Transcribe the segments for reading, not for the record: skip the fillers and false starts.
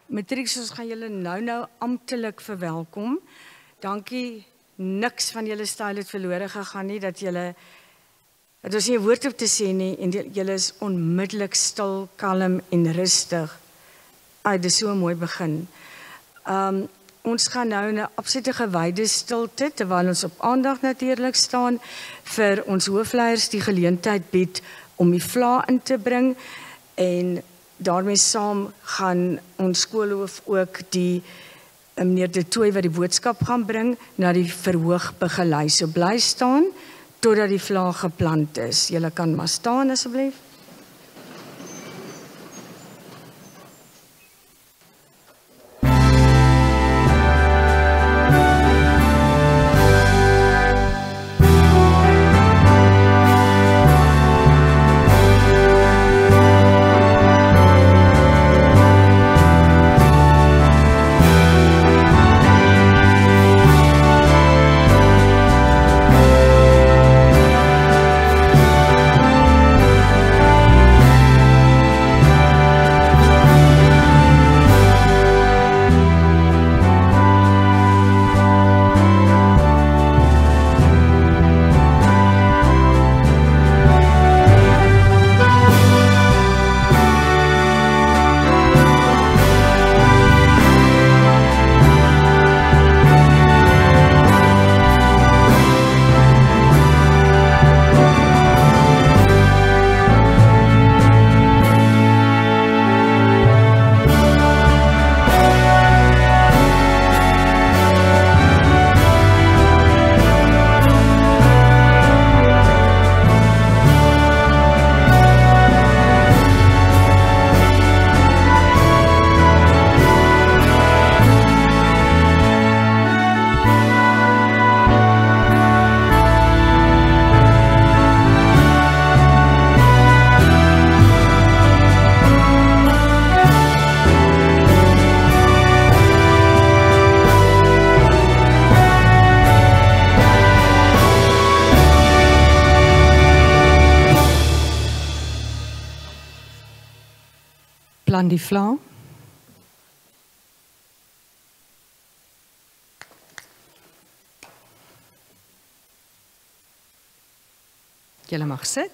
Matrieks, ons gaan julle nou amptelik verwelkom. Dankie, niks van julle styl het verlore gegaan nie, dat ons nie 'n woord op te sê nie, en julle is onmiddellik stil, kalm en rustig. Dit is so 'n mooi begin. Ons gaan nou in 'n absolute gewyde stilte, terwyl ons op aandag natuurlik staan, vir ons hoofleiers die geleentheid bied om die vla in te bring, en daarmee saam gaan ons skoolhoof ook die meneer De Tooy wat die boodskap gaan bring, na die verhoog begelei. So bly staan totdat die vla geplant is. Julle kan maar staan asseblief. Plan die vla. Julle mag sit.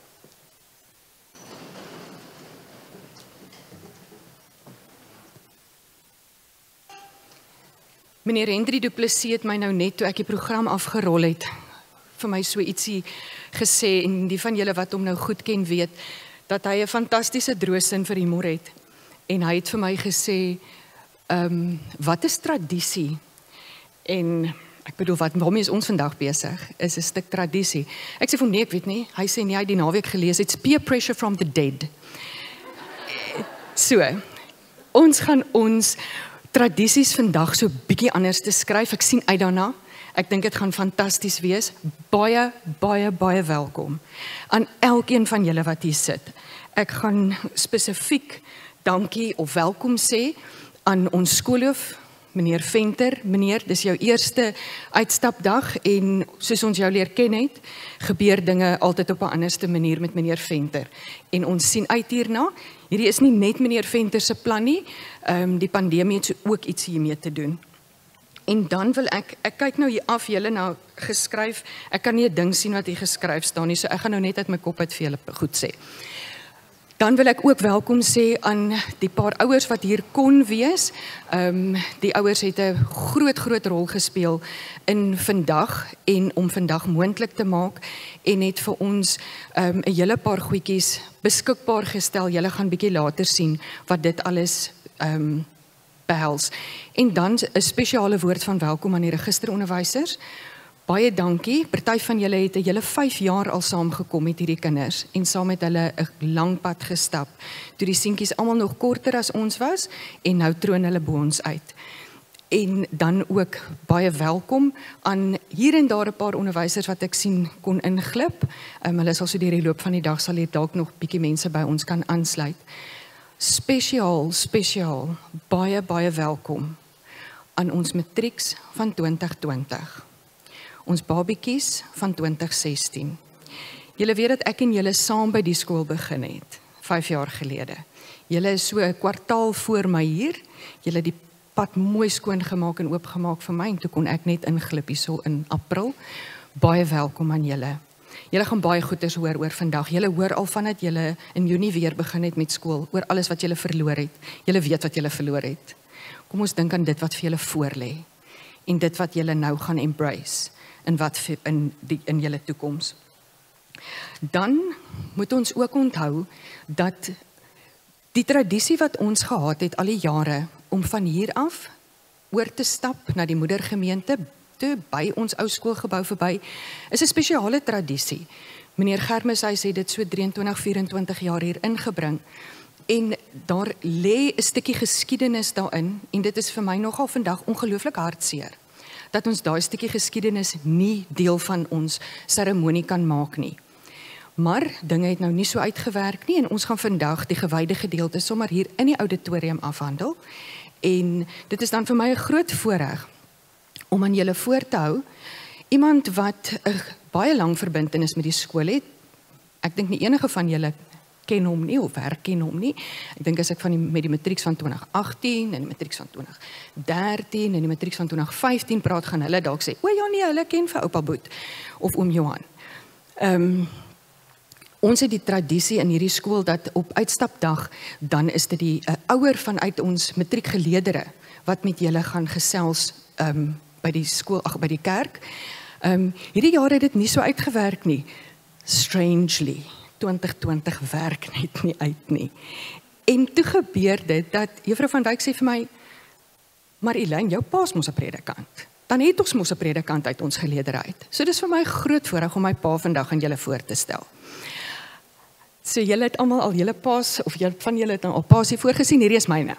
Meneer Hendrie Du Plessis het my nou net toe ek die program afgerol het, vir my so ietsie gesê, en die van julle wat hom nou goed ken weet, dat hy 'n fantastiese droosin vir humor het. En hy het vir my gesê, wat is tradisie? En ek bedoel, waarmee is ons vandag besig? Is 'n stuk tradisie. Ek sê vir hom, nee, ek weet nie. Hy sê, nee, hy het die naweek gelees, it's peer pressure from the dead. So, ons gaan ons tradisies vandag so bietjie anders te skryf. Ek sien uit daarna. Ek dink dit gaan fantasties wees. Baie, baie, baie welkom aan elkeen van julle wat hier sit. Ek gaan spesifiek dankie of welkom sê aan ons skoolhoof, meneer Venter. Meneer, dis jou eerste uitstapdag, en soos ons jou leer ken het, gebeur dinge altyd op 'n anderste manier met meneer Venter. En ons sien uit hierna. Hierdie is nie net meneer Venter se plan nie, die pandemie het so ook iets hiermee te doen. En dan wil ek kyk nou hier af, julle nou geskryf, ek kan nie 'n ding sien wat hier geskryf staan nie, so ek gaan nou net uit my kop uit vir julle goed sê. Dan wil ek ook welkom sê aan die paar ouers wat hier kon wees. Die ouers het 'n groot rol gespeel in vandag, en om vandag moontlik te maak, en het vir ons 'n hele paar goedjies beskikbaar gestel. Julle gaan bietjie later sien wat dit alles behels. En dan 'n spesiale woord van welkom aan die registeronderwysers. Baie dankie. Party van julle het 'n hele 5 jaar al saamgekom met hierdie kinders en saam met hulle 'n lang pad gestap. Toe die seentjies almal nog korter as ons was, en nou troon hulle bo ons uit. En dan ook baie welkom aan hier en daar 'n paar onderwysers wat ek sien kon inglip. Hulle sal so deur die loop van die dag sal hier dalk nog bietjie mense by ons kan aansluit. Spesiaal, baie welkom aan ons matrieks van 2020. Ons babietjies van 2016. Julle weet dat ek en julle saam by die skool begin het. 5 jaar gelede. Julle is so 'n kwartaal voor my hier. Julle het die pad mooi skoon gemaak en oopgemaak vir my en toe kon ek net inglip hierso in April. Baie welkom aan julle. Julle gaan baie goeders hoor oor vandag. Julle hoor al vandat julle in Junie weer begin het met skool, oor alles wat julle verloor het. Julle weet wat julle verloor het. Kom ons dink aan dit wat vir julle voorlê en dit wat julle nou gaan embrace en wat in julle toekoms. Dan moet ons ook onthou dat die tradisie wat ons gehad het al die jare om van hier af oor te stap na die moedergemeente toe by ons ou skoolgebou verby, is 'n spesiale tradisie. Meneer Germes, hy sê dit so 23, 24 jaar hier ingebring. En daar lê 'n stukkie geskiedenis daarin en dit is vir my nogal vandag ongelooflik hartseer dat ons daai stukkie geskiedenis nie deel van ons seremonie kan maak nie. Maar dinge het nou nie so uitgewerk nie en ons gaan vandag die gewyde gedeelte sommer hier in die auditorium afhandel. En dit is dan vir my 'n groot voorreg om aan julle voor te hou iemand wat 'n baie lang verbintenis met die skool het. Ek dink nie enige van julle ken hom nie of herken hom nie. Ek dink as ek met die matrieks van 2018 en die matrieks van 2013 en die matrieks van 2015 praat, gaan hulle dalk sê, o ja nee, hulle ken vir oupa Boet of oom Johan. Ons het die tradisie in hierdie skool dat op uitstapdag, dan is dit die ouer vanuit ons matriekgeleerdere wat met julle gaan gesels by die skool, by die kerk. Hierdie jaar het dit nie so uitgewerk nie. Strangely, 2020 werk net nie uit nie. En toe gebeur dit dat Juffrou van Wyk sê vir my, maar Elaine, jou pa is mos 'n predikant. Dan het ons mos 'n predikant uit ons geleedere uit. So dis vir my groot voorreg om my pa vandag aan julle voor te stel. So julle het almal al julle paas, of van julle het nou al paas hier voorgesien, hierdie is myne.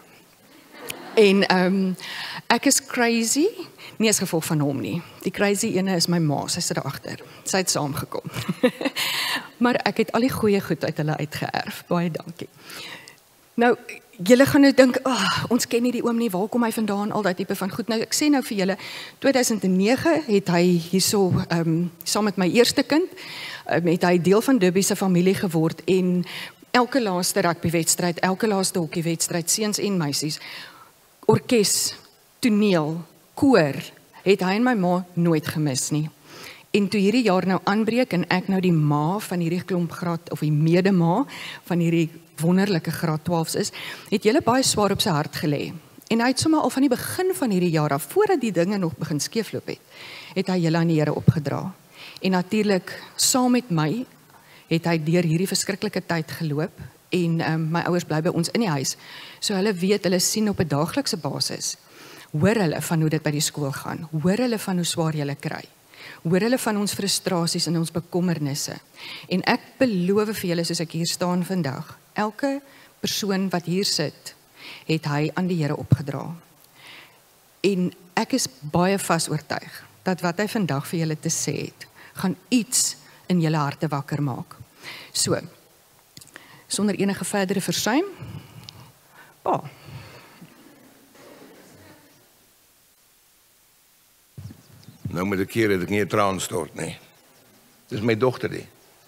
En ek is crazy, nie as gevolg van hom nie. Die crazy ene is my ma, sy sit daar agter. Sy het saamgekom. Maar ek het al die goeie goed uit hulle uitgeërf. Baie dankie. Nou, julle gaan nou dink, ons ken nie die oom nie, waar kom hy vandaan, al daai tipe van goed. Nou, ek sê nou vir julle, 2009 het hy hierso, saam met my eerste kind, het hy deel van Derby se familie geword en elke laaste rugbywedstryd, elke laaste hokkiewedstryd, seuns en meisies, orkes, toneel, koor, het hy en my ma nooit gemis nie. En toe hierdie jaar nou aanbreek en ek nou die ma van hierdie klomp graad, of die medema van hierdie wonderlike graad 12's is, het julle baie swaar op sy hart gelê. En hy het sommer al van die begin van hierdie jaar af, voordat die dinge nog begin skeefloop het hy julle aan die Here opgedra. En natuurlik, saam met my, het hy deur hierdie verskriklike tyd geloop, en my ouers bly by ons in die huis, so hulle weet, hulle sien op 'n daaglikse basis, hoor hulle van hoe dit by die skool gaan, hoor hulle van hoe swaar julle kry, hoor hulle van ons frustrasies en ons bekommernisse, en ek beloof vir julle, soos ek hier staan vandag, elke persoon wat hier sit, het hy aan die Here opgedra. En ek is baie vas oortuig, dat wat hy vandag vir julle te sê het, gaan iets in julle harte wakker maak. So, sonder enige verdere versuim, Nou met 'n keer het ek nie 'n traan stort nie. Dis my dogter die.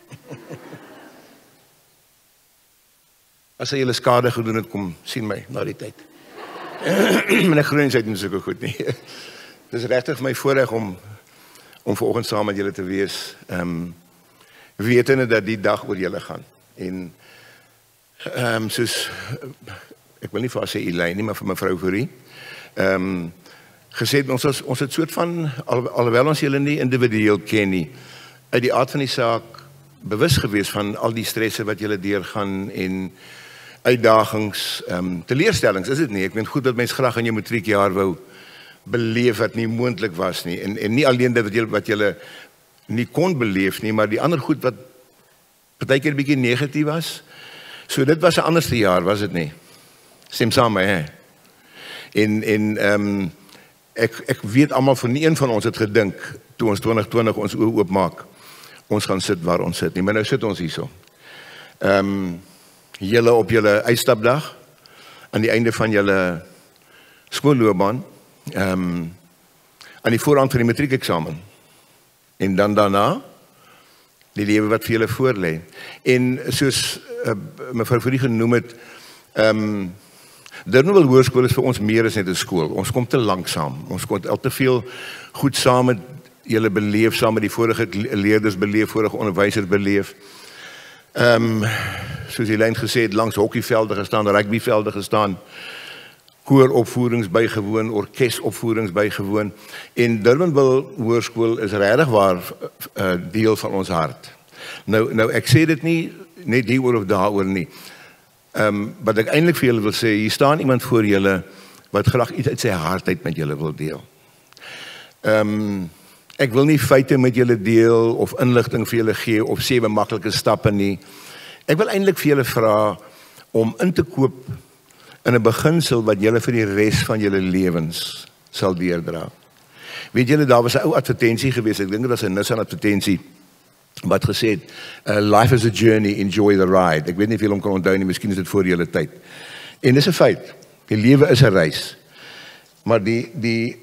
As hy julle skade gedoen het, kom sien my na die tyd. Meneer Groen sê dit nie so goed nie. Dis regtig my voorreg om vanoggend saam met julle te wees, wetende dat die dag oor julle gaan. En soos ek wil nie vir haar sê Elaine nie, maar vir mevrou Fourie, gesê ons het soort van, alhoewel ons julle nie individueel ken nie, uit die aard van die saak bewus gewees van al die stresse wat julle deurgaan en uitdagings, teleurstellings is dit nie. Ek weet goed dat mens graag in jou matriekjaar wou beleef wat nie moontlik was nie, en nie alleen dit wat julle nie kon beleef nie, maar die ander goed wat partykeer 'n bietjie negatief was. So dit was 'n anderste jaar, was dit nie? Stem saam met my, En ek weet almal van nie een van ons het gedink toe ons 2020 ons oë oopmaak, ons gaan sit waar ons sit nie, maar nou sit ons hierso. Julle op julle uitstapdag, aan die einde van julle skoolloopbaan, aan die voorhand van die matriekeksamen, en dan daarna, die lewe wat vir julle voorlê. En soos mevrou Fourie genoem het, Durbanville Hoërskool is vir ons meer as net 'n skool. Ons kom te lanksaam. Ons kon al te veel goed saam met julle beleef, saam met die vorige leerders beleef, vorige onderwysers beleef. Soos die lyn gesê het, langs hockeyvelde gestaan, rugbyvelde gestaan, kooropvoerings bygewoon, orkesopvoerings bygewoon. En Durbanville Hoërskool is regtig waar deel van ons hart. Nou ek sê dit nie net hieroor of daaroor nie. Wat ek eintlik vir julle wil sê, hier staan iemand voor julle wat graag iets uit sy hart uit met julle wil deel. Ek wil nie feite met julle deel of inligting vir julle gee of 7 maklike stappe nie. Ek wil eintlik vir julle vra om in te koop in 'n beginsel wat julle vir die res van julle lewens sal deurdra. Weet julle, daar was 'n ou advertensie gewees, ek dink dit was 'n Nissan advertensie wat gesê het, life is a journey, enjoy the ride. Ek weet nie of julle hom kan onthou nie, miskien is dit voor julle tyd. En dis 'n feit, die lewe is 'n reis. Maar die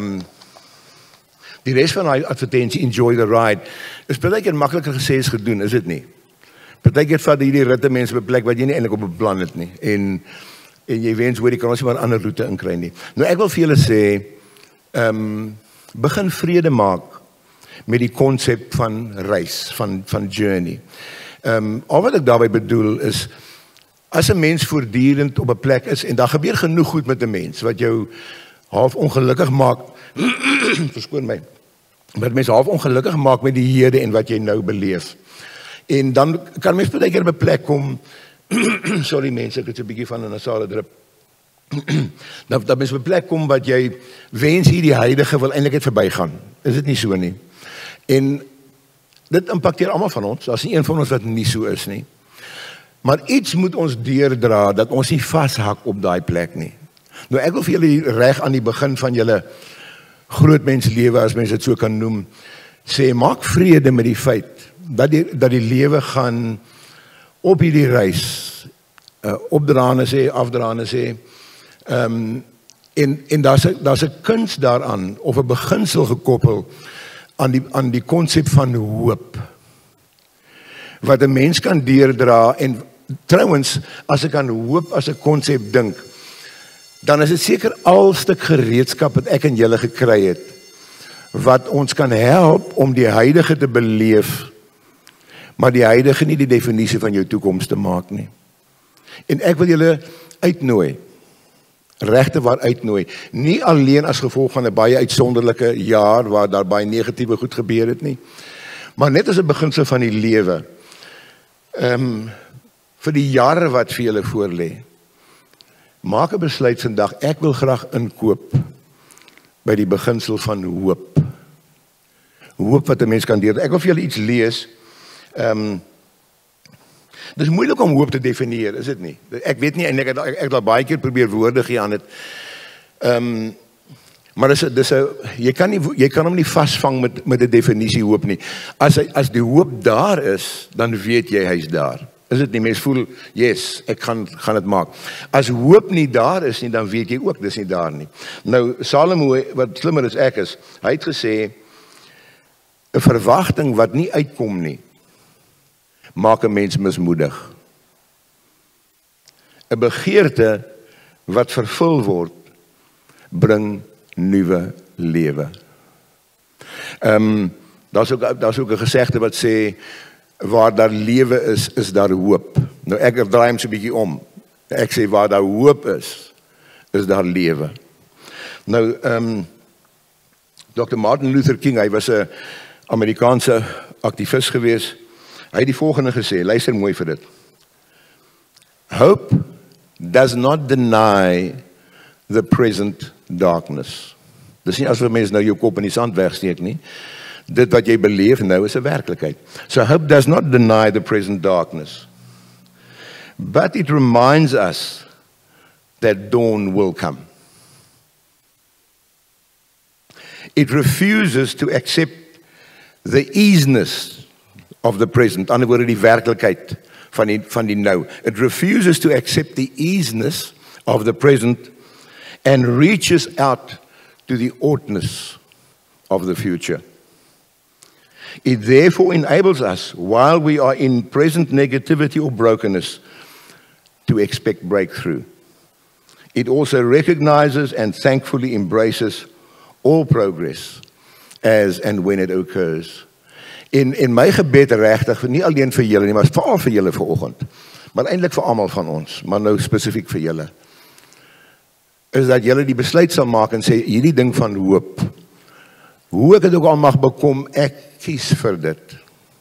res van die advertensie, enjoy the ride, is partykeer makliker gesê as gedoen, is dit nie? Partykeer vat hierdie ritte mense op 'n plek wat jy nie eintlik op beplan het nie. En jy wens hoor jy kan ons nie maar 'n ander roete inkry nie. Nou ek wil vir julle sê, begin vrede maak met die konsep van reis, van journey. Al wat ek daarby bedoel is, as 'n mens voortdurend op 'n plek is, en daar gebeur genoeg goed met 'n mens, wat jou half ongelukkig maak, verskoon my, wat mens half ongelukkig maak met die hede en wat jy nou beleef. En dan kan mens baie keer op 'n plek kom, sorry mense, ek het 'n bietjie van 'n nasale drip, dat mens op 'n plek kom wat jy wens hier die huidige wil eintlik net verbygaan. Is dit nie so nie? En dit impakteer almal van ons, daar's nie een van ons wat nie so is nie. Maar iets moet ons deurdra, dat ons nie vashak op daai plek nie. Nou ek wil vir julle reg aan die begin van julle groot mens lewe, as mens dit so kan noem, sê, maak vrede met die feit, dat die lewe gaan op hierdie reis, opdraande sê, afdraande sê, en daar's 'n kuns daaraan, of 'n beginsel gekoppel, aan die konsep van hoop, wat 'n mens kan deurdra. En trouwens, as ek aan hoop as 'n konsep dink, dan is dit seker al stuk gereedskap wat ek en julle gekry het, wat ons kan help om die huidige te beleef, maar die huidige nie die definisie van jou toekoms te maak nie. En ek wil julle uitnooi, regte waar uitnooi, nie alleen as gevolg van 'n baie uitsonderlike jaar waar daar baie negatiewe goed gebeur het nie, maar net as 'n beginsel van die lewe, vir die jare wat vir julle voorlê. Maak 'n besluit vandag, ek wil graag inkoop by die beginsel van hoop. Hoop wat 'n mens kan deur. Ek wil vir julle iets lees. Dis moeilik om hoop te definieer, is dit nie? Ek weet nie, en ek het al baie keer probeer woorde gee aan dit. Maar jy kan hom nie vasvang met 'n definisie hoop nie. As die hoop daar is, dan weet jy hy's daar. Is dit nie? Mens voel, yes, ek gaan dit maak. As hoop nie daar is nie, dan weet jy ook dis nie daar nie. Nou Salomo, wat slimmer as ek is, hy het gesê, 'n verwagting wat nie uitkom nie, maak 'n mens mismoedig. 'n Begeerte wat vervul word, bring nuwe lewe. Daar's ook 'n gesegde wat sê, waar daar lewe is daar hoop. Nou ek draai hom so 'n bietjie om. Ek sê waar daar hoop is daar lewe. Nou Dr. Martin Luther King, hy was 'n Amerikaanse aktivis gewees. Hy het die volgende gesê, luister mooi vir dit. Hope does not deny the present darkness. Dis nie asof mense nou jou kop in die sand wegsteek nie. Dit wat jy beleef nou is 'n werklikheid. So hope does not deny the present darkness. But it reminds us that dawn will come. It refuses to accept the easiness of the present, ander woorde die werklikheid van die nou. It refuses to accept the easiness of the present and reaches out to the oughtness of the future. It therefore enables us, while we are in present negativity or brokenness, to expect breakthrough. It also recognizes and thankfully embraces all progress as and when it occurs. In my gebed regtig, nie alleen vir julle nie, maar veral vir julle vanoggend, maar eintlik vir almal van ons, maar nou spesifiek vir julle, is dat julle die besluit sal maak en sê, hierdie ding van hoop, hoe ek het ook al mag bekom, ek kies vir dit.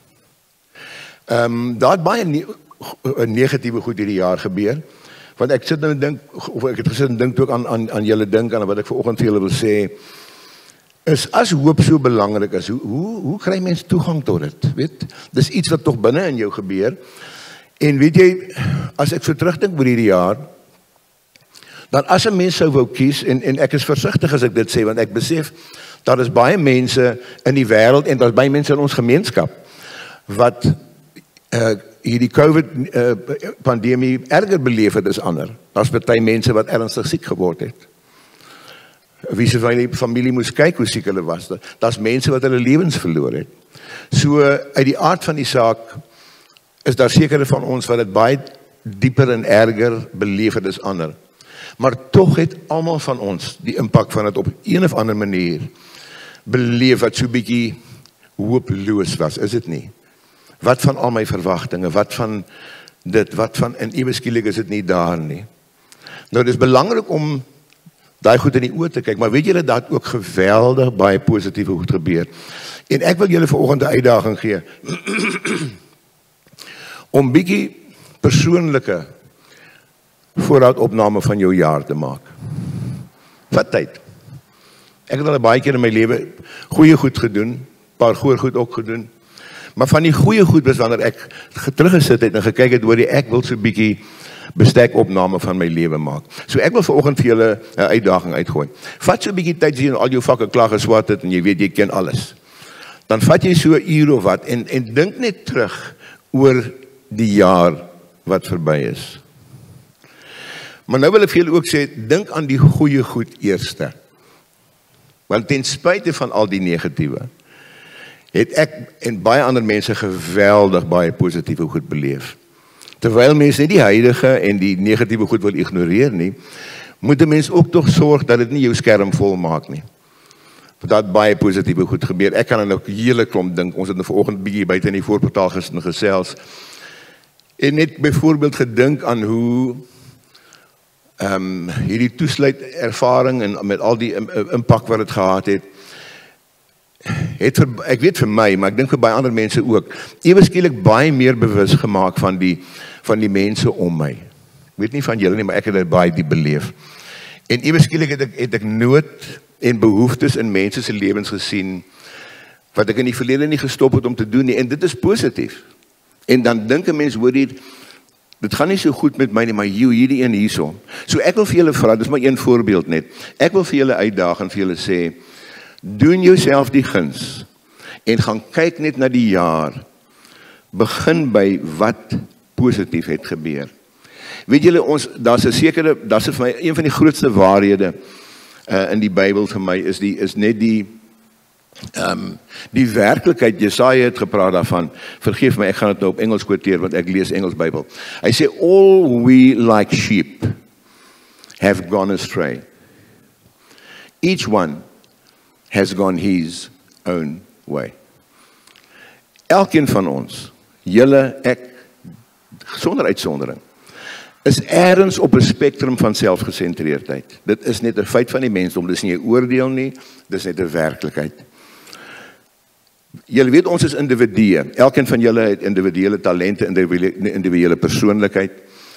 Daar het baie negatiewe goed hierdie jaar gebeur, want ek sit nou en dink, of ek het gesit en dink ook aan julle dink, aan wat ek vanoggend vir julle wil sê, is as hoop so belangrik is, hoe kry mens toegang tot dit? Weet, dis iets wat tog binne in jou gebeur, en weet jy, as ek so terugdink oor hierdie jaar, dan as 'n mens sou wou kies, en ek is versigtig as ek dit sê, want ek besef, daar is baie mense in die wêreld, en daar is baie mense in ons gemeenskap, wat hierdie COVID-pandemie erger beleef het as ander. Daar's baie mense wat ernstig siek geword het. Wie se familie moes kyk hoe siek hulle was. Daar's mense wat hulle lewens verloor het. So uit die aard van die saak is daar sekere van ons wat dit baie dieper en erger beleef het as ander. Maar tog het almal van ons die impak van dit op een of ander manier beleef wat so bietjie hooploos was, is dit nie? Wat van al my verwagtinge, wat van dit, wat van, en ewe skielik is dit nie daar nie. Nou, dit is belangrik om daai goed in die oë te kyk, maar weet julle dat ook geweldig baie positiewe goed gebeur. En ek wil julle vanoggend 'n uitdaging gee om bietjie persoonlike vooruitopname van jou jaar te maak. Wat tyd? Ek het al baie keer in my lewe goeie goed gedoen, paar goeie goed ook gedoen. Maar van die goeie goed was wanneer ek teruggesit het en gekyk het oor ek wil so bietjie bestekopname van my lewe maak. So ek wil vanoggend vir julle 'n uitdaging uitgooi. Vat so 'n bietjie tyd as jy in al jou vakke klaar geswat het en jy weet jy ken alles. Dan vat jy so 'n uur of wat en dink net terug oor die jaar wat verby is. Maar nou wil ek vir julle ook sê, dink aan die goeie goed eerste. Want ten spyte van al die negatiewe, het ek en baie ander mense geweldig baie positiewe goed beleef. Terwyl mense nie die huidige en die negatiewe goed wil ignoreer nie, moet 'n mens ook tog sorg dat dit nie jou skerm vol maak nie. Want daar het baie positiewe goed gebeur. Ek kan nou 'n hele klomp dink. Ons het nou vanoggend bietjie buite in die voorportaal gesels. En net byvoorbeeld gedink aan hoe hierdie toesluit ervaring en met al die impak wat dit gehad het, ek weet vir my, maar ek dink vir baie ander mense ook, ewe skielik baie meer bewus gemaak van die mense om my. Ek weet nie van julle nie, maar ek het dit baie diep beleef. En ewe skielik het ek nood en behoeftes in mense se lewens gesien, wat ek in die verlede nie gestop het om te doen nie, en dit is positief. En dan dink 'n mens, hoor hier, dit gaan nie so goed met my nie, maar hierdie een hierso. So ek wil vir julle vra, dis maar een voorbeeld net, ek wil vir julle uitdaag en vir julle sê, doen jouself die guns en gaan kyk net na die jaar. Begin by wat positief het gebeur. Weet julle, daar's vir my een van die grootste waarhede in die Bybel vir my is net die werklikheid. Jesaja het gepraat daarvan. Vergeef my, ek gaan dit nou op Engels quoteer want ek lees Engels Bybel. Hy sê, all we like sheep have gone astray. Each one has gone his own way. Elkeen van ons, julle, ek, sonder uitsondering, is ergens op 'n spektrum van selfgesentreerdheid. Dit is net 'n feit van die mensdom, dis nie 'n oordeel nie, dis net 'n werklikheid. Julle weet ons is individue. Elkeen van julle het individuele talente, individuele persoonlikheid.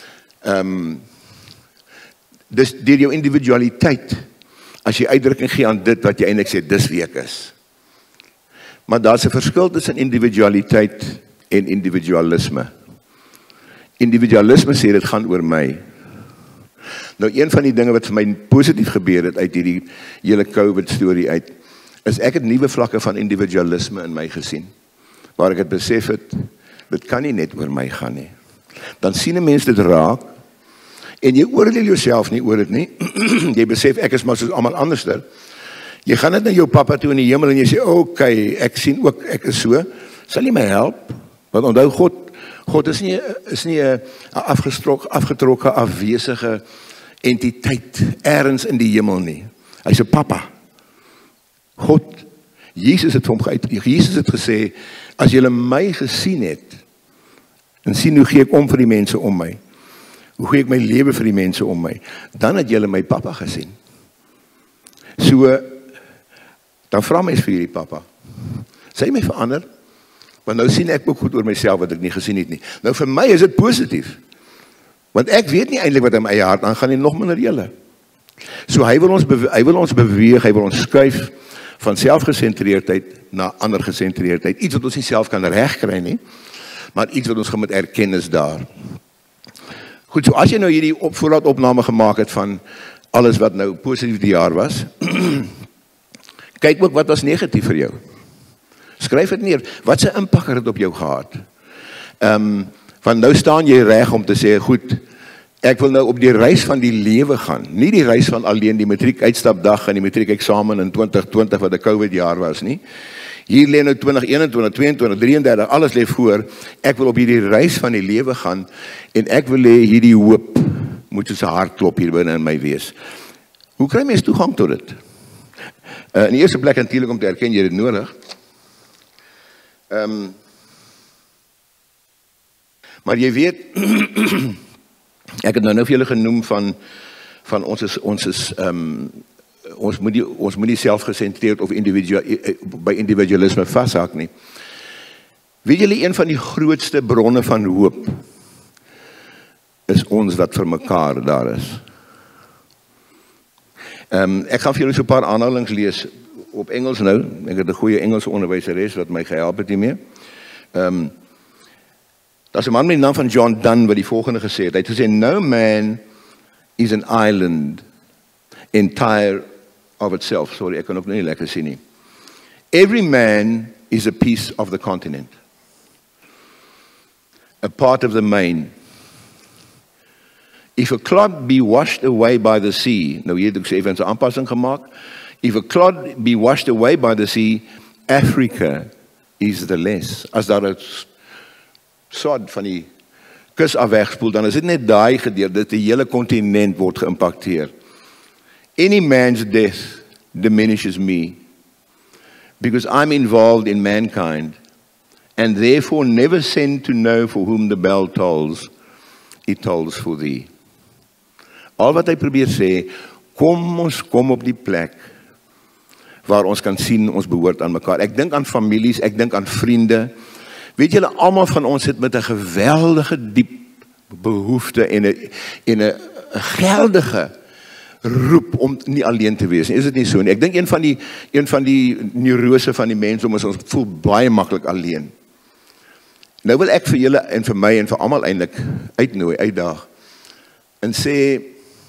Dis deur jou individualiteit as jy uitdrukking gee aan dit wat jy eintlik sê dis wie ek is. Maar daar's 'n verskil tussen individualiteit en individualisme. Individualisme sê dit gaan oor my. Nou een van die dinge wat vir my positief gebeur het uit hierdie hele COVID storie uit, is ek het nuwe vlakke van individualisme in my gesien. Waar ek het besef het, dit kan nie net oor my gaan nie. Dan sien 'n mens dit raak en jy oordeel jouself nie oor dit nie. Jy besef ek is maar soos almal anderster. Jy gaan net na jou pappa toe in die hemel en jy sê, okay, ek sien ook, ek is so, sal jy my help? Want onthou, God is nie 'n afgetrokke, afwesige entiteit ergens in die hemel nie. Hy's 'n pappa. Jesus het gesê, as julle my gesien het, en sien hoe gee ek om vir die mense om my, hoe gee ek my lewe vir die mense om my, dan het julle my pappa gesien. So, dan vra mens vir hierdie pappa, sê my verander, want nou sien ek ook goed oor myself wat ek nie gesien het nie. Nou vir my is dit positief, want ek weet nie eintlik wat in my eie hart aangaan nie, nog minder julle. So hy wil ons beweeg, hy wil ons skuif van selfgesentreerdheid na ander gesentreerdheid, iets wat ons nie self kan regkry nie, maar iets wat ons moet erken is daar. Goed, so as jy nou hierdie voorraadopname gemaak het van alles wat nou positief die jaar was, kyk ook wat was negatief vir jou. Skryf dit neer. Wat se impak het dit op jou gehad? Want nou staan jy reg om te sê, goed, ek wil nou op die reis van die lewe gaan. Nie die reis van alleen die matriek uitstapdag en die matriek eksamen in 2020 wat 'n COVID jaar was nie. Hier lê nou 2021, 22, 33, alles lê voor. Ek wil op hierdie reis van die lewe gaan en ek wil hê hierdie hoop moet soos 'n hartklop hier binne in my wees. Hoe kry mens toegang tot dit? In die eerste plek natuurlik om te erken jy dit nodig. Maar jy weet, ek het nou vir julle genoem van ons moet nie selfgesentreerd of by individualisme vashak nie. Weet julle, een van die grootste bronne van hoop is ons wat vir mekaar daar is. Ek gaan vir julle so 'n paar aanhalings lees op Engels nou. Ek het 'n goeie Engelse onderwyseres wat my gehelp het hiermee. Daar's 'n man met die naam van John Donne wat die volgende gesê het. Hy het gesê, no man is an island entire of itself. Sorry, ek kan ook nie lekker sien nie. Every man is a piece of the continent. A part of the main. If a clod be washed away by the sea, nou hier het ek sê even 'n aanpassing gemaak. If a clod be washed away by the sea, Africa is the less. As daar 'n sod van die kus af wegspoel, dan is dit net daai gedeelte dat die hele kontinent word geïmpakteer. Any man's death diminishes me, because I'm involved in mankind, and therefore never send to know for whom the bell tolls, it tolls for thee. Al wat hy probeer sê, kom op die plek waar ons kan sien ons behoort aan mekaar. Ek dink aan families, ek dink aan vriende. Weet julle, almal van ons het met 'n geweldige diep behoefte en 'n geldige roep om nie alleen te wees nie. Is dit nie so nie? Ek dink een van die neurose van die mensdom is ons voel baie maklik alleen. Nou wil ek vir julle en vir my en vir almal eintlik uitdaag en sê,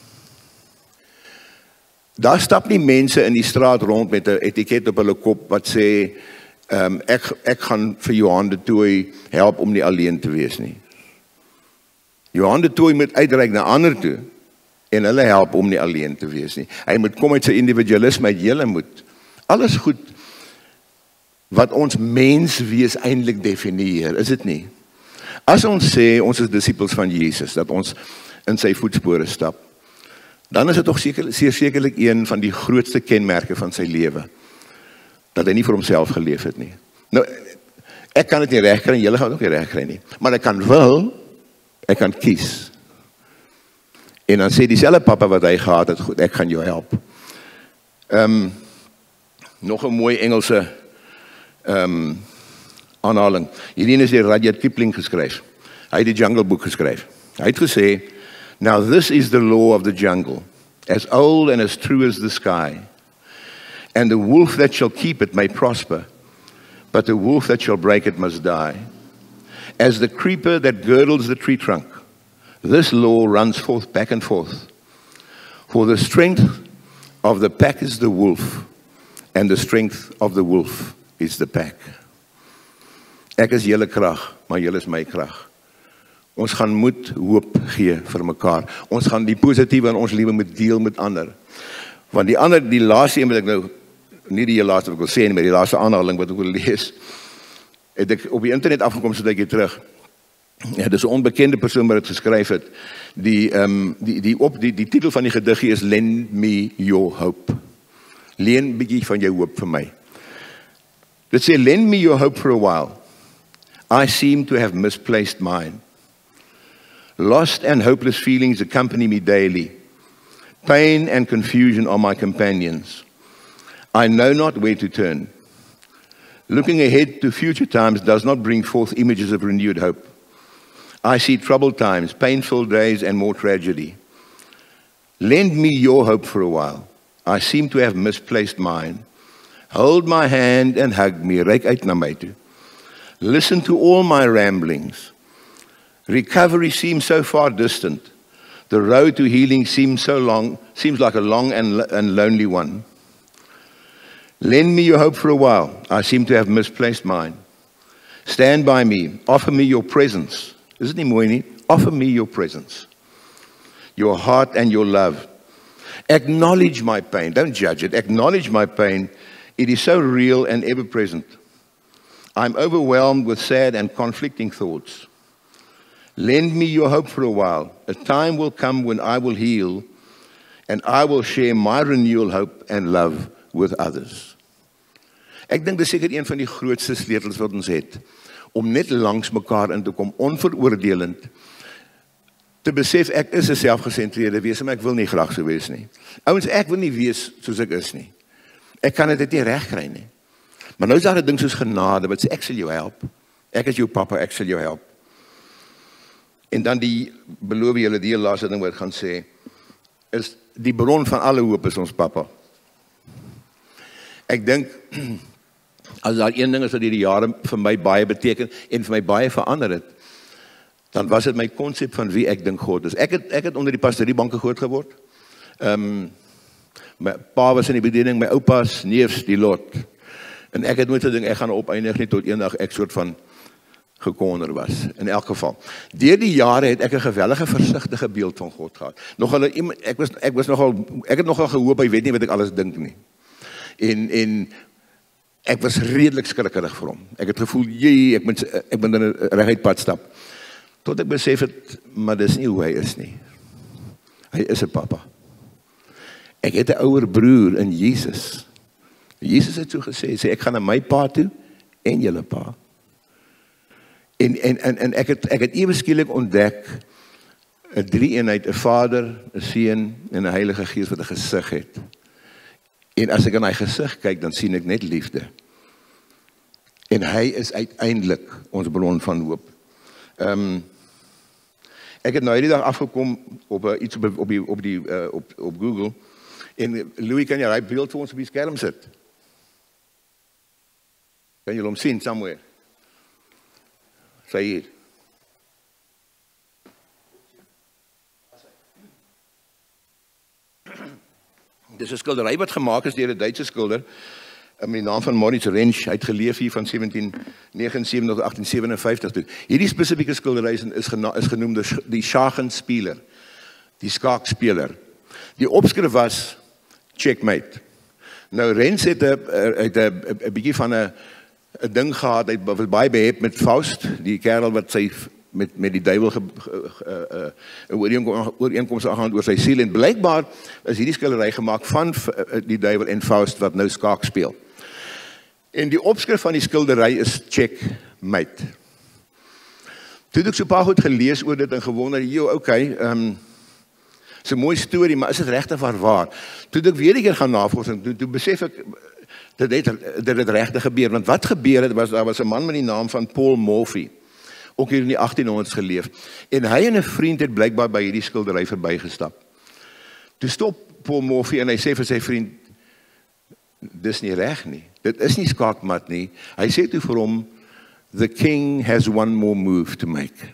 daar stap nie mense in die straat rond met 'n etiket op hulle kop wat sê, ek gaan vir Johan de Tooy help om nie alleen te wees nie. Johan de Tooy moet uitreik na ander toe en hulle help om nie alleen te wees nie. Hy moet kom uit sy individualisme, uit julle moet. Alles goed wat ons mens wees eintlik definieer, is dit nie? As ons sê ons is disippels van Jesus, dat ons in sy voetspore stap, dan is dit tog sekerlik een van die grootste kenmerke van sy lewe, dat hy nie vir homself geleef het nie. Nou, ek kan dit nie regkry en julle gaan ook nie regkry nie, maar ek kan kies. En dan sê dieselfde pappa wat hy gehad het, goed, ek gaan jou help. Nog 'n mooi Engelse aanhaling. Hierdie is deur Rudyard Kipling geskryf. Hy het die Jungle Book geskryf. Hy het gesê, now this is the law of the jungle, as old and as true as the sky. And the wolf that shall keep it may prosper, but the wolf that shall break it must die. As the creeper that girdles the tree trunk, this law runs forth back and forth. For the strength of the pack is the wolf, and the strength of the wolf is the pack. Ek is julle krag, maar julle is my krag. Ons gaan moed hoop gee vir mekaar. Ons gaan die positiewe in ons lewe moet deel met ander. Want die laaste een wat ek nou nie die laaste wat ek wil sê nie, maar die laaste aanhaling wat ek wil lees, het ek op die internet afgekom so tydjie terug. Ja, dis 'n onbekende persoon wat dit geskryf het. Die titel van die gediggie is Lend Me Your Hope. Leen bietjie van jou hoop vir my. Dit sê, lend me your hope for a while. I seem to have misplaced mine. Lost and hopeless feelings accompany me daily. Pain and confusion are my companions. I know not where to turn. Looking ahead to future times does not bring forth images of renewed hope. I see troubled times, painful days, and more tragedy. Lend me your hope for a while. I seem to have misplaced mine. Hold my hand and hug me. Reik uit na my toe. Listen to all my ramblings. Recovery seems so far distant. The road to healing seems like a long and lonely one. Lend me your hope for a while. I seem to have misplaced mine. Stand by me. Offer me your presence. Is it nie mooi nie? Offer me your presence. Your heart and your love. Acknowledge my pain. Don't judge it. Acknowledge my pain. It is so real and ever present. I'm overwhelmed with sad and conflicting thoughts. Lend me your hope for a while. A time will come when I will heal and I will share my renewal hope and love with others. Ek dink dis seker een van die grootste sleutels wat ons het, om net langs mekaar in te kom, onveroordelend, te besef ek is 'n selfgesentreerde wese, maar ek wil nie graag so wees nie. Ouens, ek wil nie wees soos ek is nie. Ek kan dit nie regkry nie. Maar nou is daar 'n ding soos genade wat sê ek sal jou help. Ek is jou pappa, ek sal jou help. En dan beloof julle die laaste ding wat ek gaan sê, is die bron van alle hoop is ons pappa. Ek dink as daar een ding is wat hierdie jare vir my baie beteken en vir my baie verander het, dan was dit my konsep van wie ek dink God is. Ek het onder die pastoriebanke groot geword. My pa was in die bediening, my oupas, neefs, die lot. En ek het nooit gedink ek gaan opeindig nie tot eendag ek soort van gekonder was. In elk geval. Deur die jare het ek 'n gewellige versigtige beeld van God gehad. Ek het nogal gehoop hy weet nie wat ek alles dink nie. En ek was redelik skrikkerig vir hom. Ek het gevoel, ek moet in 'n reguit pad stap. Tot ek besef het, maar dis nie hoe hy is nie. Hy is 'n pappa. Ek het 'n ouer broer in Jesus. Jesus het so gesê, ek gaan na my pa toe en julle pa. En ek het ewe skielik ontdek 'n drie-eenheid, 'n Vader, 'n Seun en 'n Heilige Gees wat 'n gesig het. En as ek aan hy gesig kyk, dan sien ek net liefde. En hy is uiteindelik ons bron van hoop. Ek het nou hierdie dag afgekom op iets op Google. En Louis, kan jy daai beeld vir ons op die skerm sit? Kan jy hom sien somewhere? Sy hier. Dis 'n skildery wat gemaak is deur 'n Duitse skilder met die naam van Moritz Rentsch. Hy het geleef hier van 1779 tot 1857 toe. Hierdie spesifieke skildery is genoem die Schachenspieler, die skaakspeler. Die opskrif was Checkmate. Nou Rentsch het 'n bietjie van 'n ding gehad, hy was baie behep met Faust, die kerel wat sy met die duiwel ooreenkoms aangaan oor sy siel, en blykbaar is hierdie skildery gemaak van die duiwel en Faust wat nou skaak speel. En die opskrif van die skildery is Checkmate. Toe het ek so 'n paar goed gelees oor dit en gewonder, is 'n mooi storie, maar is dit regtig waar? Toe ek weer 'n keer gaan navorsing, toe besef ek dat dit regtig gebeur. Want wat gebeur het, daar was 'n man met die naam van Paul Morphy, ook hier in die 1800s geleef. En hy en 'n vriend het blykbaar by hierdie skildery verbygestap. Toe stop Paul Morphy en hy sê vir sy vriend, dis nie reg nie. Dit is nie skaakmat nie. Hy sê toe vir hom, the king has one more move to make.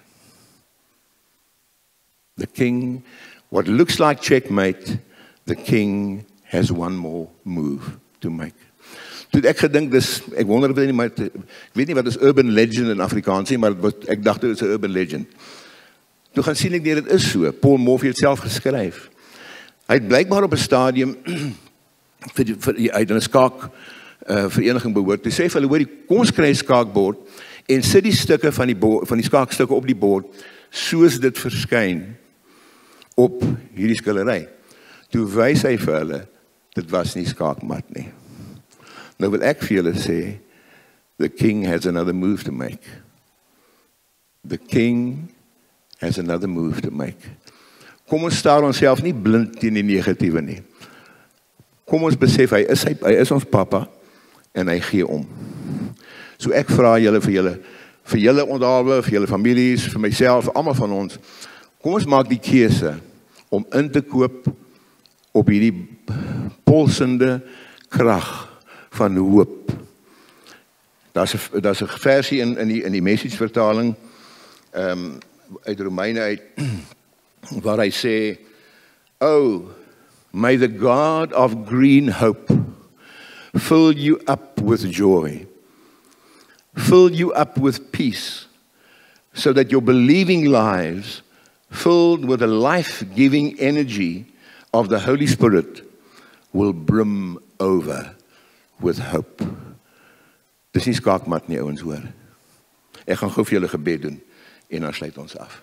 The king, what looks like checkmate, the king has one more move to make. Toe ek gedink, ek wonder of dit nie, maar ek weet nie wat is urban legend in Afrikaans nie, maar ek dacht dit is 'n urban legend. Toe gaan sien ek nie, dit is so. Paul Morphy het self geskryf. Hy het blykbaar op 'n stadium uit 'n skaak vereniging behoort. Toe sê vir hulle, hoor, kom ons kry 'n skaakbord en sit die stukke van die skaakstukke op die bord soos dit verskyn op hierdie skillery. Toe wys hy vir hulle, dit was nie skaakmat nie. Nou wil ek vir julle sê, the king has another move to make. The king has another move to make. Kom ons staar onsself nie blind teen die negatiewe nie. Kom ons besef, hy is ons papa, en hy gee om. So ek vra julle vir julle onthaalwe, vir julle families, vir myself, almal van ons, kom ons maak die keuse om in te koop op hierdie polsende krag van hoop. Daar's 'n versie in die message vertaling uit Romeine uit waar hy sê, "Oh, may the God of green hope fill you up with joy, fill you up with peace, so that your believing lives, filled with the life-giving energy of the Holy Spirit, will brim over with hope." Dis nie skaakmat nie, ouens, hoor. Ek gaan gou vir julle gebed doen en dan sluit ons af.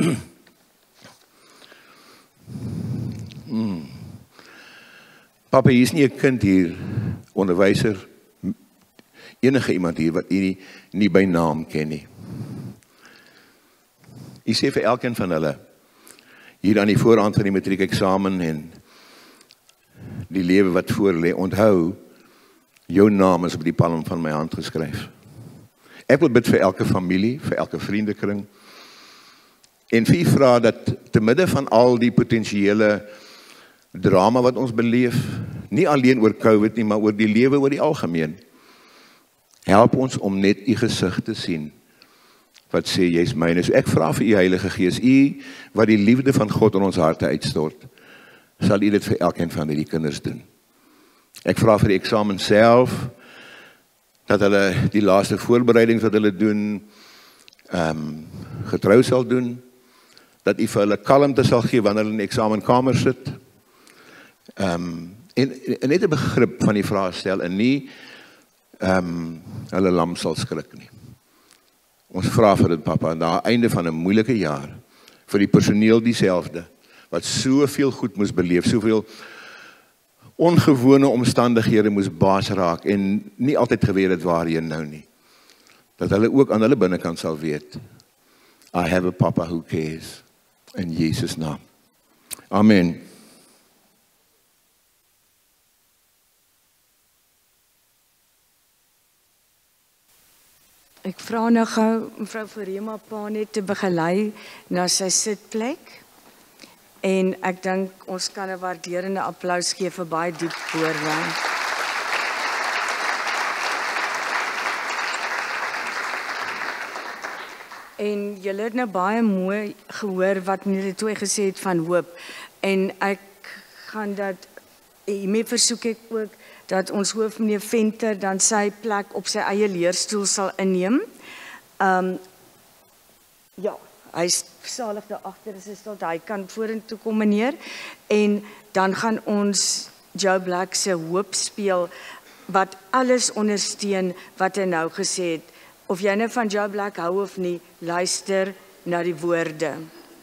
Papa, hier is nie 'n kind hier, onderwyser, enige iemand hier wat u nie by naam ken nie. U sê vir elkeen van hulle, hier aan die voorhand van die matriekeksamen en die lewe wat voor lê, onthou, jou naam is op die palm van my hand geskryf. Ek wil bid vir elke familie, vir elke vriendekring, en vir vra dat te midde van al die potensiële drama wat ons beleef, nie alleen oor COVID nie, maar oor die lewe oor die algemeen, help ons om net u gesig te sien, wat sê, jy is myne. So ek vra vir u Heilige Gees, u wat die liefde van God in ons harte uitstort, sal u dit vir elkeen van die kinders doen. Ek vra vir die eksamen self, dat hulle die laaste voorbereidings wat hulle doen, getrou sal doen, dat u vir hulle kalmte sal gee wanneer hulle in die eksamenkamer sit, en net 'n begrip van die vraag stel, en nie hulle lam sal skrik nie. Ons vra vir dit, papa, na einde van 'n moeilike jaar, vir die personeel dieselfde, wat soveel goed moes beleef, soveel ongewone omstandighede moes baas raak, en nie altyd geweet het waarheen nou nie. Dat hulle ook aan hulle binnekant sal weet, I have a papa who cares, in Jesus' naam. Amen. Ek vra nou gou mevrou Verema pa net te begelei na sy sitplek. En ek dink ons kan 'n waarderende applous gee vir baie diep woorde. En julle het nou baie mooi gehoor wat meneer Tooi gesê het van hoop. En ek gaan dat hiermee versoek ek ook dat ons hoof meneer Venter dan sy plek op sy eie leerstoel sal inneem. Ja, hy is salig daar agter, is dit hy kan vorentoe kom meneer. En dan gaan ons Joe Black se hoop speel wat alles ondersteun wat hy nou gesê het. Of jy nou van Joe Black hou of nie, luister na die woorde.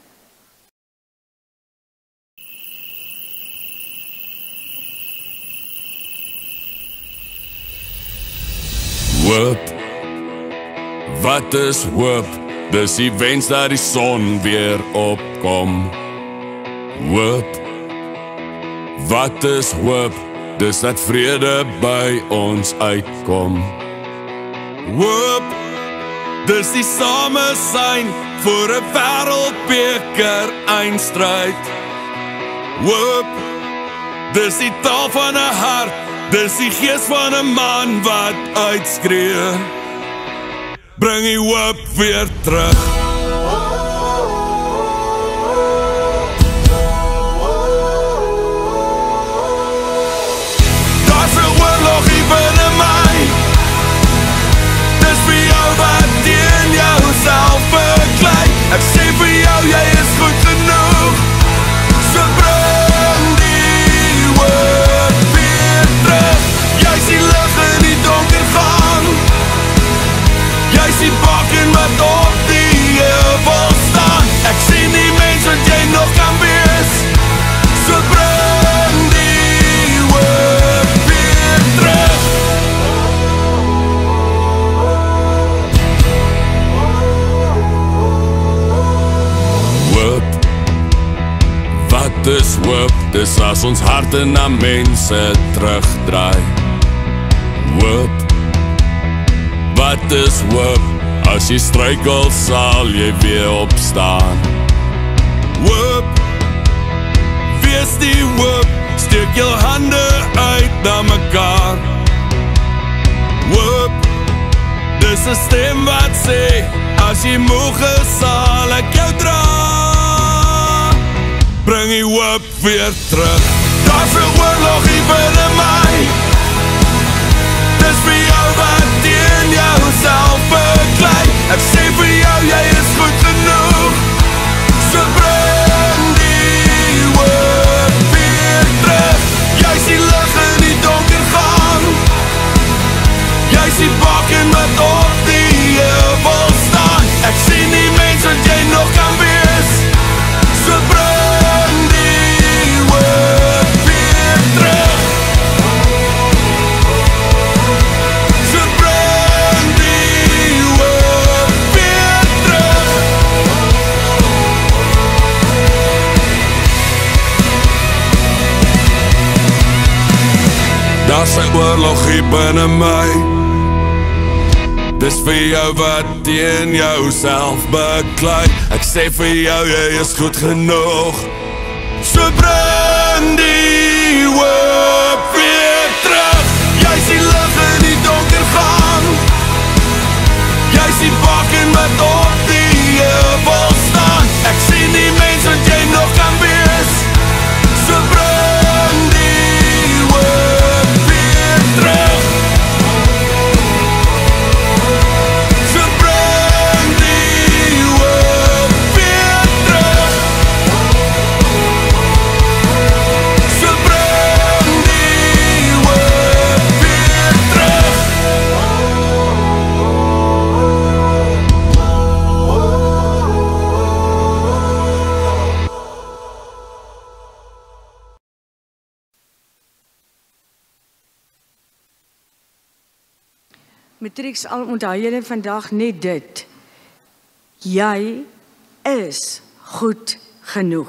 Hoop, wat is hoop? Dis die wens dat die son weer opkom. Hoop, wat is hoop? Dis dat vrede by ons uitkom. Hoop, dis die samesyn vir 'n wêreldbeker eindstryd. Hoop, dis die taal van 'n hart, dis die gees van 'n man wat uitskree. Bring die hoop weer terug. Daar's 'n oorlog hier binne my. Dis vir jou wat teen jouself beklei. Ek sê vir jou, jy is goed genoeg. So bring die hoop weer Wat is hoop? Dis as ons harte na mense terugdraai. Hoop. Wat is hoop? As jy struikel sal jy weer opstaan. Hoop. Wees die hoop. Steek jou hande uit na mekaar. Hoop. Dis 'n stem wat sê, as jy moeg is sal ek jou dra. Bring die hoop weer terug. Daar's 'n oorlog hier binne my. Dis vir jou wat teen jouself beklei. Ek sê vir jou, jy is goed genoeg. So bring die hoop weer terug. Jy sien lig in die donker gaan. Jy sien bakken wat op die heuvel staan. Ek sien die mens wat jy nog kan wees. So bring die hoop weer terug. So bring die hoop weer terug. Daar's 'n oorlog hier binne my. Dis vir jou wat teen jouself beklei. Ek sê vir jou, jy is goed genoeg. So bring die hoop weer terug. Jy sien lig in die donker gaan. Jy sien bakken wat op die heuvel staan. Ek sien die mens wat jy nog kan wees. So bring die hoop weer terug. Matrix, al onthou julle vandag net dit. Jy is goed genoeg.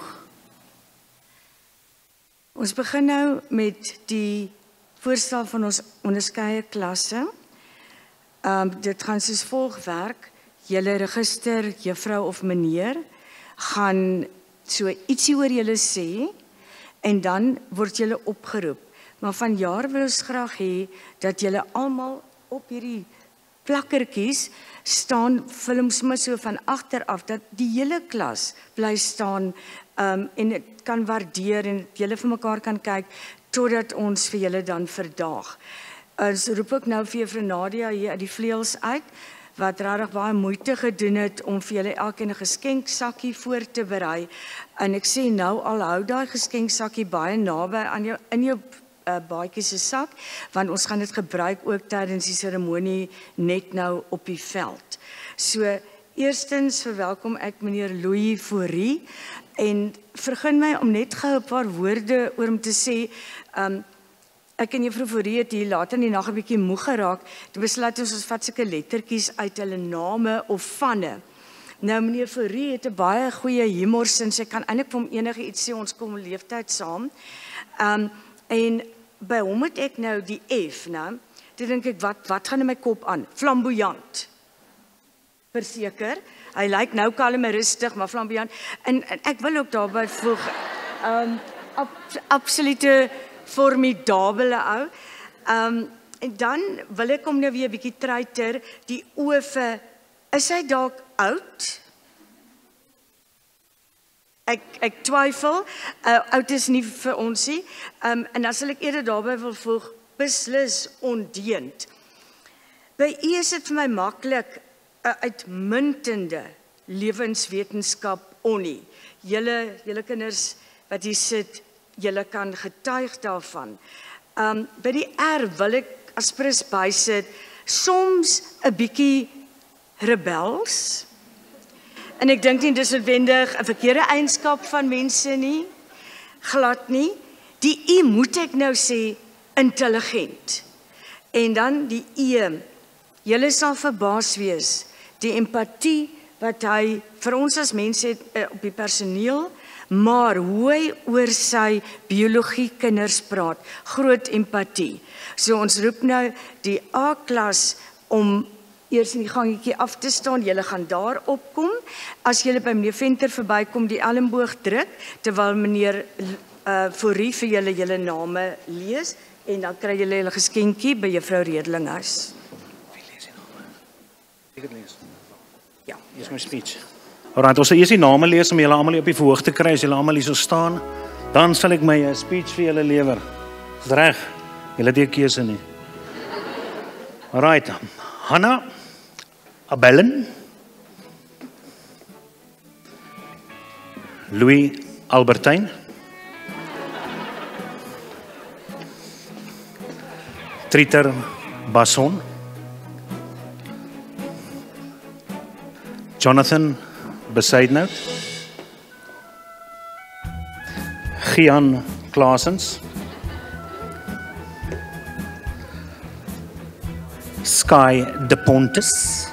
Ons begin nou met die voorstel van ons onderskeie klasse. Dit gaan soos volg werk. Julle register, juffrou of meneer, gaan so ietsie oor julle sê en dan word julle opgeroep. Maar vanjaar wil ons graag hê dat julle almal op hierdie plakkertjies staan, films maar so van agter af, dat die hele klas bly staan en dit kan waardeer en julle vir mekaar kan kyk, totdat ons vir julle dan verdaag. So roep ek nou vir juffrou Nadia hier uit die vleuels uit, wat regtig baie moeite gedoen het om vir julle elkeen 'n geskenksakkie voor te berei. En ek sê nou al, hou daai geskenksakkie baie naby aan jou, in jou baadjie se sak, want ons gaan dit gebruik ook tydens die seremonie net nou op die veld. So, eerstens verwelkom ek meneer Louis Fourie en vergun my om net gou 'n paar woorde oor hom te sê. Ek en juffrou Fourie het hier later in die nag 'n bietjie moeg geraak. Toe besluit ons vat sulke lettertjies uit hulle name of vanne. Nou meneer Fourie het 'n baie goeie humorsin, sy kan eintlik vir hom enige iets sê, ons kom leeftyd saam. En by hom het ek nou die F, nou. Toe dink ek, wat gaan in my kop aan? Flamboyant. Verseker. Hy lyk nou kalm en rustig, maar flamboyant. En ek wil ook daarby voeg, absolute formidabele ou. En dan wil ek hom nou weer 'n bietjie treiter, die oë, is hy dalk oud? Ek twyfel, oud is nie vir ons nie, en dan sal ek eerder daarby wil voeg, beslis ondeend. By u is dit vir my maklik, 'n uitmuntende lewenswetenskap onnie. Julle kinders wat hier sit, julle kan getuig daarvan. By die R wil ek aspres bysit, soms 'n bietjie rebels. En ek dink nie dis noodwendig 'n verkeerde eienskap van mense nie, glad nie. Die I moet ek nou sê intelligent. En dan die E. Julle sal verbaas wees, die empatie wat hy vir ons as mense het op die personeel, maar hoe hy oor sy biologie kinders praat, groot empatie. So ons roep nou die A-klas om eers in die gangetjie af te staan, julle gaan daar opkom. As julle by meneer Venter verbykom, die elmboog druk, terwyl meneer Fourie vir julle name lees, en dan kry julle julle geskenkie by juffrou Redlinghuis. Wie lees die name? Ek het lees. Ja. Hier is my speech. Alright, ons sal eers die name lees om julle almal op die verhoog te kry, as julle almal hier so staan, dan sal ek my speech vir julle lewer. Is reg? Julle het nie 'n keuse nie. Alright, Hanna Abellen, Louis Albertyn, Triter Basson, Jonathan Besaidnout, Gian Klaasens, Sky De Pontus,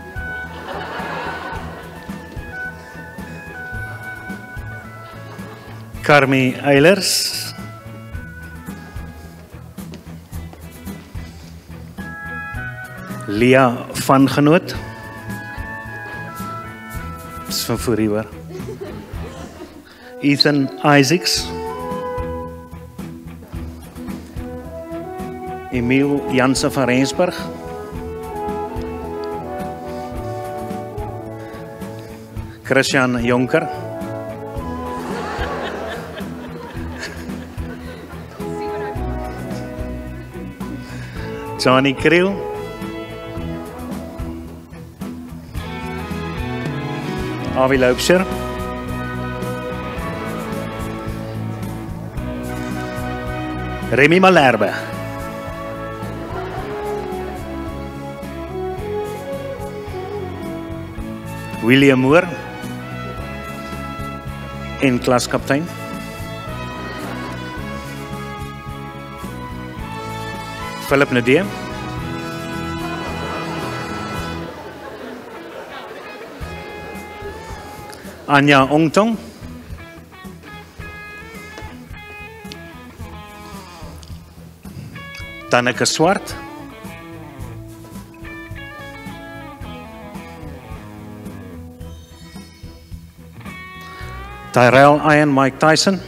Carmi Eilers, Lia van Genoot, dis van Fourie hoor, Ethan Isaacs, Emil Jansen van Rensburg, Christian Jonker, Johnny Kriel, Avi Loubser, Remy Malherbe, William Moore en klaskaptein, Philip Nadee, Anja Ongtong, Tanneke Swart, Tyrell Ian Mike Tyson,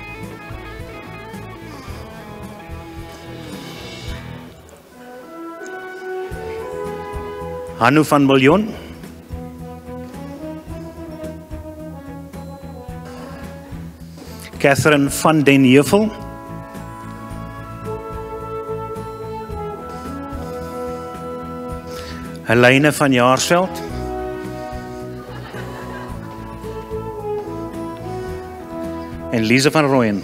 Hanu van Biljon, Catherine van den Heuvel, Helene van Jaarsveld, en Lise van Rooyen.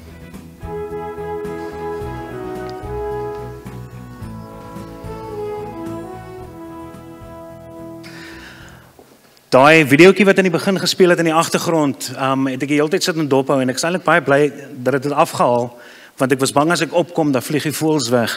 Daai videoetjie wat in die begin gespeel het in die agtergrond, het ek die hele tyd sit en dophou en ek is eintlik baie bly dat dit afgehaal, want ek was bang as ek opkom dan vlieg die voëls weg.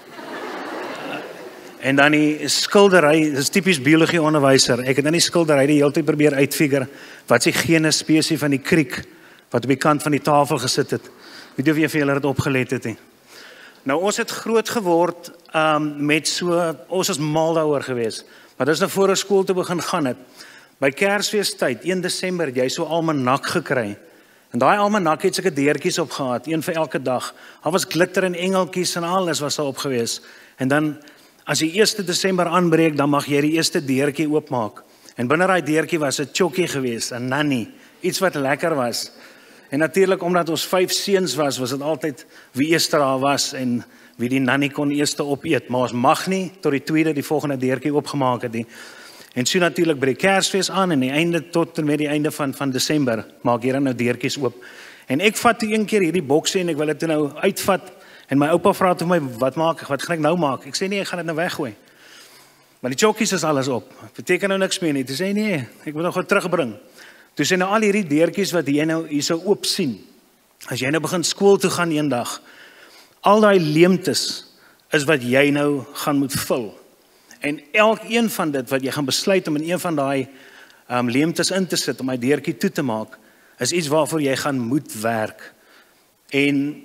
En dan die skildery, dis tipies biologie onderwyser. Ek het in die skildery die hele tyd probeer uitfigure wat is die genus spesie van die kriek wat op die kant van die tafel gesit het. Weet jy of jy vir julle dit opgelet het nie? Nou ons het groot geword met so, ons is mal daaroor gewees. Maar dis nou voor ons skool te begin gaan het. By Kersfeestyd, 1 Desember, het jy so almanak gekry. En daai almanak het sulke deurtjies op gehad, een vir elke dag. Daar was glitter en engeltjies en alles was daar op gewees. En dan, as die 1 Desember aanbreek, dan mag jy die eerste deurtjie oopmaak. En binne daai deurtjie was 'n chokkie gewees, 'n nanny, iets wat lekker was. En natuurlik, omdat ons 5 seuns was dit altyd wie eers daar was en wie die nanny kon eerste opeet. Maar ons mag nie tot die tweede die volgende deurtjie oopgemaak het nie. En so natuurlik by die Kersfees aan en die einde tot en met die einde van Desember maak jy dan nou deurtjies oop. En ek vat toe een keer hierdie boksie en ek wil dit nou uitvat en my oupa vra toe my, wat gaan ek nou maak? Ek sê nee, ek gaan dit nou weggooi. Maar die chokkies is alles op. Beteken nou niks meer nie. Toe sê nee, ek moet nog wat terugbring. Toe sê nou al hierdie deurtjies wat jy nou hier sou oop sien. As jy nou begin skool toe gaan eendag, al daai leemtes is wat jy nou gaan moet vul. En elkeen van dit wat jy gaan besluit om in een van daai leemtes in te sit om hy deurtjie toe te maak, is iets waarvoor jy gaan moet werk. En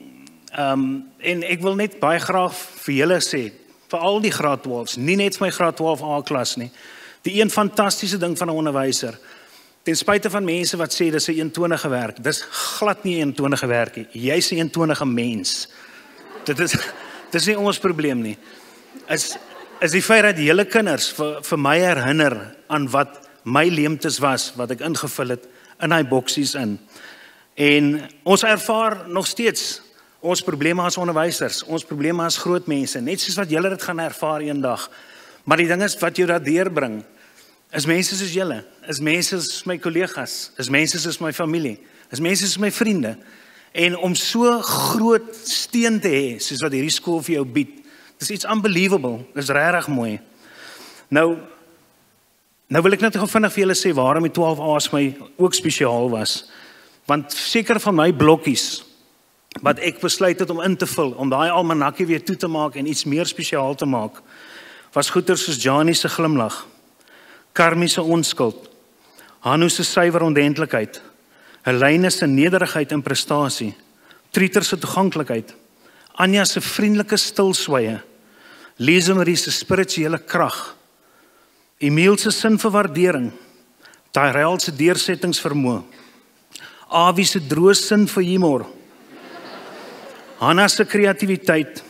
ek wil net baie graag vir julle sê, vir al die graad 12's, nie net vir my graad 12A klas nie, die een fantastiese ding van 'n onderwyser, ten spyte van mense wat sê dis 'n eentonige werk, dis glad nie 'n eentonige werk nie, jy's 'n eentonige mens. Dit is nie ons probleem nie. Is die feit dat julle kinders vir my herinner aan wat my leemtes was, wat ek ingevul het in daai boksies in. En ons ervaar nog steeds ons probleme as onderwysers, ons probleme as groot mense, net soos wat julle dit gaan ervaar eendag. Maar die ding is wat jou dat deurbring, is mense soos julle, is mense soos my kollegas, is mense soos my familie, is mense soos my vriende. En om so groot steun te hê, soos wat hierdie skool vir jou bied, dis iets unbelievable, dis regtig mooi. Nou wil ek net gou vinnig vir julle sê waarom die 12A's my ook spesiaal was. Want seker van my blokkies wat ek besluit het om in te vul, om daai almanakkie weer toe te maak en iets meer spesiaal te maak, was goeie soos Janie se glimlag, Carmie se onskuld, Hanu se suiwer ordentlikheid, Helene se nederigheid en prestasie, Trieter se toeganklikheid, Anja se vriendelike stilswye, Lesemarie se spirituele krag, Emile se sin vir waardering, Tyrell se deursettingsvermoë, Avi se droë sin vir humor, Hanna se kreatiwiteit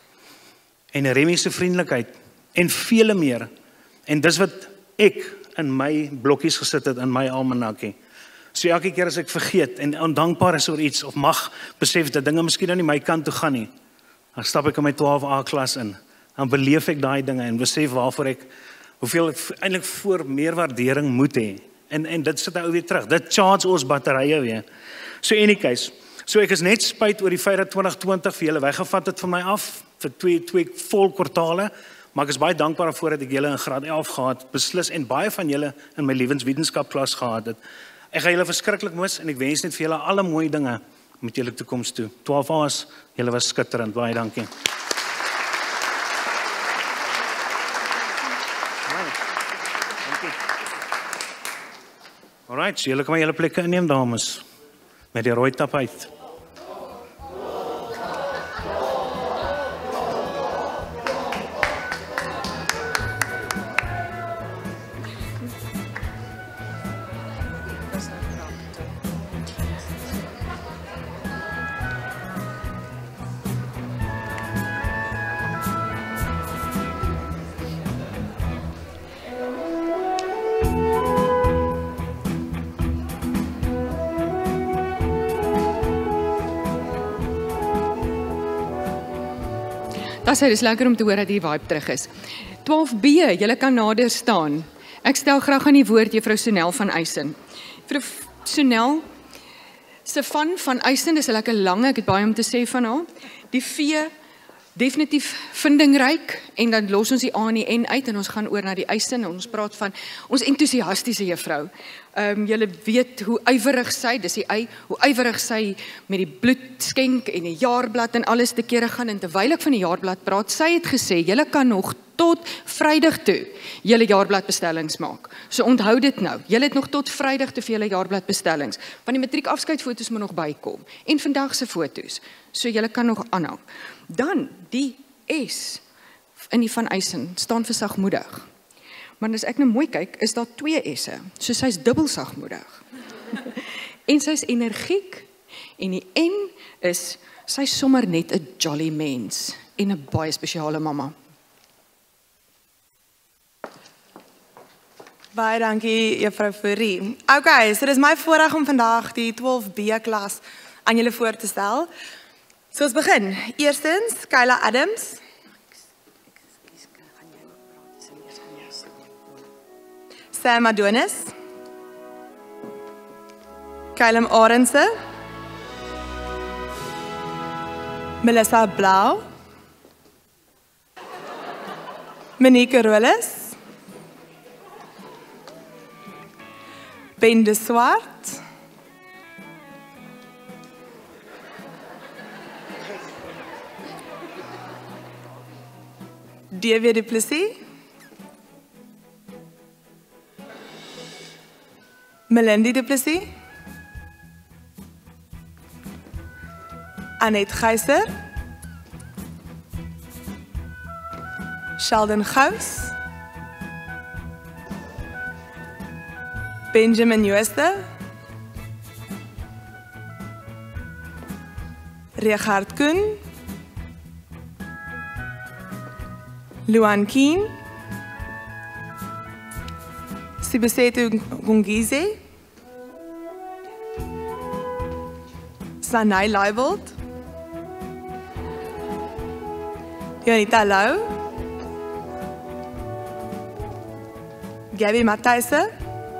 en Remy se vriendelikheid en vele meer. En dis wat ek in my blokkies gesit het in my almanakkie. So elke keer as ek vergeet en ondankbaar is oor iets of mag besef dat dinge miskien nou nie my kant toe gaan nie, dan stap ek in my 12A klas in. Dan beleef ek daai dinge en besef waarvoor ek hoeveel ek eintlik voor meer waardering moet hê. En dit sit nou weer terug. Dit charge ons batterye weer. So in any case, so ek is net spyt oor die feit dat 2020 vir julle weggevat het van my af vir twee vol kwartale, maar ek is baie dankbaar daarvoor dat ek julle in graad 11 gehad, beslis en baie van julle in my lewenswetenskap klas gehad het. Ek gaan julle verskriklik mis en ek wens net vir julle alle mooi dinge met julle toekoms toe. 12A's, julle was skitterend. Baie dankie. Alright, so julle kan maar julle plekke inneem, dames, met die rooi tapuit. Dis lekker om te hoor dat die vibe terug is. 12B, julle kan nader staan. Ek stel graag aan die woord juffrou Sonel van Eisen. Juffrou Sonel se van Eisen is 'n lekker lang, ek het baie om te sê van haar. Die V, definitief vindingryk en dan los ons die A en die N uit en ons gaan oor na die Eisen en ons praat van ons entoesiastiese juffrou. Julle weet hoe ywerig sy, dis die Y, hoe ywerig sy met die bloedskenk en die jaarblad en alles te kere gaan en terwyl ek van die jaarblad praat, sy het gesê, julle kan nog tot Vrydag toe julle jaarbladbestellings maak. So onthou dit nou, julle het nog tot Vrydag toe vir julle jaarbladbestellings, want die matriekafskeidfoto's moet nog bykom en vandag se foto's, so julle kan nog aanhang. Dan die S in die van Eisen staan vir sagmoedig. Maar as ek nou mooi kyk, is daar 2 S'e, so sy's dubbel sagmoedig. En sy's energiek en die N is sy's sommer net 'n jolly mens en 'n baie spesiale mamma. Baie dankie juffrou Fourie. Okay, so dis my voorreg om vandag die 12B klas aan julle voor te stel. So ons begin. Eerstens, Kyla Adams. Sam Adonis. Kylem Arendse. Melissa Blau. Monique Rolles. Ben de Swart. David Du Plessis. Melindy Du Plessis. Annette Geyser, Sheldon Gous, Benjamin Jooste, Richard Koen, Luan Keen, Sibusetu Gungize, Sanay Leibold, Jonita Lau, Gabby Matthijsse,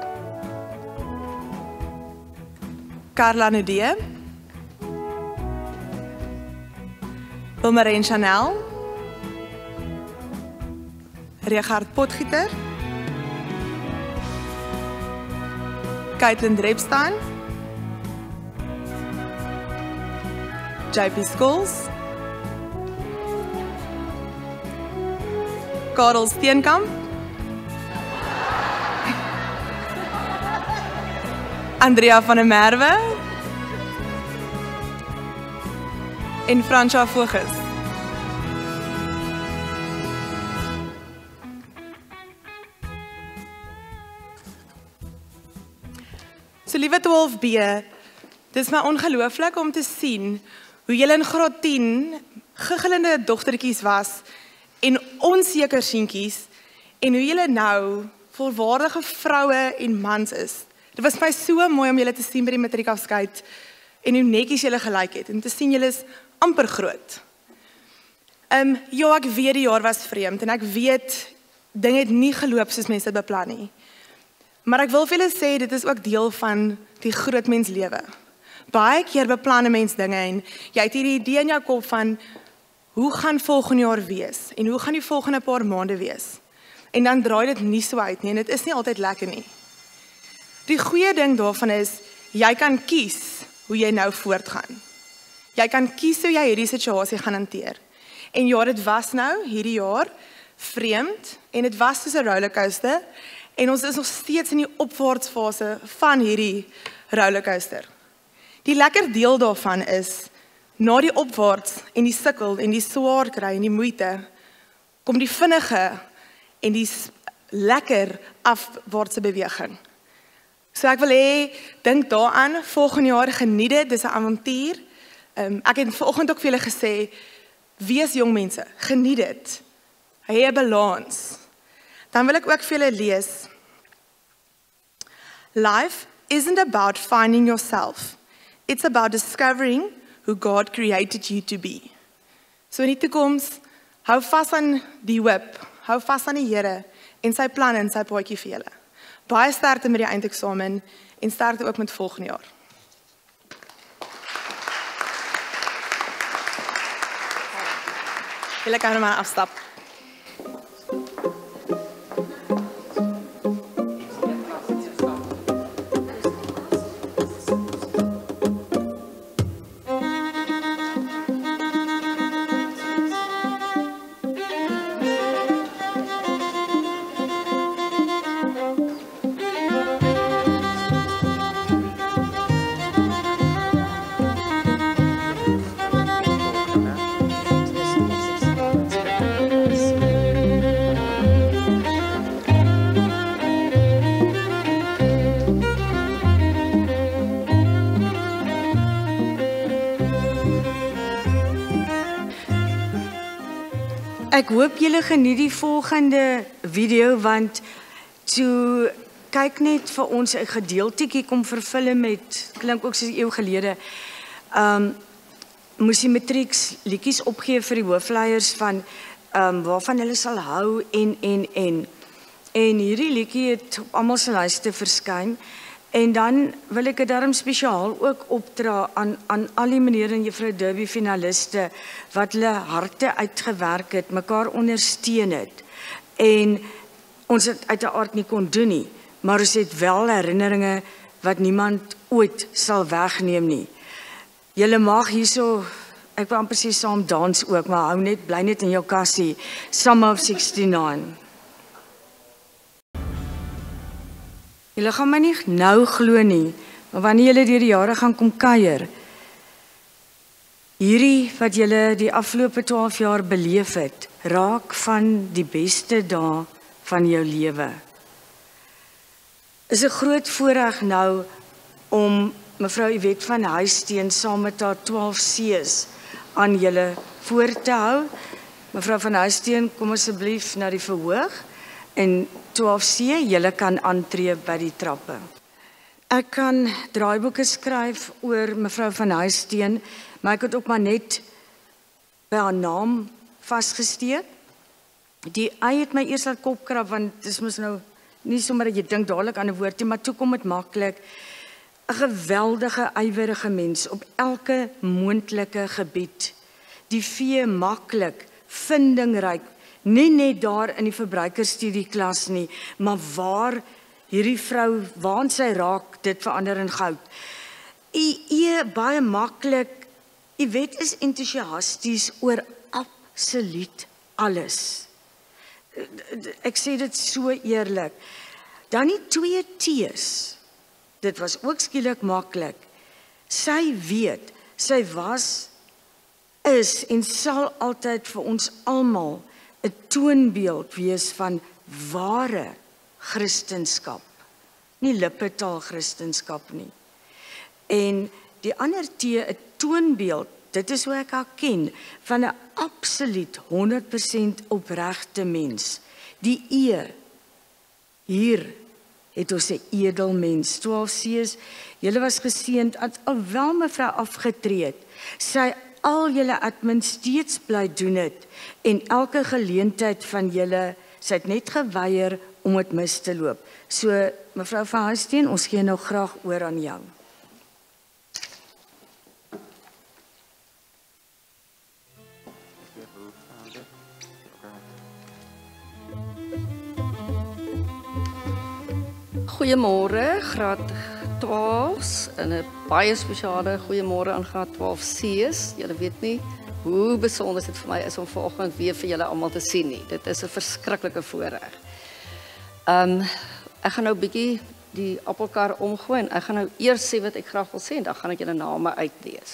Carla Nudie, Wilmarijn Chanel, Richard Potgieter, Caitlin Drepstaan, JP Scholes, Karel Steenkamp, Andrea van der Merwe en Fransja Voges. So liewe 12B, dit is my ongelooflik om te sien hoe julle in graad 10 giggelende dogtertjies was en onseker seentjies en hoe julle nou volwaardige vroue en mans is. Dit was my so mooi om julle te sien by die matriekafskeid en hoe netjies julle gelyk het en te sien julle is amper groot. Ja, ek weet die jaar was vreemd en ek weet dinge het nie geloop soos mense beplan nie. Maar ek wil vir julle sê dit is ook deel van die groot mens lewe. Baie keer beplan 'n mens dinge en jy het hierdie idee in jou kop van hoe gaan volgende jaar wees en hoe gaan die volgende paar maande wees. En dan draai dit nie so uit nie en dit is nie altyd lekker nie. Die goeie ding daarvan is jy kan kies hoe jy nou voortgaan. Jy kan kies hoe jy hierdie situasie gaan hanteer. En ja, dit was nou hierdie jaar vreemd en dit was soos 'n rollercoaster en ons is nog steeds in die opwaartsfase van hierdie rollercoaster. Die lekker deel daarvan is na die opwaarts en die sukkel en die swaar kry en die moeite kom die vinnige en die lekker afwaartse beweging. So ek wil hê, dink daaraan, volgende jaar geniet dit, dis 'n avontuur. Ek het vanoggend ook vir julle gesê, wees jong mense, geniet dit. Hê 'n balans. Dan wil ek ook vir julle lees. Life isn't about finding yourself. It's about discovering who God created you to be. So in die toekoms, hou vas aan die hoop, hou vas aan die Here en sy planne en sy paadjie vir julle. Baie sterkte met die eindeksamen en sterkte ook met volgende jaar. Julle kan maar afstap. Ek hoop julle geniet die volgende video want toe kyk net vir ons 'n gedeeltjie kom vervul met klink ook soos eeu gelede. Moes die matrieks liedjies opgee vir die hoofleiers van waarvan hulle sal hou en hierdie liedjie het op almal se lyste verskyn. En dan wil ek dit daarom spesiaal ook opdra aan al die meneer en juffrou Derby finaliste wat hulle harte uitgewerk het, mekaar ondersteun het. En ons het uit 'n aard nie kon doen nie, maar ons het wel herinneringe wat niemand ooit sal wegneem nie. Julle mag hierso, ek wil amper sê saam dans ook, maar hou net, bly net in jou kassie. Summer of 69. Julle gaan my nie nou glo nie, maar wanneer julle deur die jare gaan kom kuier, hierdie wat julle die afgelope 12 jaar beleef het, raak van die beste dae van jou lewe. Is 'n groot voorreg nou om mevrou Yvette van Huisteen saam met haar 12 C's aan julle voor te hou. Mevrou van Huisteen, kom asseblief na die verhoog en 12C, julle kan aantree by die trappe. Ek kan draaiboeke skryf oor mevrou van Huisteen, maar ek het ook maar net by haar naam vasgesteek. Die hy het my eers laat kopkrap, want dit is mos nou nie sommer dat jy dink dadelik aan 'n woord nie, maar toe kom dit maklik. 'n Geweldige, ywerige mens op elke moontlike gebied. Die vee maklik, vindingryk, nie net daar in die verbruikersstudieklas nie, maar waar hierdie vrou, waar sy raak, dit verander in goud. Baie maklik, Yvette is entoesiasties oor absoluut alles. Ek sê dit so eerlik. Dan die 2 T's. Dit was ook skielik maklik. Sy weet, sy was, is en sal altyd vir ons almal 'n toonbeeld wees van ware Christendom. Nie lippetaal Christendom nie. En die ander T, 'n toonbeeld, dit is hoe ek haar ken, van 'n absoluut 100% opregte mens. Die E, hier het ons 'n edelmens. 12 C's, julle was geseënd, alhoewel mevrou afgetree het, sy al julle admin steeds bly doen het, en elke geleentheid van julle, sy het net geweier om dit mis te loop. So, mevrou van Huisteen, ons gee nou graag oor aan jou. Goeiemôre, graad 12's en 'n baie spesiale goeiemôre aan graad 12C's. Julle weet nie hoe besonder dit vir my is om vanoggend weer vir julle almal te sien nie. Dit is 'n verskriklike voorreg. Ek gaan nou 'n bietjie die appelkar omgooi en ek gaan nou eers sê wat ek graag wil sê en dan gaan ek julle name uitlees.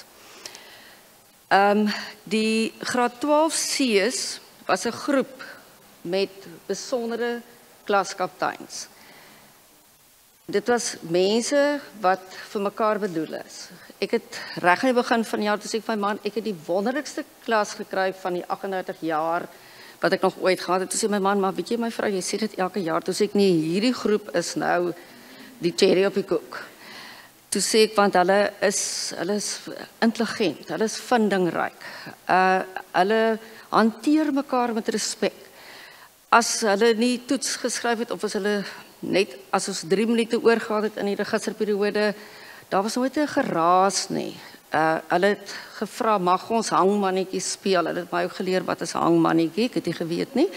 Die graad 12C's was 'n groep met besondere klaskapteins. Dit was mense wat vir mekaar bedoel is. Ek het reg aan die begin van die jaar toe sê ek my man, ek het die wonderlikste klas gekry van die 38 jaar wat ek nog ooit gehad het. Toe sê my man, maar weet jy my vrou, jy sê dit elke jaar. Toe sê ek nee, hierdie groep is nou die cherry op die koek. Toe sê ek want hulle is intelligent, hulle is vindingryk. Hulle hanteer mekaar met respek. As hulle nie toets geskryf het of as hulle net as ons 3 minute oor gehad het in die registerperiode, daar was nooit 'n geraas nie. Hulle het gevra, mag ons hangmannetjies speel? Hulle het my ook geleer wat is hangmannetjie, ek het nie geweet nie.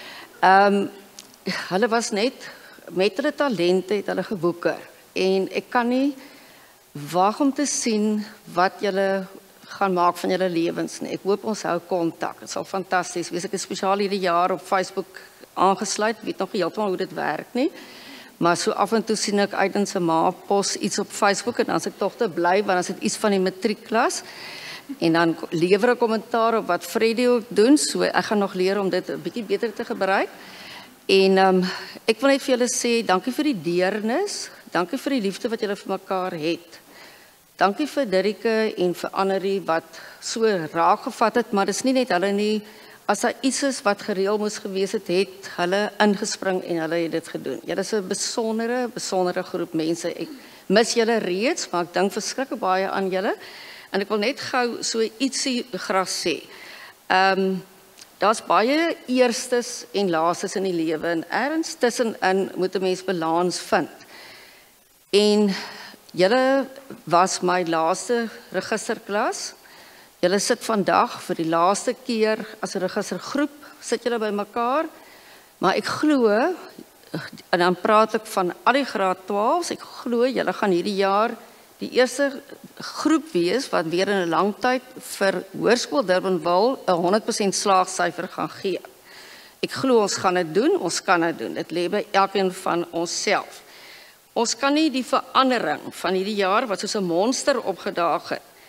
Hulle was net, met hulle talente het hulle gewoeker. En ek kan nie wag om te sien wat julle gaan maak van julle lewens nie. Ek hoop ons hou kontak. Dit sal fantasties wees. Ek is spesiaal hierdie jaar op Facebook aangesluit, weet nog nie heeltemal hoe dit werk nie, maar so af en toe sien ek uit in sy ma pos iets op Facebook en dan is ek tog te bly, want dan is dit iets van die matriekklas en dan lewer ek kommentaar op wat Freddie ook doen, so ek gaan nog leer om dit 'n bietjie beter te gebruik en ek wil net vir julle sê, dankie vir die deernis, dankie vir die liefde wat julle vir mekaar het, dankie vir Dirike en vir Annerie wat so raak gevat het, maar dis nie net hulle nie. As daar iets is wat gereël moes gewees het, het hulle ingespring en hulle het dit gedoen. Julle is 'n besondere groep mense. Ek mis julle reeds, maar ek dink verskriklik baie aan julle. En ek wil net gou so ietsie graag sê. Daar's baie eerstes en laastes in die lewe en ergens tussenin moet 'n mens balans vind. En julle was my laaste registerklas. Julle sit vandag vir die laaste keer as 'n registergroep, sit julle by mekaar, maar ek glo, en dan praat ek van al die graad 12's, ek glo julle gaan hierdie jaar die eerste groep wees wat weer in 'n lang tyd vir Hoërskool Durbanville 'n 100% slaagsyfer gaan gee. Ek glo ons gaan dit doen, ons kan dit doen. Dit lê by elkeen van onsself. Ons kan nie die verandering van hierdie jaar wat soos 'n monster opgedaag het,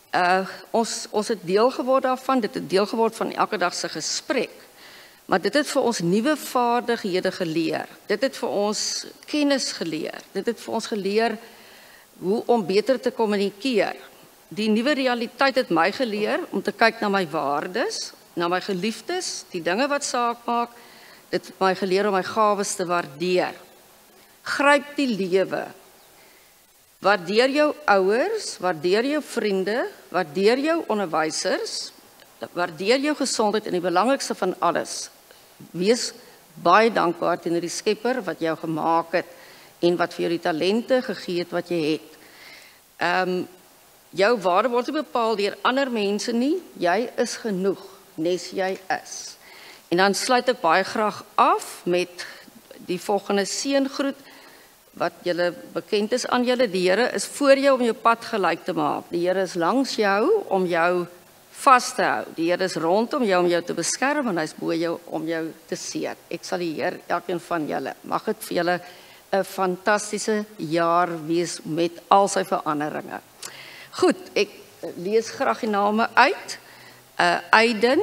Ons het deel geword daarvan, dit het deel geword van elke dag se gesprek. Maar dit het vir ons nuwe vaardighede geleer. Dit het vir ons kennis geleer. Dit het vir ons geleer hoe om beter te kommunikeer. Die nuwe realiteit het my geleer om te kyk na my waardes, na my geliefdes, die dinge wat saak maak. Dit het my geleer om my gawes te waardeer. Gryp die lewe. Waardeer jou ouers, waardeer jou vriende, waardeer jou onderwysers, waardeer jou gesondheid en die belangrikste van alles. Wees baie dankbaar teenoor die Skepper wat jou gemaak het en wat vir jou die talente gegee het wat jy het. Jou waarde word nie bepaal deur ander mense nie, jy is genoeg, nes jy is. En dan sluit ek baie graag af met die volgende seëngroet wat julle bekend is aan julle. Die Here is voor jou om jou pad gelyk te maak. Die Here is langs jou om jou vas te hou. Die Here is rondom jou om jou te beskerm en hy is bo jou om jou te seën. Ek sal die Heer elkeen van julle, mag dit vir julle 'n fantastiese jaar wees met al sy veranderinge. Goed, ek lees graag die name uit. Aiden,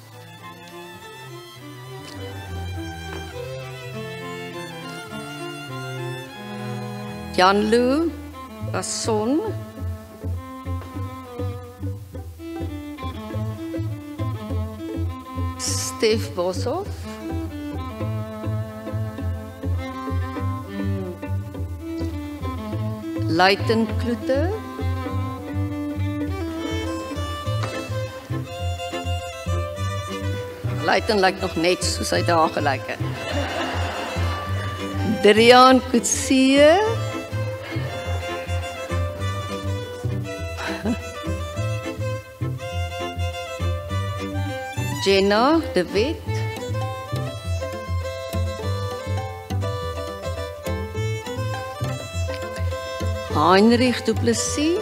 Janlu, Ason, Stef Boshoff, Luiten Kloete, Luiten lyk nog net soos hy daar gelyk het. Drian Kutsie, Jenna de Wet, Heinrich Du Plessis,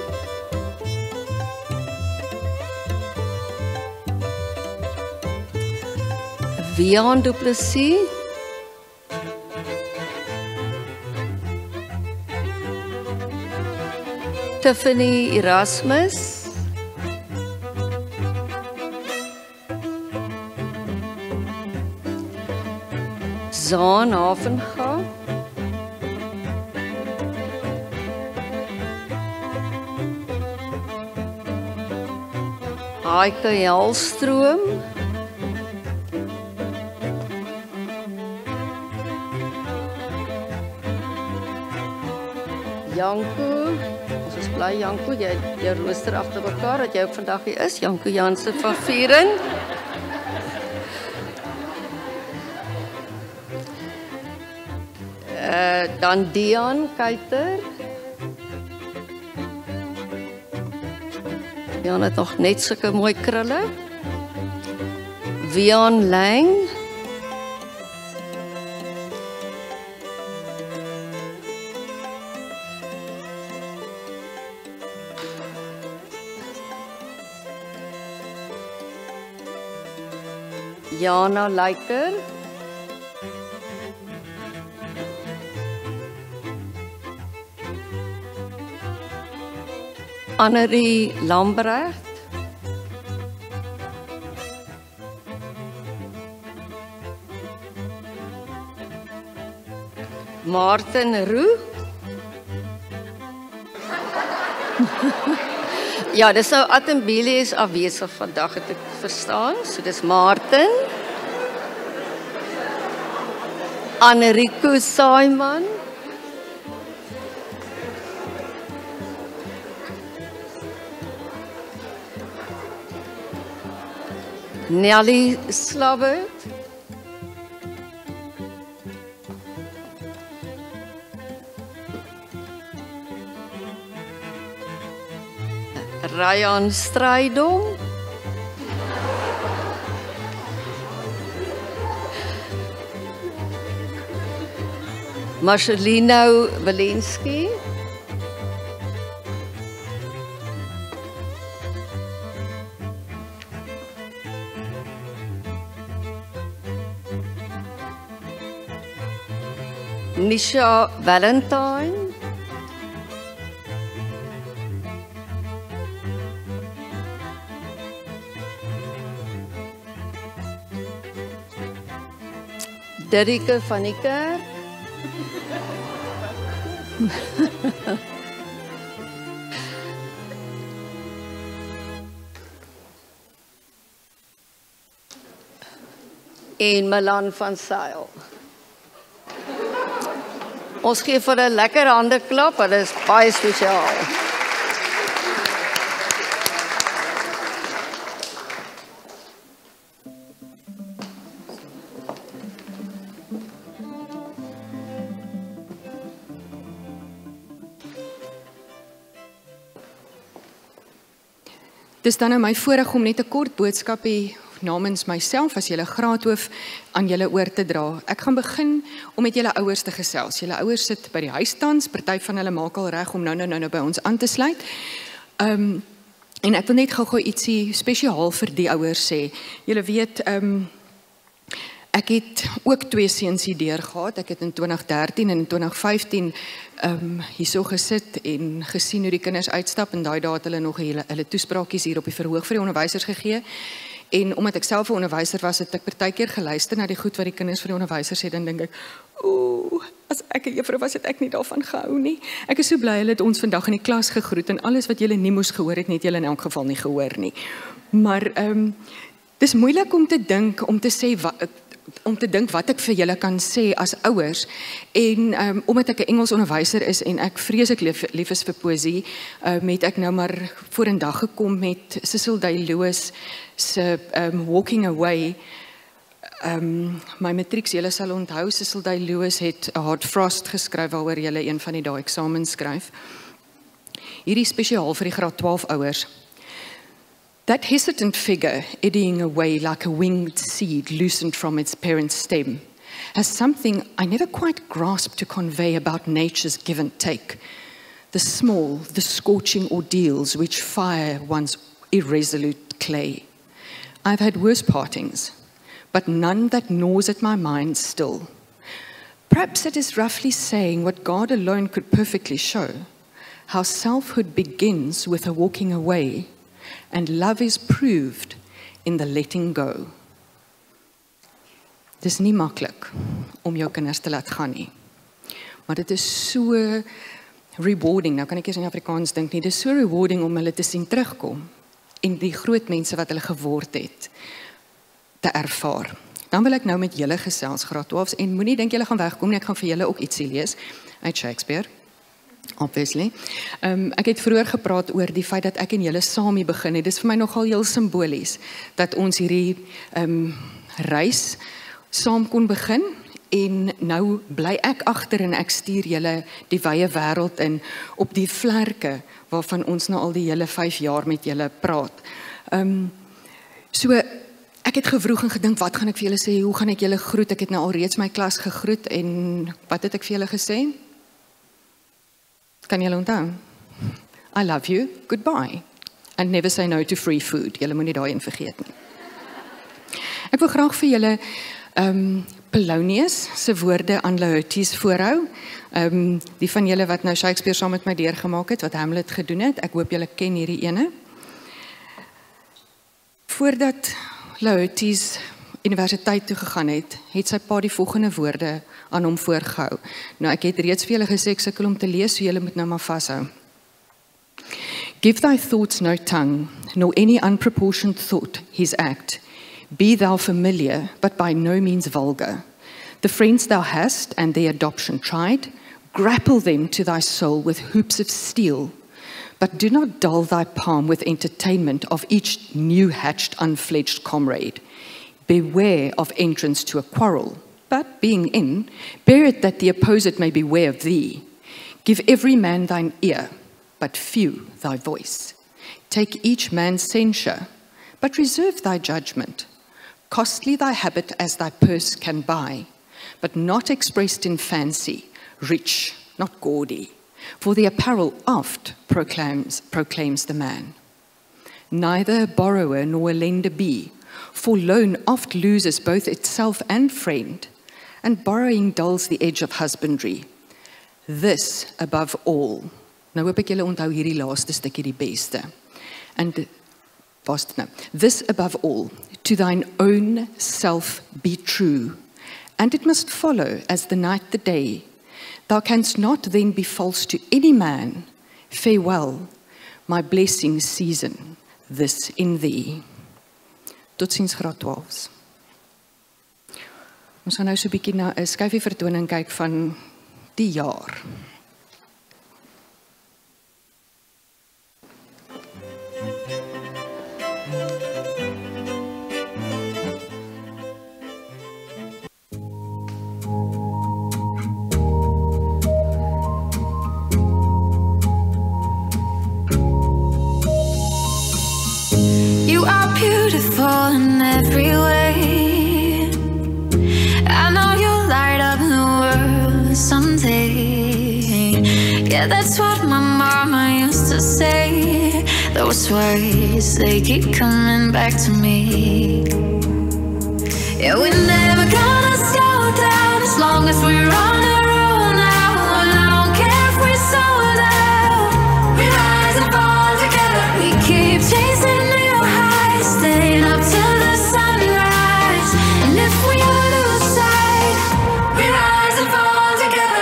Vian Du Plessis, Tiffany Erasmus, Zaan Havenga, Heike Helstroom, Janko, ons is bly Janko, jy het jou rooster agter mekaar dat jy ook vandag hier is, Janko Jansen van Vieren. Dan Dian Kuiter. Dian het nog net sulke mooi krulle. Vian Lang. Jana Leiker. Annerie Lambrecht. Martin Roux. Ja, dis nou Atembili is afwesig vandag het ek verstaan. So dis Martin. Anerico Saiman. Nelly Slabbert. Ryan Strydom. Marcelino Walensky. Nisha Valentine. Dirike van die kerk. En Milan van Sail. Ons gee vir 'n lekker handeklap, dit is baie spesiaal. Dis dan nou my voorreg om net 'n kort boodskapie namens myself as julle graadhoof aan julle oor te dra. Ek gaan begin om met julle ouers te gesels. Julle ouers sit by die huis tans, party van hulle maak al reg om nou by ons aan te sluit. En ek wil net gou-gou ietsie spesiaal vir die ouers sê. Julle weet, ek het ook 2 seuns hier deur gehad. Ek het in 2013 en in 2015 hierso gesit en gesien hoe die kinders uitstap en daai dae het hulle nog hulle toespraakies hier op die verhoog vir die onderwysers gegee. En omdat ek self 'n onderwyser was, het ek partykeer geluister na die goed wat die kinders vir die onderwysers sê, dan dink ek, as ek 'n juffrou was, het ek nie daarvan gehou nie. Ek is so bly hulle het ons vandag in die klas gegroet en alles wat julle nie moes gehoor het julle in elk geval nie gehoor nie. Maar dis moeilik om te dink wat ek vir julle kan sê as ouers en omdat ek 'n Engels onderwyser is en ek vreeslik lief is vir poësie, het ek nou maar vorendag gekom met Cecil Day-Lewis se Walking Away. My matrieks, julle sal onthou, Cecil Day-Lewis het Hard Frost geskryf waaroor julle een van die daai eksamens skryf. Hierdie spesiaal vir die graad 12 ouers. That hesitant figure, eddying away like a winged seed loosened from its parent stem, has something I never quite grasped to convey about nature's give and take. The small, the scorching ordeals which fire one's irresolute clay. I've had worse partings, but none that gnaws at my mind still. Perhaps it is roughly saying what God alone could perfectly show, how selfhood begins with a walking away, and love is proved in the letting go. Dis nie maklik om jou kinders te laat gaan nie. Maar dit is so rewarding, nou kan ek eers in Afrikaans dink nie, dit is so rewarding om hulle te sien terugkom en die groot mense wat hulle geword het te ervaar. Dan wil ek nou met julle gesels, graad 12's, en moenie dink julle gaan wegkom nie, ek gaan vir julle ook ietsie lees uit Shakespeare. Obviously. Ek het vroeër gepraat oor die feit dat ek en julle saam hier begin het. Dit is vir my nogal heel simbolies dat ons hierdie reis saam kon begin en nou bly ek agter en ek stuur julle die wye wêreld in op die vlerke waarvan ons nou al die hele 5 jaar met julle praat. So ek het gevroeg en gedink, wat gaan ek vir julle sê? Hoe gaan ek julle groet? Ek het nou al reeds my klas gegroet en wat het ek vir julle gesê? Kan julle onthou? I love you, goodbye. And never say no to free food. Julle moenie daai een vergeet nie. Ek wil graag vir julle Polonius se woorde aan Laertes voorhou. Die van julle wat nou Shakespeare saam met my deurgemaak het, wat Hamlet gedoen het, ek hoop julle ken hierdie ene. Voordat Laertes universiteit toe gegaan het, het sy pa die volgende woorde aan hom voorgehou. Nou ek het reeds vir julle gesê ek sukkel om te lees, so julle moet nou maar vashou. Give thy thoughts no tongue, nor any unproportioned thought his act. Be thou familiar, but by no means vulgar. The friends thou hast and their adoption tried, grapple them to thy soul with hoops of steel, but do not dull thy palm with entertainment of each new-hatched, unfledged comrade. Beware of entrance to a quarrel, but being in, bear it that the opposite may beware of thee. Give every man thine ear, but few thy voice. Take each man's censure, but reserve thy judgment. Costly thy habit as thy purse can buy, but not expressed in fancy, rich, not gaudy. For the apparel oft proclaims the man. Neither a borrower nor a lender be, for loan oft loses both itself and friend, and borrowing dulls the edge of husbandry. This above all. Nou hoop ek julle onthou hierdie laaste stukkie die beste. And this above all, to thine own self be true, and it must follow as the night the day. Thou canst not then be false to any man. Farewell, my blessing season this in thee. Totsiens graad 12's. Ons gaan nou so 'n bietjie na 'n skyfie vertoning kyk van die jaar. You are beautiful in every way. I know you'll light up the world someday. Yeah, that's what my mama used to say. Those words, they keep coming back to me. Yeah, we're never gonna slow down as long as we're on our own now. And I don't care if we're sold out. We rise and fall together. We keep chasing new highs, staying up till the sunrise. And if we lose sight, we rise and fall together.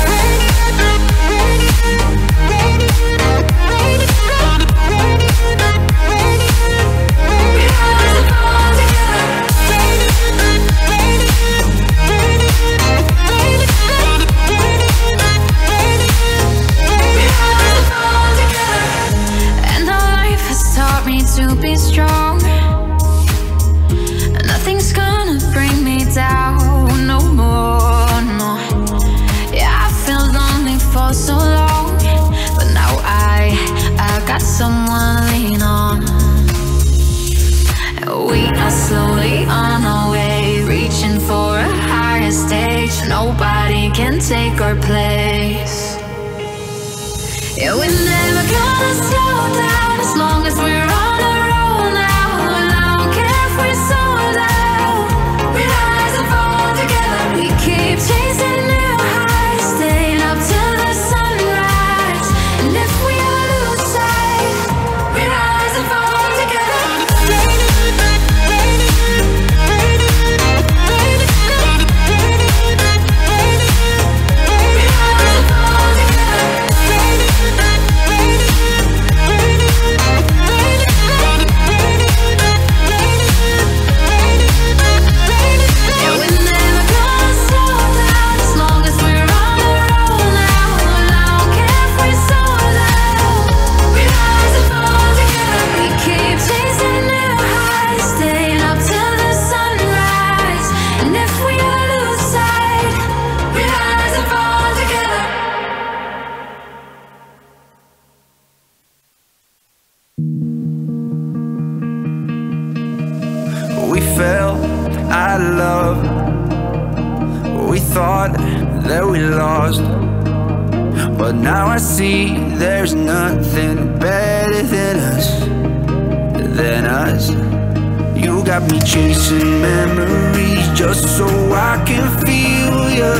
To be strong, nothing's gonna bring me down no more, no. Yeah, I felt lonely for so long, but now I got someone to lean on. We are slowly on our way, reaching for a higher stage. Nobody can take our place. Yeah, we're never gonna slow down as long as we're on our own now. And I don't care if we're sold out. We rise and fall together. We keep chasing new highs, staying up till the sunrise. And if we lose sight, we rise and fall together. We fell out of love. We thought that we lost, but now I see there's nothing better than us. You got me chasing memories just so I can feel you.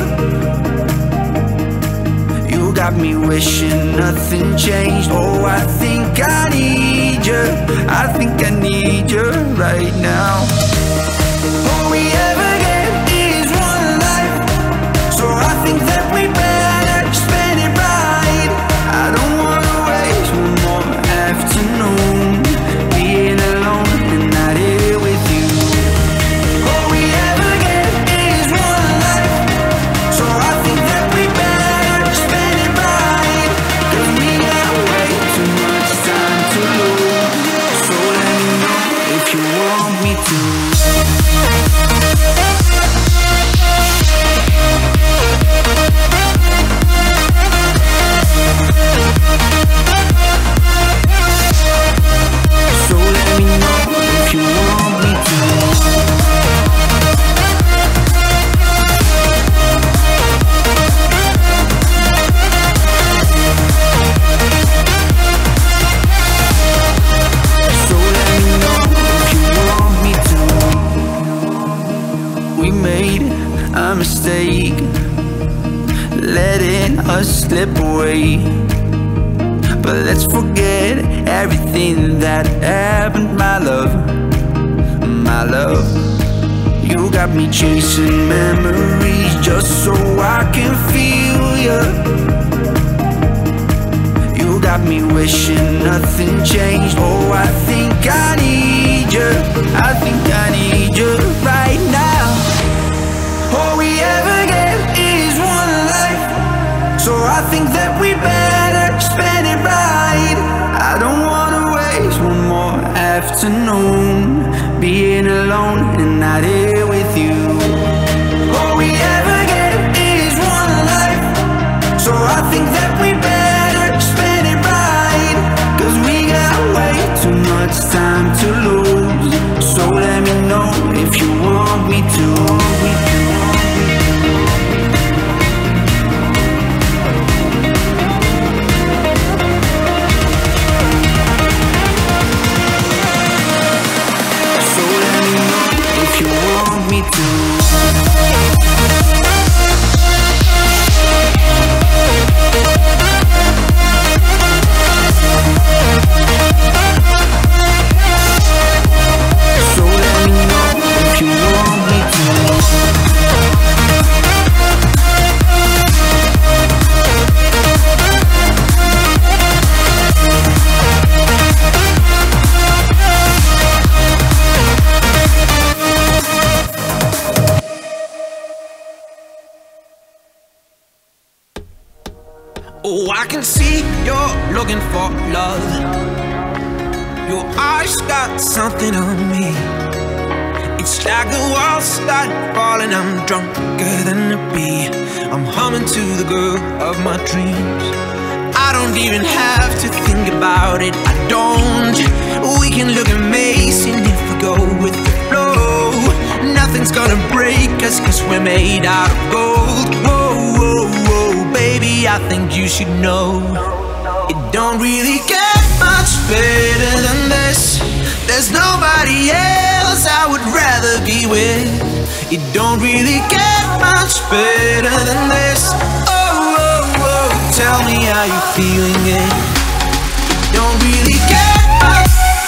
You got me wishing nothing changed. Oh, I think I need you. I think I need you right now. All we ever get is one life, so I think that we better spend it right. I don't wanna waste one more afternoon being alone and not here with you. All we ever get is one life, so I think that we better spend it right. 'Cause we got way too much time to lose. So let me know if you want me to. So let me know if you want me to. So let me know if you want me to. We made a mistake, letting us slip away. But let's forget everything that happened, my love, my love. You got me chasing memories just so I can feel you. You got me wishing nothing changed. Oh, I think I need you. I think I need you right now. All we ever get is one life, so I think that we better spend it right. I don't wanna waste one more afternoon being alone and not here with you. All we ever get is one life, so I think that we better spend it right. Cause we got way too much time to lose. So let me know if you want me to. If you want me to. So let me know if you want me to. Oh, I can see you're looking for love. Your eyes got something on me. It's like the walls start falling. I'm drunker than a bee. I'm humming to the girl of my dreams. I don't even have to think about it. I don't. We can look amazing if we go with the flow. Nothing's gonna break us, cause we're made out of gold. Whoa, whoa, whoa, baby, I think you should know. It don't really get much better than this. There's nobody else I would rather be with. It don't really get much better than this. Oh, oh, oh, tell me how you're feeling it. It don't really get much.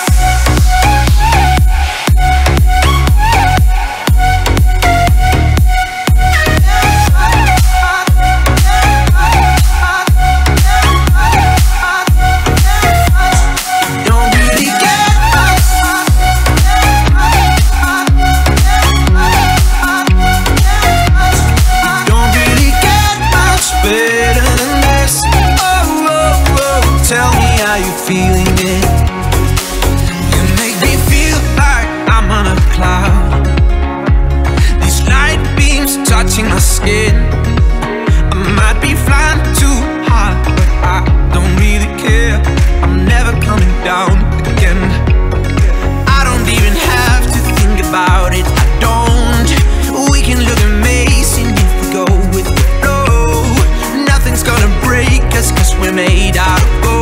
Tell me how you're feeling it. You make me feel like I'm on a cloud. These light beams touching my skin. I might be flying too high, but I don't really care. I'm never coming down again. I don't even have to think about it. I don't. We can look amazing if we go with the flow. Nothing's gonna break us, cause we're made out of gold.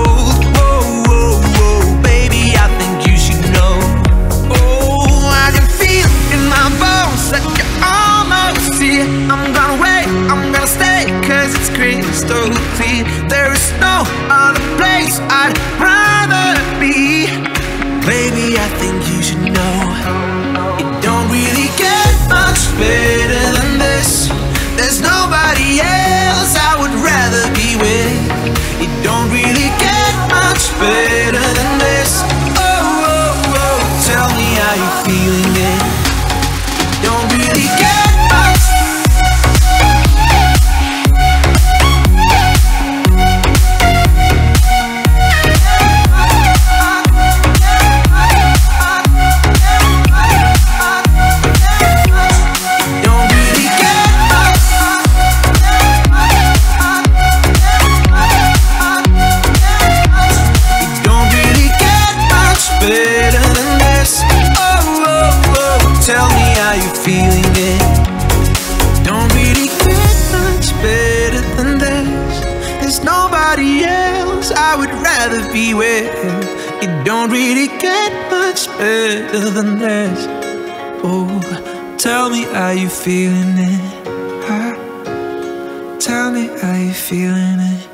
Crystal clear. There is no other place I'd rather be. Baby, I think you should know. It don't really get much better than this. There's nobody else I would rather be with. It don't really get much better than this. Oh, oh, oh, tell me how you're feeling it. It don't really get much. Tell me how you're feeling it. Don't really get much better than this. There's nobody else I would rather be with. It don't really get much better than this. Oh, tell me how you're feeling it. Huh? Tell me how you're feeling it.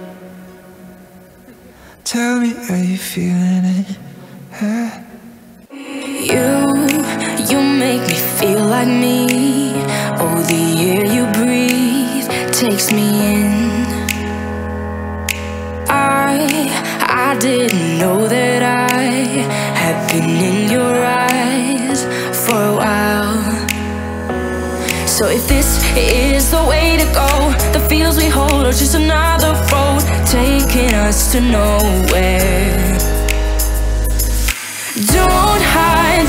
Tell me how you're feeling it. Huh? You make me feel feel like me. Oh, the air you breathe takes me in. I didn't know that I had been in your eyes for a while. So if this is the way to go, the feels we hold are just another road taking us to nowhere. Don't hide,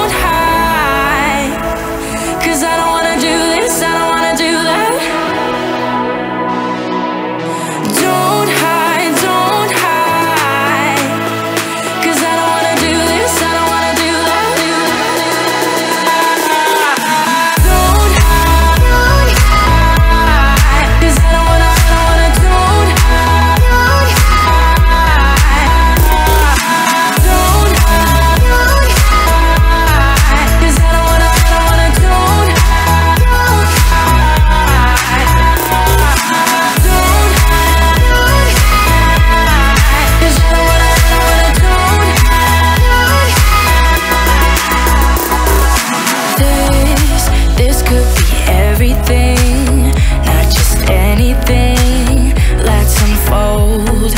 'cause I don't wanna do this, I don't wanna do that. Don't hide, 'cause I don't wanna do this, I don't wanna do that. Don't hide, 'cause I don't wanna, don't hide. Don't hide, 'cause I don't wanna, don't hide. Don't hide, 'cause I don't wanna, don't hide. This could be everything, not just anything. Let's unfold.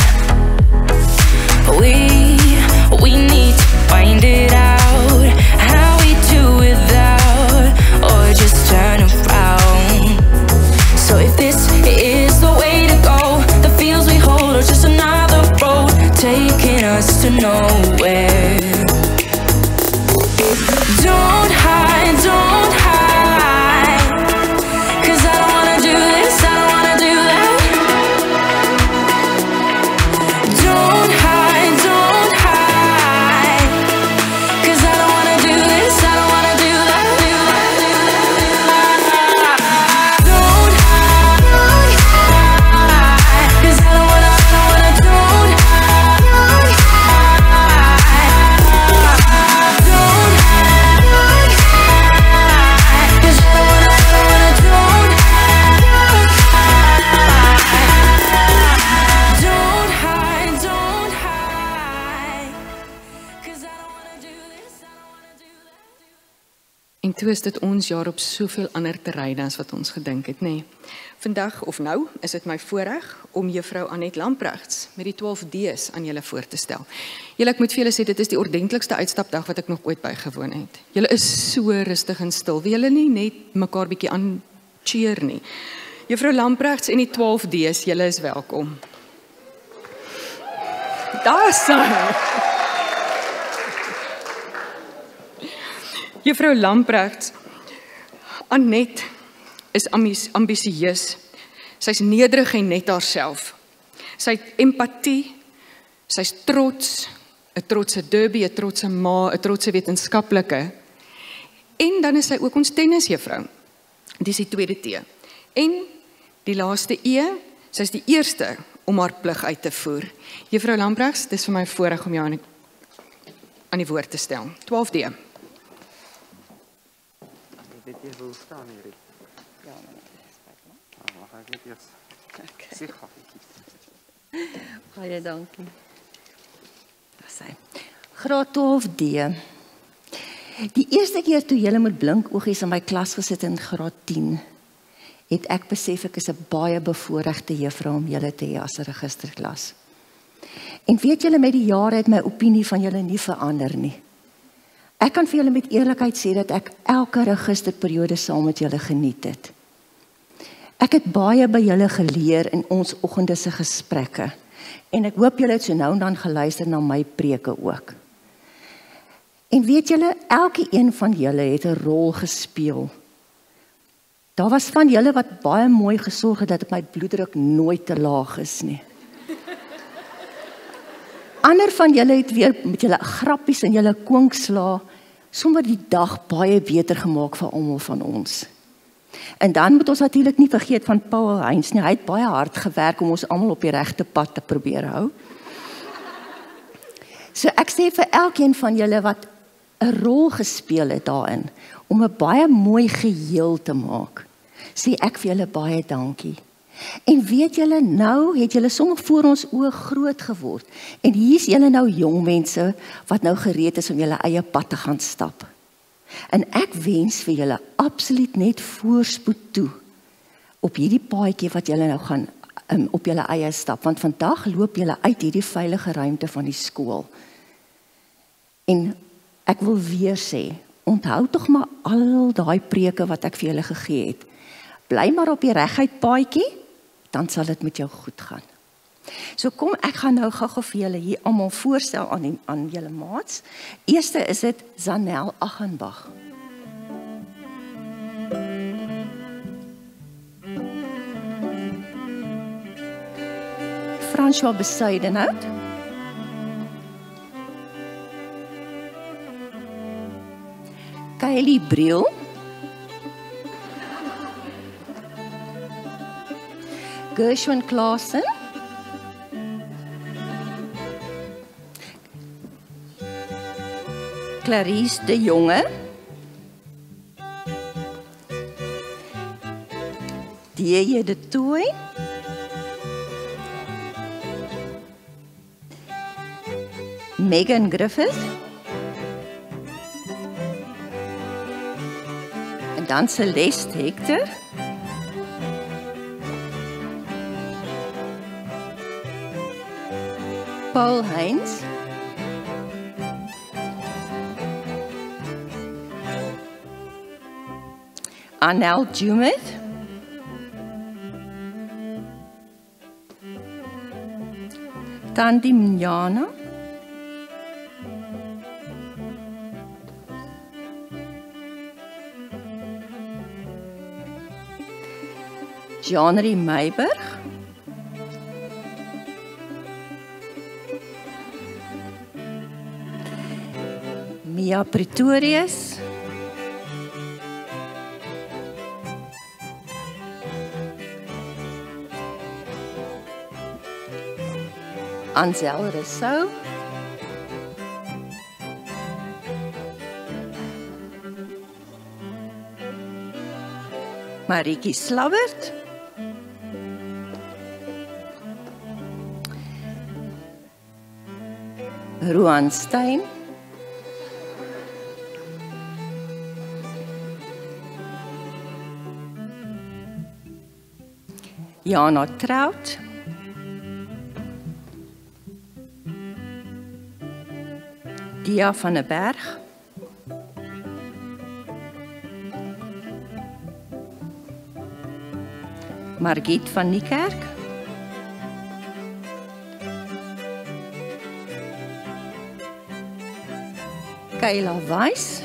We need to find it out, how we do without, or just turn around. So if this is the way to go, the feels we hold are just another road taking us to nowhere. Don't hide, 'cause I don't wanna do this, I don't wanna do that. Don't hide, 'cause I don't wanna do this, I don't wanna do that. Don't hide, 'cause I don't wanna, don't hide. Don't hide, 'cause I don't wanna, don't hide. Don't hide, 'cause I don't wanna do this, I don't wanna do that. En toe is dit ons jaar op soveel ander terreine as wat ons gedink het, nê. Vandag of nou is dit my voorreg om juffrou Anet Lamprechts met die 12 D's aan julle voor te stel. Julle, ek moet vir julle sê, dit is die ordentlikste uitstapdag wat ek nog ooit bygewoon het. Julle is so rustig en stil. Wie julle nie net mekaar bietjie aan cheer nie. Juffrou Lamprechts en die 12 D's, julle is welkom. Daar sy. Juffrou Lamprechts, Anet is ambisieus. Sy's nederig en net haarself. Sy het empatie, sy's trots, 'n trotse Derby, 'n trotse ma, 'n trotse wetenskaplike. En dan is sy ook ons tennisjuffrou. Dis die tweede T. En die laaste E, sy's die eerste om haar plig uit te voer. Juffrou Lamprechts, dis vir my voorreg om jou aan die woord te stel. 12D. Weet jy hoe staan hierdie? Ja, mag ek net eers sê gaffietjie. Baie dankie. Daar sê. Graad 12D. Die eerste keer toe julle met blink oogies in my klas gesit in graad 10, het ek besef ek is 'n baie bevoorregte juffrou om julle te hê as 'n registerklas. En weet julle, met die jare het my opinie van julle nie verander nie. Ek kan vir julle met eerlikheid sê dat ek elke registerperiode saam met julle geniet het. Ek het baie by julle geleer in ons oggende se gesprekke en ek hoop julle het so nou en dan geluister na my preke ook. En weet julle, elke een van julle het 'n rol gespeel. Daar was van julle wat baie mooi gesorg het dat my bloeddruk nooit te laag is nie. Ander van julle het weer met julle grappies en julle kwinkslae sommer die dag baie beter gemaak vir almal van ons. En dan moet ons natuurlik nie vergeet van Paul Heinz nie. Hy het baie hard gewerk om ons almal op die regte pad te probeer hou. So ek sê vir elkeen van julle wat 'n rol gespeel het daarin om 'n baie mooi geheel te maak, sê ek vir julle baie dankie. En weet julle, nou het julle sommer voor ons oë groot geword. En hier's julle nou jong mense wat nou gereed is om julle eie pad te gaan stap. En ek wens vir julle absoluut net voorspoed toe op hierdie paadjie wat julle nou gaan op julle eie stap, want vandag loop julle uit hierdie veilige ruimte van die skool. En ek wil weer sê, onthou tog maar al daai preke wat ek vir julle gegee het. Bly maar op die reguit paadjie, dan sal dit met jou goed gaan. So kom, ek gaan nou gou-gou vir julle hier almal voorstel aan julle maats. Eerste is dit Zanel Achenbach. François Besuidenhout. Kylie Briel. Gershwin Klaassen. Clarice de Jonge. D.J. de Tooi. Megan Griffith. En dan Celeste Hector. Paul Heinz. Anel Jumeth. Tandi Mnyana. Jean-Marie Meiberg. Mia Pretorius. Ansel Rousseau. Marieke Slabbert. Roan Stein. Jana Trout. Dia van der Berg. Margriet van Niekerk. Kayla Weiss.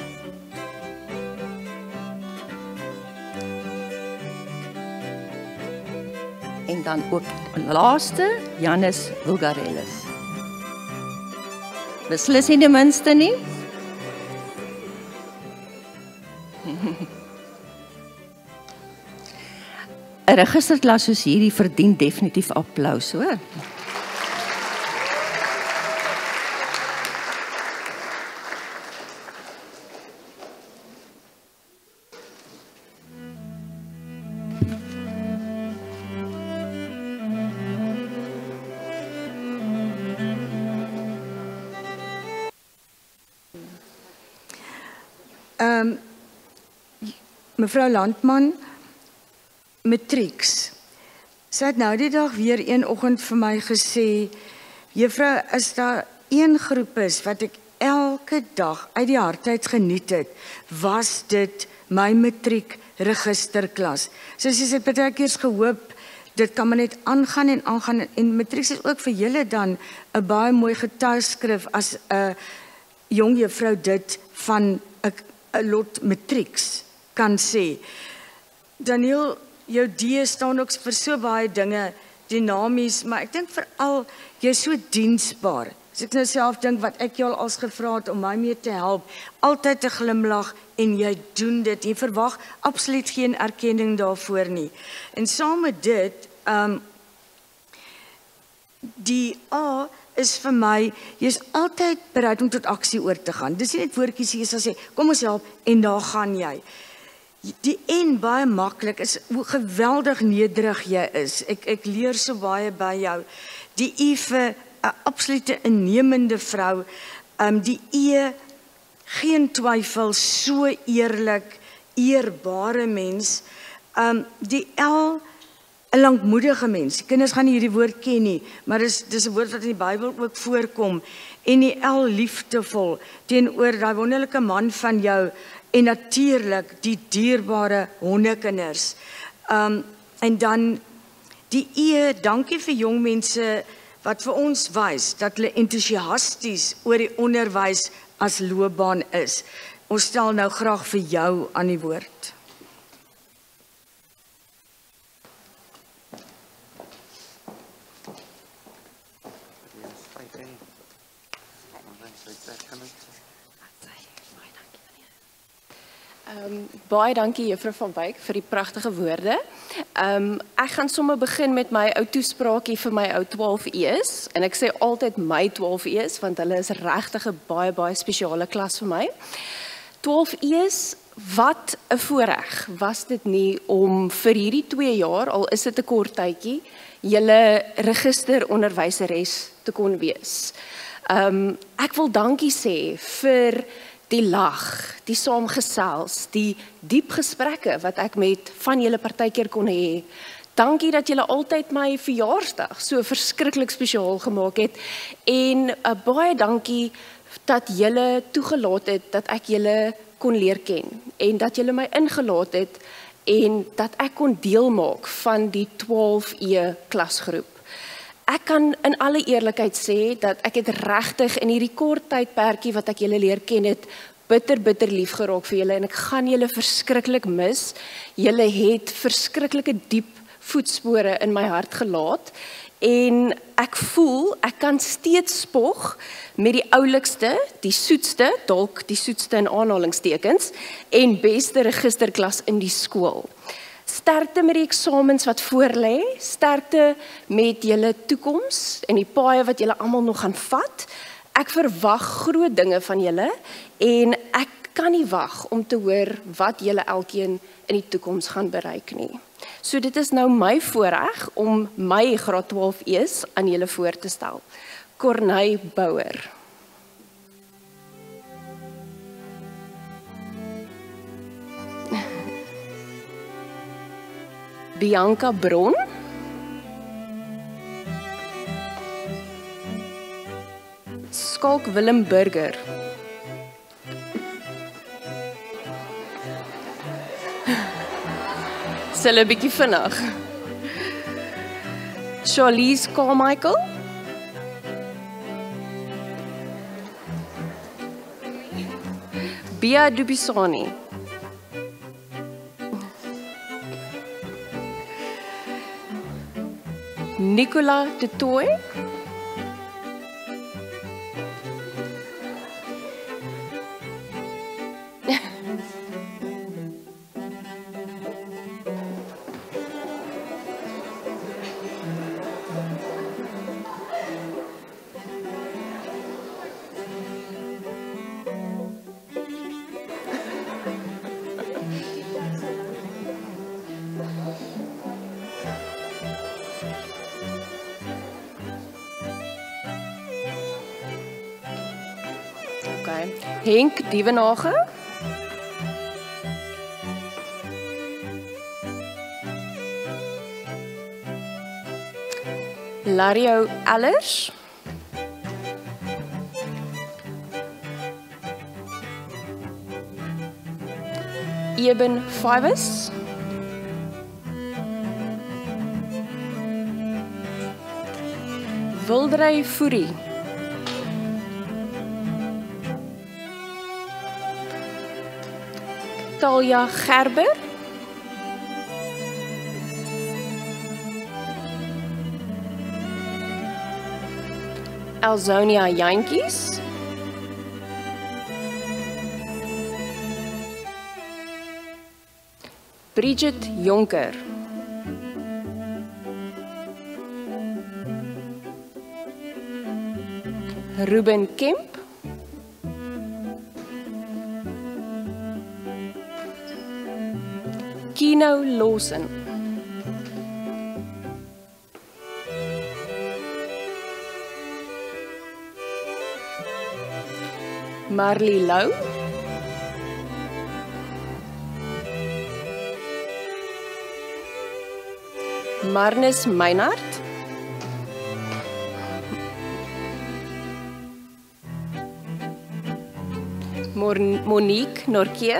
En dan ook laaste, Janus Vulgarellis. Beslis nie die minste nie. Een registerklas soos hierdie verdien definitief applaus, hoor. Mevrou Landman, matrieks. Sy het nou die dag weer een oggend vir my gesê, juffrou, as daar een groep is wat ek elke dag uit die hart uit geniet het, was dit my matriek registerklas. So sy het baie keer gehoop, dit kan maar net aangaan en aangaan, en matrieks is ook vir julle dan 'n baie mooi getuigskrif as 'n jong juffrou dit van 'n lot matrieks kan sê. Daniel, jou D staan ook vir so baie dinge dinamies, maar ek dink veral jy is so diensbaar. As ek nou self dink wat ek jou al gevra het om my mee te help, altyd 'n glimlag en jy doen dit. Jy verwag absoluut geen erkenning daarvoor nie. En saam met dit, die A is vir my, jy is altyd bereid om tot aksie oor te gaan. Dis nie net woordjies jy sal sê, kom ons help en daar gaan jy. Die N baie maklik is hoe geweldig nederig jy is. Ek leer so baie by jou. Die I vir 'n absolute innemende vrou. Die E geen twyfel so eerlik, eerbare mens. Die El 'n lankmoedige mens. Die kinders gaan nie hierdie woord ken nie, maar dis 'n woord wat in die Bybel ook voorkom. En die El liefdevol teenoor daai wonderlike man van jou en natuurlik die dierbare hondekinders. En dan die dankie vir jong mense wat vir ons wys dat hulle entoesiasties oor die onderwys as loopbaan is. Ons stel nou graag vir jou aan die woord. Baie dankie Juffrou van Wyk vir die pragtige woorde. Ek gaan sommer begin met my ou toespraakie vir my ou 12E's en ek sê altyd my 12E's want hulle is regtig 'n baie spesiale klas vir my. 12E's, wat 'n voorreg was dit nie om vir hierdie 2 jaar, al is dit 'n kort tydjie, julle registeronderwyseres te kon wees. Ek wil dankie sê vir die lag, die saamgesels, die diep gesprekke wat ek met van julle partykeer kon hê. Dankie dat julle altyd my verjaarsdag so verskriklik spesiaal gemaak het en baie dankie dat julle toegelaat het dat ek julle kon leer ken en dat julle my ingelaat het en dat ek kon deel maak van die 12E klasgroep. Ek kan in alle eerlikheid sê dat ek het regtig in hierdie kort tydperkie wat ek julle leer ken het, bitter lief geraak vir julle en ek gaan julle verskriklik mis. Julle het verskriklike diep voetspore in my hart gelaat en ek voel ek kan steeds spog met die oulikste, die soetste, dalk die soetste in aanhalingstekens en beste registerklas in die skool. Sterkte met die eksamens wat voorlê, sterkte met julle toekoms en die paaie wat julle almal nog gaan vat. Ek verwag groot dinge van julle en ek kan nie wag om te hoor wat julle elkeen in die toekoms gaan bereik nie. So dit is nou my voorreg om my graad 12E's aan julle voor te stel. Corneille Bouwer. Bianca Bron. Skalk Willem Burger. Sal 'n bietjie vinnig. Charlize Carmichael. Bia Dubisani. Nicola de Toy. Henk Dievenage. Lario Allers. Eben Fives. Wilderey Fourie. Talia Gerber. Elzonia Jantjies. Bridget Jonker. Ruben Kemp. Kino Lawson. Marley Lou. Marnus Meinhardt, Monique Norke,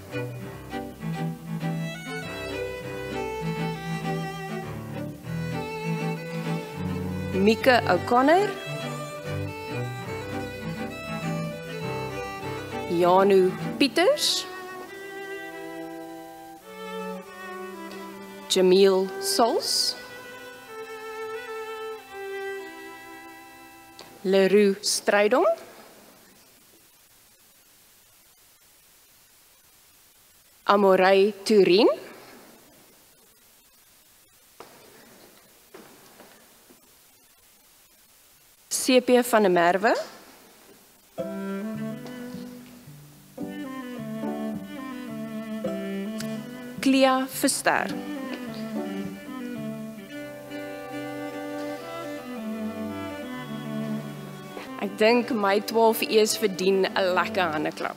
Mika O'Connor, Janu Pieters, Jamil Sols, Leroux Strydom, Amorey Turin, CP van der Merwe, Clea Verster, ek dink my 12 E's verdien 'n lekker handeklap.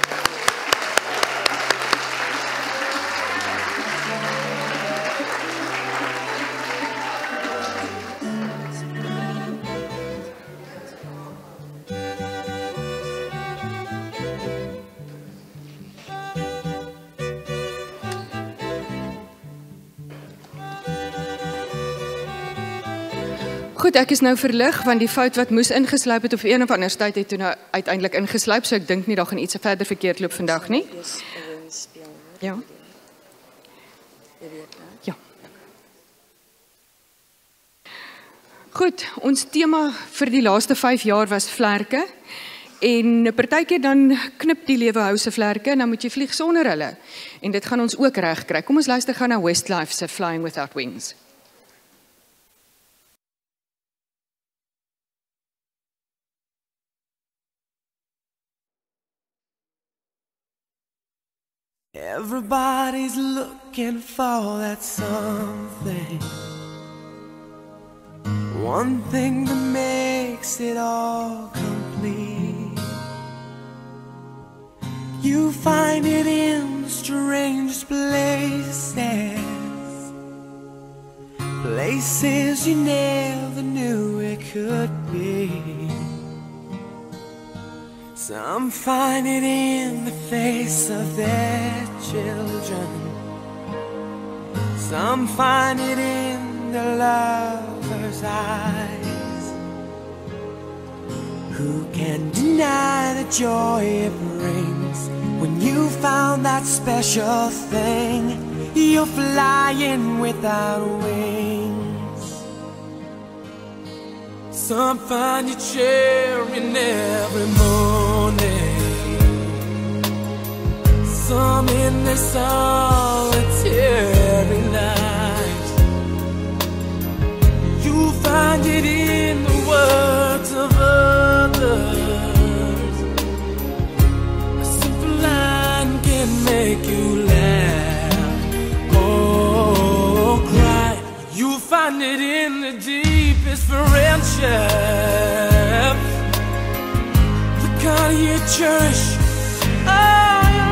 Goed, ek is nou verlig want die fout wat moes ingesluip het op een of ander tyd het toe nou uiteindelik ingesluip, so ek dink nie daar gaan iets verder verkeerd loop vandag nie. Ja. Ja. Goed, ons tema vir die laaste 5 jaar was vlerke. En partykeer dan knip die lewe hou se vlerke en dan moet jy vlieg sonder hulle. En dit gaan ons ook reg kry. Kom ons luister gou na Westlife se Flying Without Wings. Everybody's looking for that something, one thing that makes it all complete. You find it in the strangest places, places you never knew it could be. Some find it in the face of their children, some find it in the lover's eyes. Who can deny the joy it brings when you found that special thing? You're flying without wings. Some find you cheering every morning, some in their solitary night. You find it in the words of others. A simple line can make you laugh or cry. You find it in the deepest friendship, the kind you cherish all your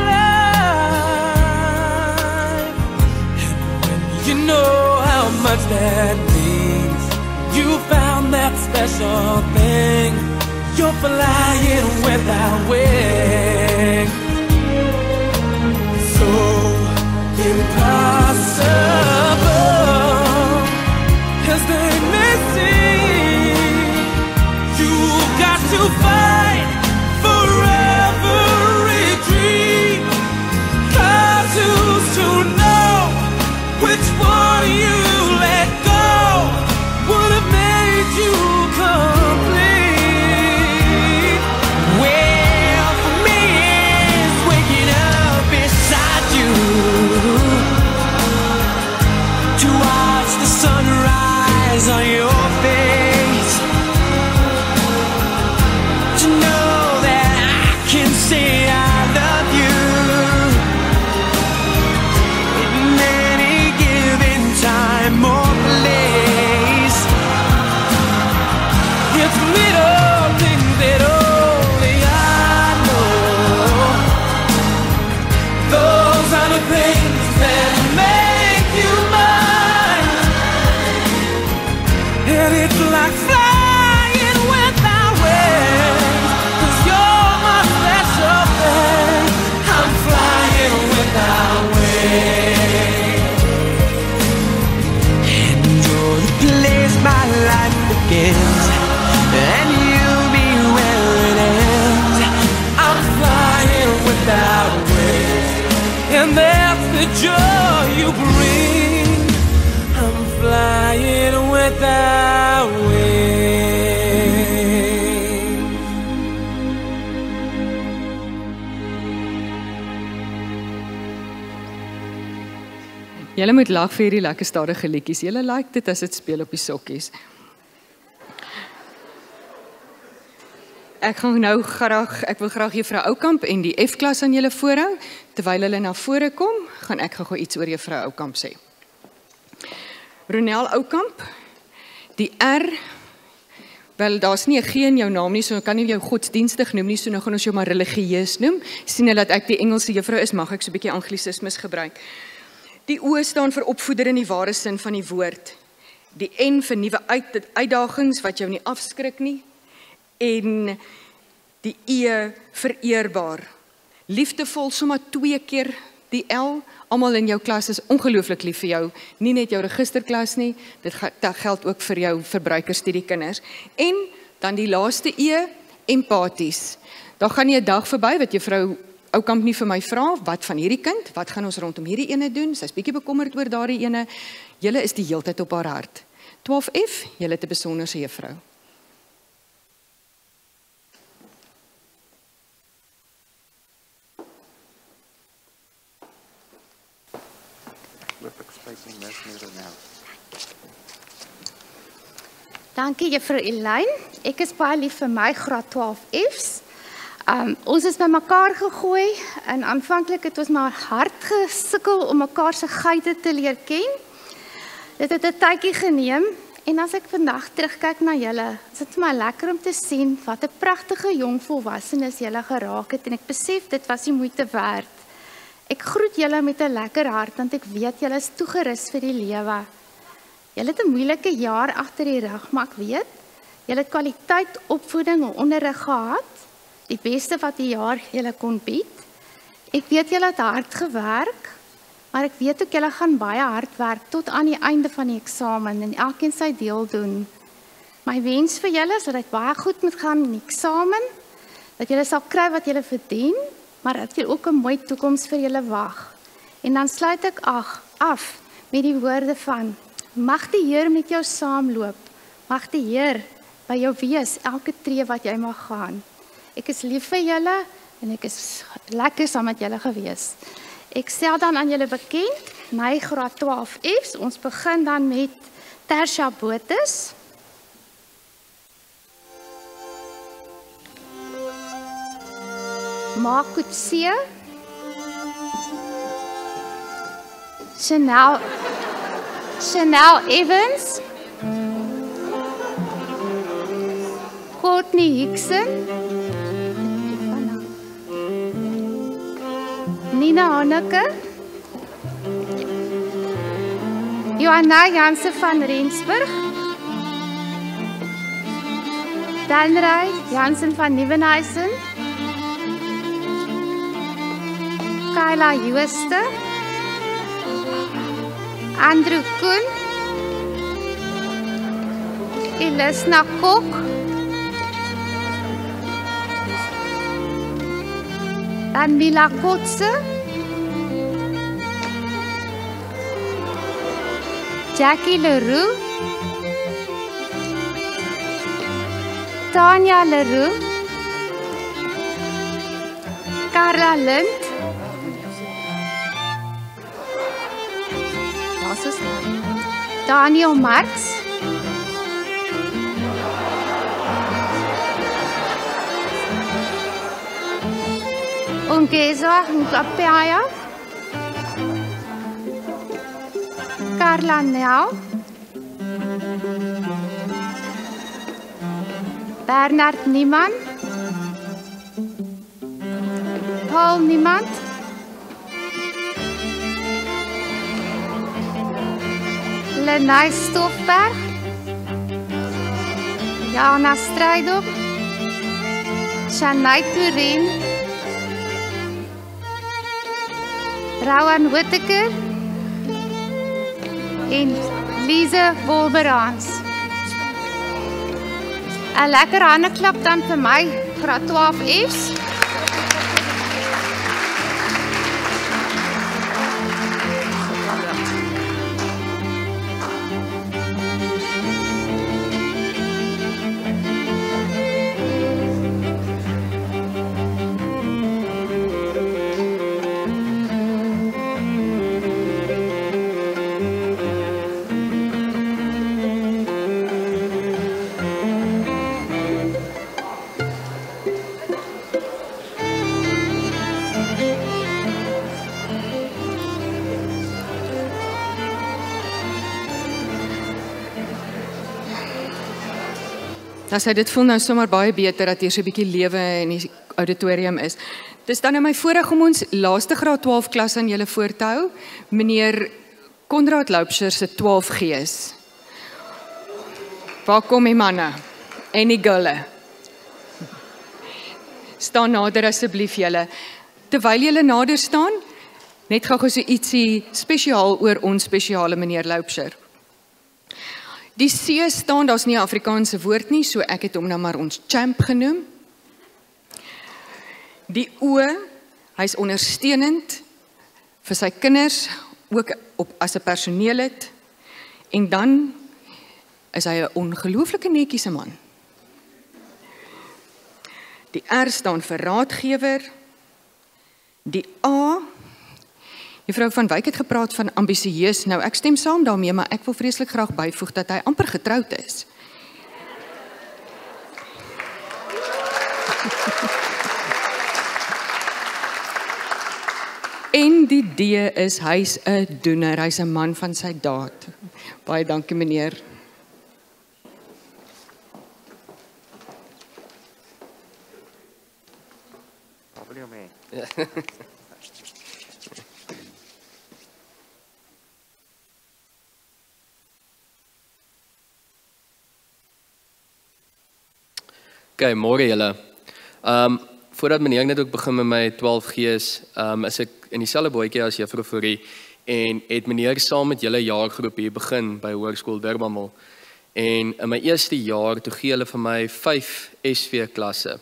life. And when you know how much that means, you found that special thing. You're flying without wings. So impossible as they may seem, you've got to fight for every dream. 'Cause who's to know which one you let go would have made you complete? Well, for me it's waking up beside you to watch the sunrise on your face. Julle moet lag vir hierdie lekker stadige liedjies. Julle like dit as dit speel op die sokkies. Ek wil graag juffrou Oukamp en die F-klas aan julle voorhou. Terwyl hulle na vore kom, gaan ek gou iets oor juffrou Oukamp sê. Ronel Oukamp, die R, wel daar's nie 'n G in jou naam nie, so kan nie jou godsdienstig noem nie, so nou gaan ons jou maar religieus noem. Sien hulle dat ek die Engelse juffrou is, mag ek so 'n bietjie anglisismes gebruik. Die O staan vir opvoeder in die ware sin van die woord. Die N vir nuwe uitdagings wat jou nie afskrik nie. En die E vir eerbaar. Liefdevol, sommer 2 keer die L. Almal in jou klas is ongelooflik lief vir jou, nie net jou registerklas nie, dit geld ook vir jou verbruikerstudiekinders. En dan die laaste E, empaties. Daar gaan nie 'n dag verby wat juffrou Oukamp nie vir my vra, wat van hierdie kind, wat gaan ons rondom hierdie ene doen? Sy's bietjie bekommerd oor daardie ene. Julle is die heeltyd op haar hart. 12F, julle het 'n besonderse juffrou. Dankie juffrou Elaine. Ek is baie lief vir my graad 12F's. Ons is by mekaar gegooi en aanvanklik het ons maar hard gesukkel om mekaar se geite te leer ken. Dit het 'n tydjie geneem en as ek vandag terugkyk na julle, is dit vir my lekker om te sien wat 'n pragtige jong volwassenes julle geraak het en ek besef dit was die moeite werd. Ek groet julle met 'n lekker hart want ek weet julle is toegerus vir die lewe. Julle het 'n moeilike jaar agter die rug, maar ek weet julle het kwaliteit opvoeding en onderrig gehad, die beste wat die jaar julle kon bied. Ek weet julle het hard gewerk, maar ek weet ook julle gaan baie hard werk tot aan die einde van die eksamen en elkeen sy deel doen. My wens vir julle is dat dit baie goed moet gaan in die eksamen, dat julle sal kry wat julle verdien, maar dat julle ook 'n mooi toekoms vir julle wag. En dan sluit ek af met die woorde van: mag die Heer met jou saamloop, mag die Heer by jou wees elke tree wat jy mag gaan. Ek is lief vir julle en ek is lekker saam met julle gewees. Ek stel dan aan julle bekend, my graad 12F's, ons begin dan met Tersia Botes. Makutse, Chanel Evans, Courtney Hickson, Nina Hanneke, Johanna Jansen van Rensburg, Danrey Jansen van Nieuwenhuizen, Kyla Jooste, Andrew Koen, Elisna Kok, Danila Kotse, Jackie Leroux, Tanya Leroux, Carla Lind, Daniel Marx, Ongeza Nkapaya, Carla Nel, Bernard Niemann, Paul Niemand, Lenay Stofberg, Jana Strijdom, Shanay Turin, Rowan Whittaker en Lise Wolberans. 'n Lekker handeklap dan vir my graad 12F's. Dan sê dit voel nou sommer baie beter dat hier so 'n bietjie lewe in die auditorium is. Dis dan nou my voorreg om ons laaste graad 12 klas aan julle voor te hou, meneer Konrad Loubser se 12G's. Waar kom die manne en die gulle? Staan nader asseblief julle. Terwyl julle nader staan, net gou so ietsie spesiaal oor ons spesiale meneer Loubser. Die C staan, daar's nie 'n Afrikaanse woord nie, so ek het hom nou maar ons champ genoem. Die O, hy's ondersteunend vir sy kinders, ook as 'n personeellid. En dan is hy 'n ongelooflike netjiese man. Die R staan vir raadgewer. Die A, Juffrou van Wyk het gepraat van ambisieus. Nou ek stem saam daarmee, maar ek wil vreeslik graag byvoeg dat hy amper getroud is. En die D is hy's 'n doener, hy's 'n man van sy daad. Baie dankie meneer. Wat wil jy mee? Okay, môre julle. Voordat meneer net ook begin met my 12G's, is ek in dieselfde bootjie as juffrou Fourie en het meneer saam met julle jaargroep hier begin by Hoërskool Durbanville. En in my eerste jaar toe gee hulle vir my 5 SV klasse.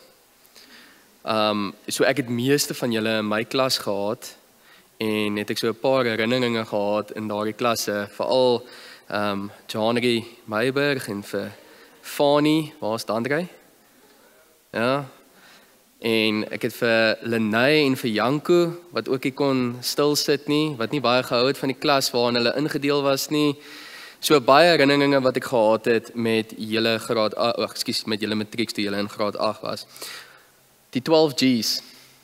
So ek het meeste van julle in my klas gehad en het ek so 'n paar herinneringe gehad in daardie klasse, veral Johnny Meyberg en vir Fani, waar's Dandrey? Ja. En ek het vir Lenay en vir Janko wat ook nie kon stil sit nie, wat nie baie gehou het van die klas waarin hulle ingedeel was nie. So baie herinneringe wat ek gehad het met julle graad met julle matrieks toe julle in graad 8 was. Die 12G's.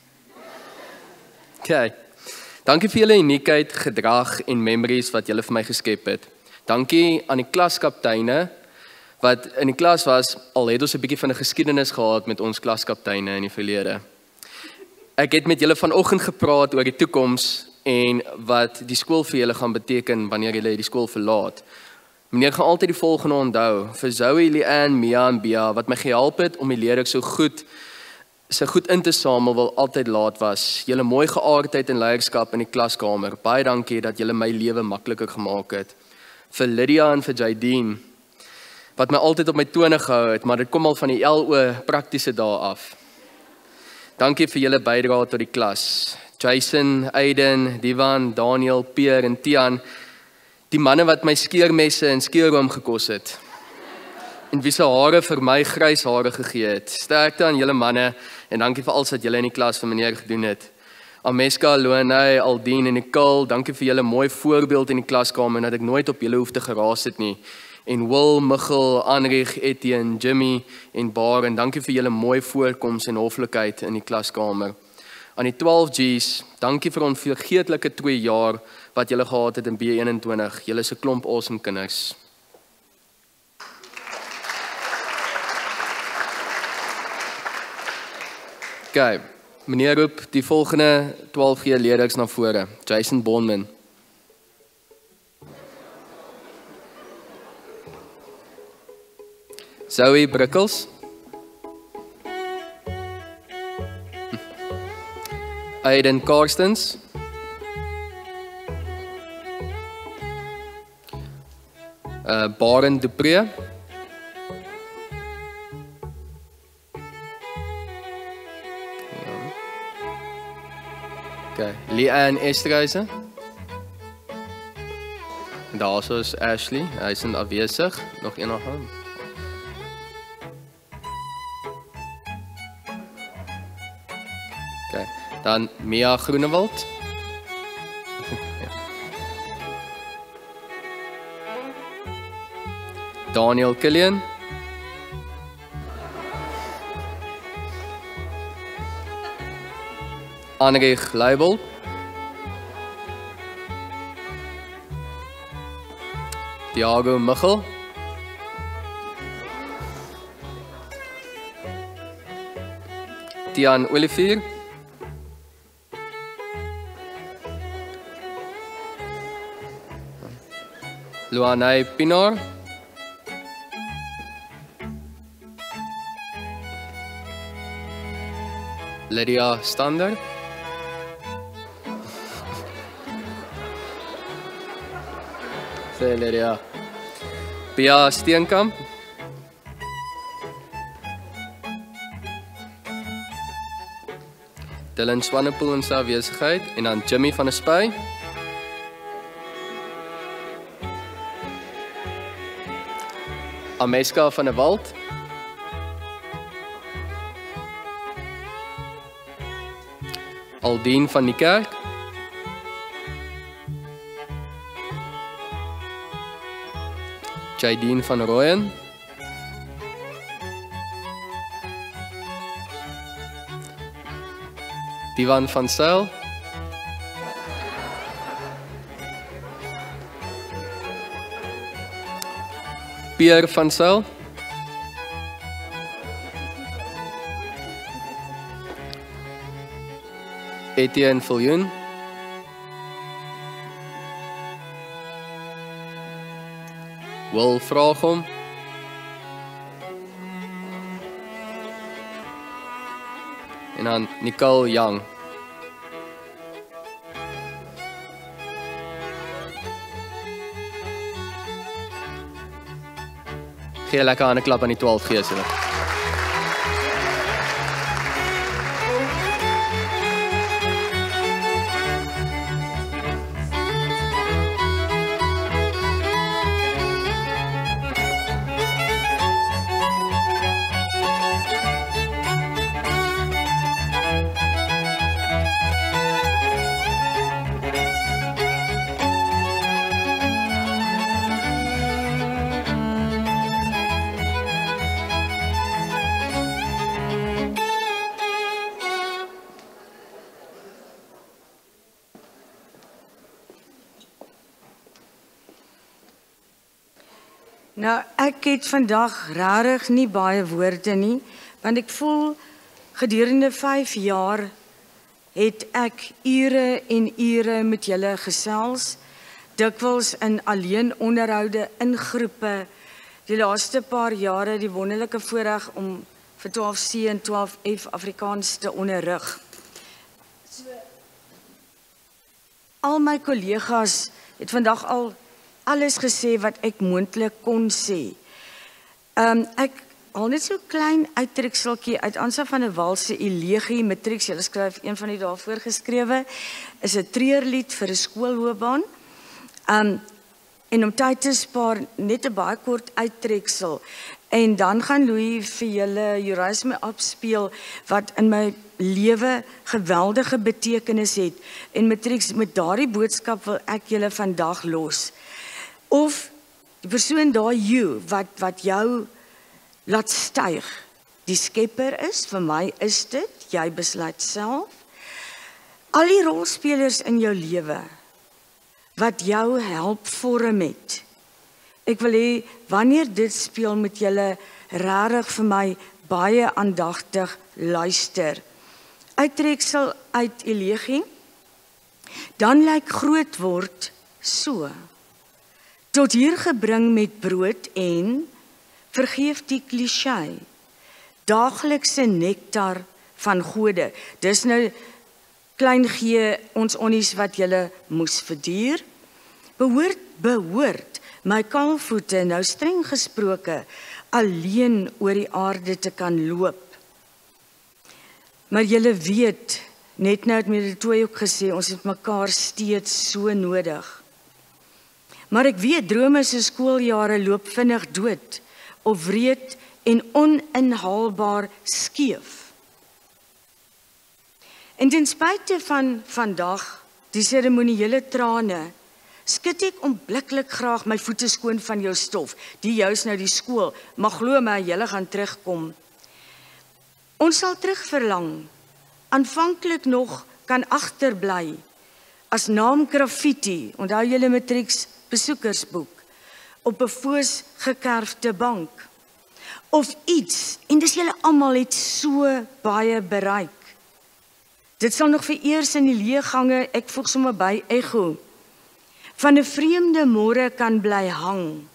Okay. Dankie vir julle uniekheid, gedrag en memories wat julle vir my geskep het. Dankie aan die klaskapteine wat in die klas was, al het ons 'n bietjie van 'n geskiedenis gehad met ons klaskapteine in die verlede. Ek het met julle vanoggend gepraat oor die toekoms en wat die skool vir julle gaan beteken wanneer julle die skool verlaat. Meneer gaan altyd die volgende onthou, vir Zoe, Leanne, Mia en Bia, wat my gehelp het om die leerders so goed in te samel, wil altyd laat was. Julle mooi geaardheid en leierskap in die klaskamer. Baie dankie dat julle my lewe makliker gemaak het. Vir Lydia en vir Jadine, wat my altyd op my tone gehou het, maar dit kom al van die LO praktiese dae af. Dankie vir julle bydrae tot die klas. Jason, Aiden, Divan, Daniel, Pierre en Tian, die manne wat my skeermesse en skeerroom gekos het. En wie se hare vir my grys hare gegee het. Sterkte aan julle manne en dankie vir alles wat julle in die klas vir meneer gedoen het. Ameska, Loanay, Aldine en Nicole, dankie vir julle mooi voorbeeld in die klaskamer en dat ek nooit op julle hoef te geraas het nie. En Will, Michel, Anrich, Etienne, Jimmy en Bar, en dankie vir julle mooi voorkoms en hoflikheid in die klaskamer. Aan die 12G's, dankie vir onvergeetlike 2 jaar wat julle gehad het in B21. Julle is 'n klomp awesome kinders. Okay, meneer roep die volgende 12G leerders na vore. Jason Bondman. Zoe Brickels. Aiden Karstens. Baren Dupree. Okay, Leanne Esterhuizen. Daar is Ashley, hy is afwesig. Nog een nog aan. Okay, dan Mia Groenewald. Daniel Killian. Anrich Leibel. Thiago Michel. Tian Olivier. Luanay Pinor. Lydia Stander. Sê Lydia. Pia Steenkamp. Dylan Swanepoel in sy afwesigheid en dan Jimmy van der Spy. Ameska van der Walt. Aldien van die Kerk. Jaideen van Rooyen. Divan van Sail. Pierre van Sail. Etienne Viljoen. Wil Vraagom. En dan Nicole Young. Gee lekker aan 'n klap aan die 12 gees julle. Nou, ek het vandag rarig nie baie woorde nie, want ek voel gedurende 5 jaar het ek ure en ure met julle gesels, dikwels in alleen onderhoude, in groepe, die laaste paar jare die wonderlike voorreg om vir 12C en 12F Afrikaans te onderrig. So, al my kollegas het vandag al alles gesê wat ek moontlik kon sê. Ek al net so klein uittrekseltjie uit Ansa van der Walt se Elegie Matrieks, julle skryf een van die daarvoor geskrewe, is 'n treurlied vir 'n skoolloopbaan. En om tyd te spaar, net 'n baie kort uittreksel. En dan gaan Louis vir julle Jurisme afspeel wat in my lewe geweldige betekenis het. En Matrieks, met daardie boodskap wil ek julle vandag los. Of die persoon daar wat jou laat styg, die skepper is, vir my is dit, jy besluit self. Al die rolspelers in jou lewe wat jou help vorm het. Ek wil hê wanneer dit speel met julle regtig vir my baie aandagtig luister. Uittreksel uit Elegie. Dan lyk groot word so. Tot hier gebring met brood en vergeef die kliseë. Daaglikse nektar van gode. Dis nou klein gee ons onnies wat julle moes verduur. Behoort my kaalvoete nou streng gesproke alleen oor die aarde te kan loop. Maar julle weet, net nou het Medetoy ook gesê, ons het mekaar steeds so nodig. Maar ek weet, drome se skooljare loop vinnig dood, of wreed en oninhaalbaar skeef. En ten spyte van vandag, die seremoniële trane, skud ek onmiddellik graag my voete skoon van jou stof, die jous nou die skool, maar glo my, julle gaan terugkom. Ons sal terugverlang, aanvanklik nog kan agterbly, as naam graffiti, onthou julle Matrieks besoekersboek, op 'n foos gekerfde bank. of iets, en dis julle almal het so baie bereik. Dit sal nog vereers in die leeggange, ek voeg sommer by, echo, van 'n vreemde môre kan bly hang.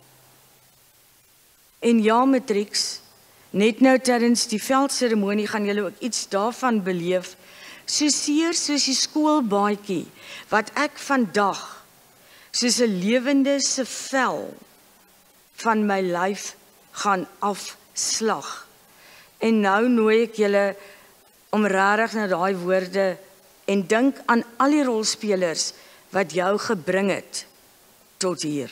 En ja, Matrix, net nou tydens die veldseremonie gaan julle ook iets daarvan beleef, so seer soos die skoolbaadjie, wat ek vandag, soos 'n lewende se vel, van my lyf gaan afslag. En nou nooi ek julle om regtig na daai woorde en dink aan al die rolspelers wat jou gebring het tot hier.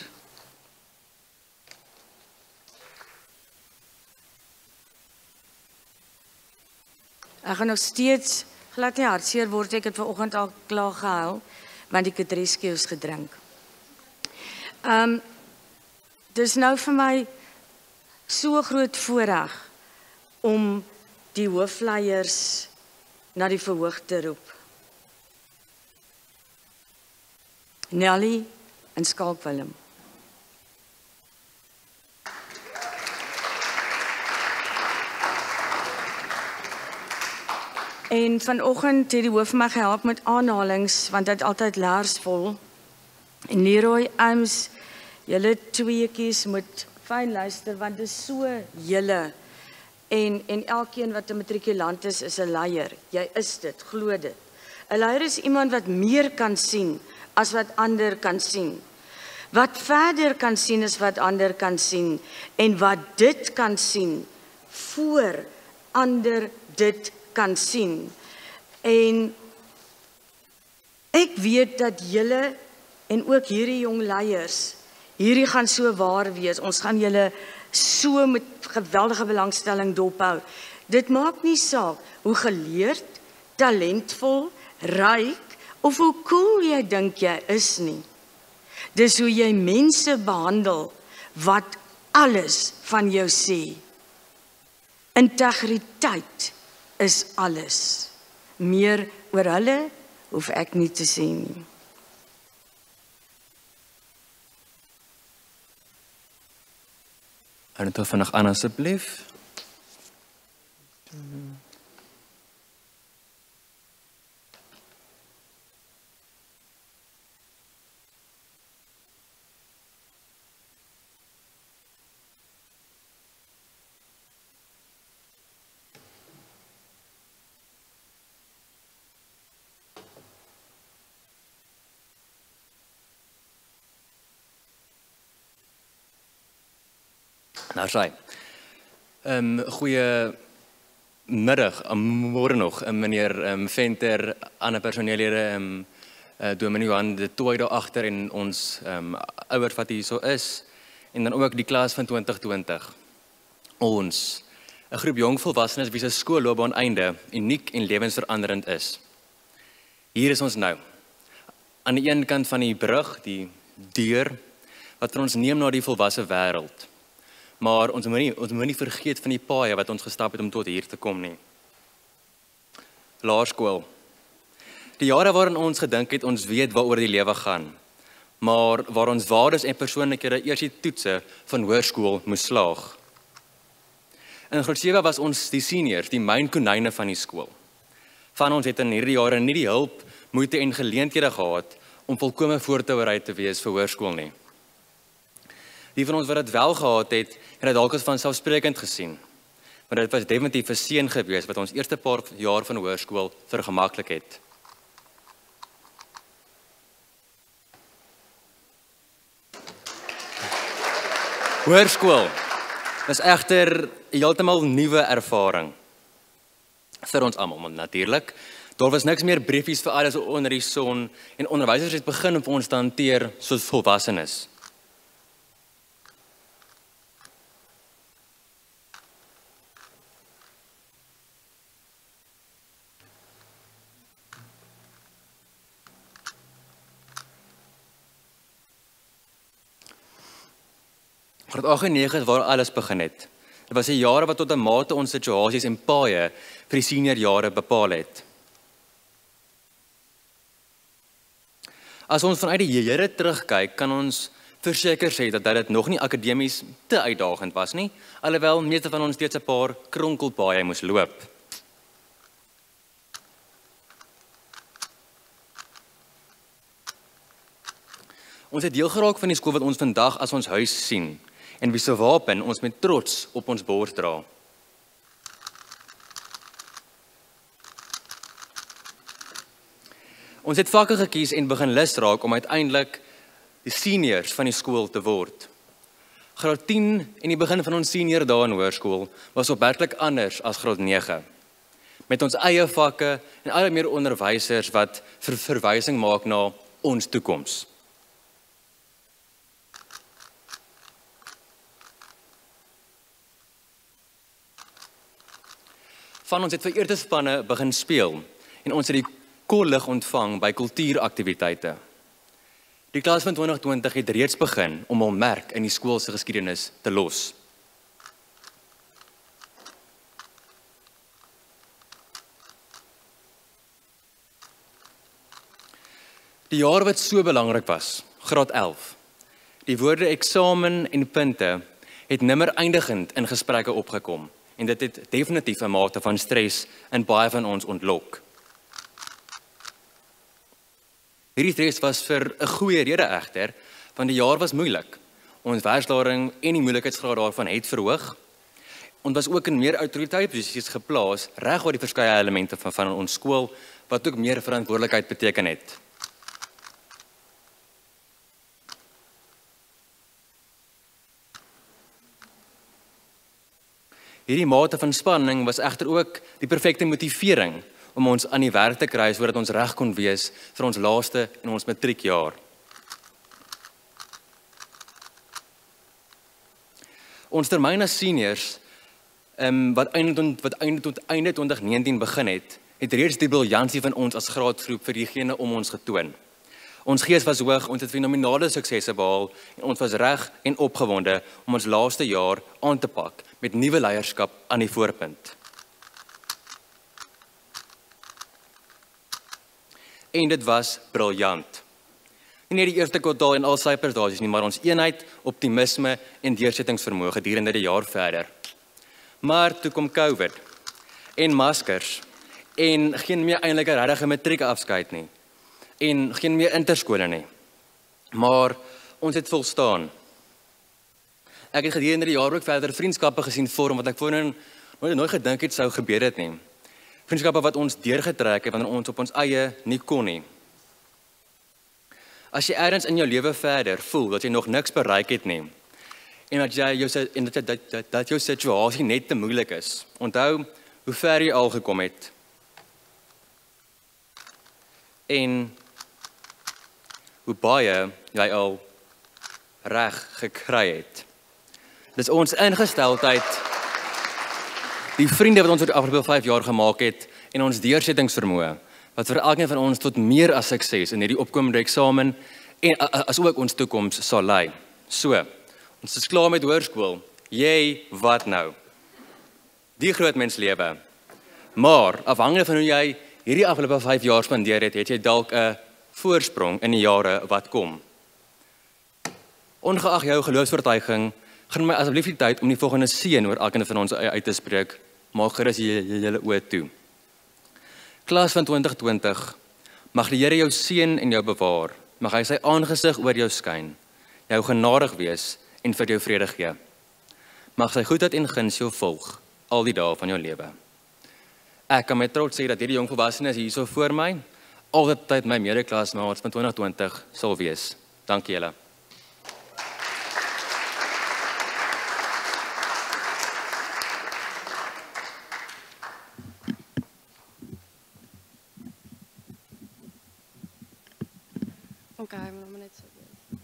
Ek gaan nog steeds glad nie hartseer word, ek het vanoggend al klaar gehuil, want ek het rescues gedrink. Dis nou vir my so groot voorreg om die hoofleiers na die verhoog te roep. Nelly en Skalk Willem. En vanoggend het die hoof my gehelp met aanhalings, want dit altyd laarsvol. En Leroy Ames, julle tweeetjies moet fyn luister, want dit is so julle. En elkeen wat 'n matrikulant is 'n leier. Jy is dit, glo dit. 'n Leier is iemand wat meer kan sien as wat ander kan sien. Wat verder kan sien as wat ander kan sien. En wat dit kan sien voor ander dit kan sien. En ek weet dat julle en ook hierdie jong leiers, hierdie gaan so waar wees. Ons gaan julle so met geweldige belangstelling dophou. Dit maak nie saak hoe geleerd, talentvol, ryk of hoe cool jy dink jy is nie. Dis hoe jy mense behandel wat alles van jou sê. Integriteit is alles. Meer oor hulle hoef ek nie te sê nie. En toe vinnig aan asseblief. Nou sê. Goeie middag, môre nog, meneer Venter, ander personeellede, Dominee Johan de Tooi daar agter en ons ouers wat hier so is, en dan ook die klas van 2020. Ons, 'n groep jong volwassenes wie se skoolloopbaan einde uniek en lewensveranderend is. Hier is ons nou. Aan die een kant van die brug, die deur wat vir ons neem na die volwasse wêreld. Maar ons moet nie vergeet van die paaie wat ons gestap het om tot hier te kom nie. Laerskool. Die jare waarin ons gedink het ons weet waaroor die lewe gaan, maar waar ons waardes en persoonlikhede eers die toetse van hoërskool moes slaag. In graad 7 was ons die seniors, die myn konyne van die skool. Van ons het in hierdie jare nie die hulp, moeite en geleenthede gehad om volkome voorbereid te wees vir hoërskool nie. Die van ons wat dit wel gehad het dit dalk as vanselfsprekend gesien. Maar dit was definitief 'n seën geweest wat ons eerste paar jaar van hoërskool vergemaklik het. Hoërskool is egter 'n heeltemal nuwe ervaring vir ons almal natuurlik. Daar was niks meer briefies vir alles onder die son en onderwysers het begin om vir ons te hanteer soos volwassenes. Graad 8 en 9 is waar alles begin het. Dit was die jare wat tot 'n mate ons situasies en paaie vir die senior jare bepaal het. As ons vanuit die Here terugkyk, kan ons verseker sê dat dit nog nie akademies te uitdagend was nie, alhoewel meeste van ons steeds 'n paar kronkelpaaie moes loop. Ons het deel geraak van die skool wat ons vandag as ons huis sien en wie se wapen ons met trots op ons bors dra. Ons het vakke gekies en begin lus raak om uiteindelik die seniors van die skool te word. Graad 10 en die begin van ons senior dae in hoërskool was opmerklik anders as graad 9. Met ons eie vakke en al meer onderwysers wat verwysing maak na ons toekoms. Van ons het vereerde spanne begin speel en ons het die kollig ontvang by kultuuraktiwiteite. Die klas van 2020 het reeds begin om hul merk in die skool se geskiedenis te los. Die jaar wat so belangrik was, graad 11. Die woorde eksamen en punte het nimmer eindigend in gesprekke opgekom en dit het definitief 'n mate van stres in baie van ons ontlok. Hierdie stres was vir 'n goeie rede egter, want die jaar was moeilik. Ons werkslading en die moeilikheidsgraad daarvan het verhoog. Ons was ook in meer autoriteitsposisies geplaas reg oor die verskeie elemente van ons skool wat ook meer verantwoordelikheid beteken het. Hierdie mate van spanning was egter ook die perfekte motivering om ons aan die werk te kry sodat ons reg kon wees vir ons laaste en ons matriekjaar. Ons termyn as seniors wat einde tot einde 2019 begin het reeds die briljansie van ons as graadgroep vir diegene om ons getoon. Ons gees was hoog, ons het fenominale suksesse behaal en ons was reg en opgewonde om ons laaste jaar aan te pak met nuwe leierskap aan die voorpunt. En dit was briljant. Nie net die eerste kwartaal en al sy prestasies nie, maar ons eenheid, optimisme en deursettingsvermoë gedurende die jaar verder. Maar toe kom COVID en maskers en geen meer eintlik 'n regte matriekafskeid nie en geen meer interskole nie. Maar ons het volstaan. Ek het gedurende die jaar ook verder vriendskappe gesien vorm wat ek voorheen nooit gedink het sou gebeur het nie. Vriendskappe wat ons deurgetrek het wanneer ons op ons eie nie kon nie. As jy ergens in jou lewe verder voel dat jy nog niks bereik het nie en dat jou situasie net te moeilik is, onthou hoe ver jy al gekom het. En hoe baie jy al reg gekry het. Dis ons ingesteldheid, die vriende wat ons oor die afgelope 5 jaar gemaak het en ons deursettingsvermoë wat vir elkeen van ons tot meer as sukses in hierdie opkomende eksamen en as ook ons toekoms sal lei. So, ons is klaar met hoërskool. Jy, wat nou? Die groot mens lewe. Maar afhangende van hoe jy hierdie afgelope 5 jaar spandeer het jy dalk 'n voorsprong in die jare wat kom. Ongeag jou geloofsvertuiging, gaan my asseblief die tyd om die volgende seën oor elkeen van ons uit te spreek. Maak gerus julle oë toe. Klas van 2020, mag die Here jou seën en jou bewaar. Mag hy sy aangesig oor jou skyn, jou genadig wees en vir jou vrede gee. Mag sy goedheid en guns jou volg al die dae van jou lewe. Ek kan met trots sê dat hierdie jong volwassenes hierso voor my altyd my medeklasmaats van 2020 sal wees. Dankie julle. Okay, maar net so wees.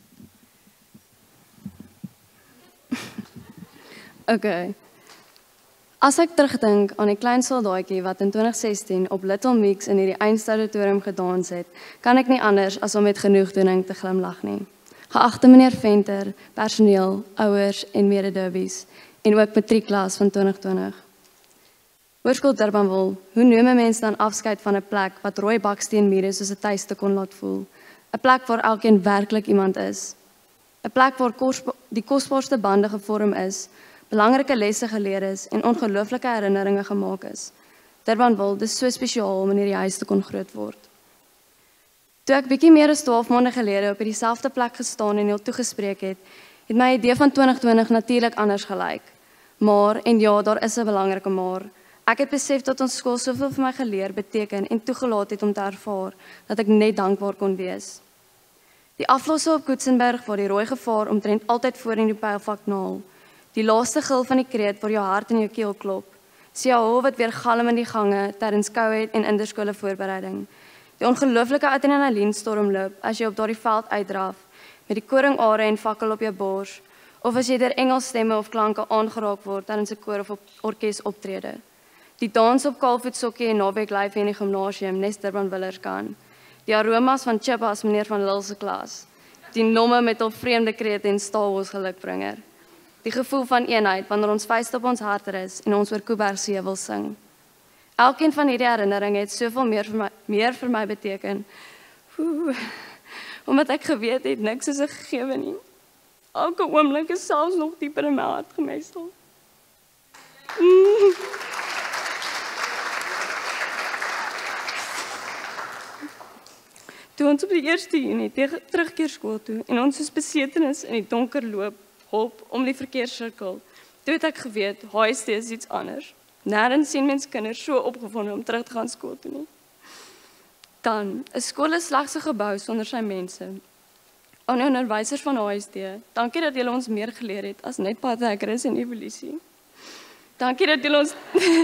Okay. As ek terugdink aan die klein soldaatjie wat in 2016 op Little Mix in hierdie eindauditorium gedans het, kan ek nie anders as om met genoegdoening te glimlag nie. Geagte meneer Venter, personeel, ouers en mede-derbies en ook matriekklas van 2020. Hoërskool Durbanville, hoe neem 'n mens dan afskeid van 'n plek wat rooi baksteenmure soos 'n tuiste kon laat voel? 'n Plek waar elkeen werklik iemand is. 'n plek waar die kosbaarste bande gevorm is, belangrike lesse geleer is en ongelooflike herinneringe gemaak is. Durbanville, dis so spesiaal om in hierdie huis te kon groot word. Toe ek bietjie meer as 12 maande gelede op dieselfde plek gestaan en julle toegespreek het my idee van 2020 natuurlik anders gelyk. Maar, en ja, daar is 'n belangrike maar, ek het besef dat ons skool soveel vir my geleer, beteken en toegelaat het om te ervaar dat ek net dankbaar kon wees. Die aflosse op Koetsenberg waar die rooi gevaar omtrent altyd voor in die pylvak naal. Die laaste gil van die kreet waar jou hart in jou keel klop. CAO wat weer galm in die gange tydens COVID en inderskole voorbereiding. Die ongelooflike adrenalinstormloop as jy op daardie veld uitdraf met die koringare en fakkel op jou bors of as jy deur Engelsstemme of klanke aangeraak word tydens 'n koor of orkes optrede. Die dans op kaalvoetsokkie en naweeklyf in die gimnasium nes Durbanvillers kan. Die aromas van chippas meneer van Lille se klas. Die nomme met hul vreemde krete en Star Wars gelukbringer. Die gevoel van eenheid wanneer ons vuist op ons hart is en ons oor Kuibergsee wil sing. Elkeen van hierdie herinneringe het soveel meer vir my beteken. Omdat ek geweet het niks is 'n gegewe nie. Elke oomblik is selfs nog dieper in my hart gemestel. Toe ons op die 1 Junie terugkeer skool toe en ons is besetenis in die donker loop hop om die verkeerssirkel. Toe het ek geweet, HST is iets anders. Nêrens sien mens kinders so opgewonde om terug te gaan skool toe nie. Dan, 'n skool is slegs 'n gebou sonder sy mense. Aan onderwysers van HST, dankie dat julle ons meer geleer het as net Pythagoras en evolusie. Dankie dat julle ons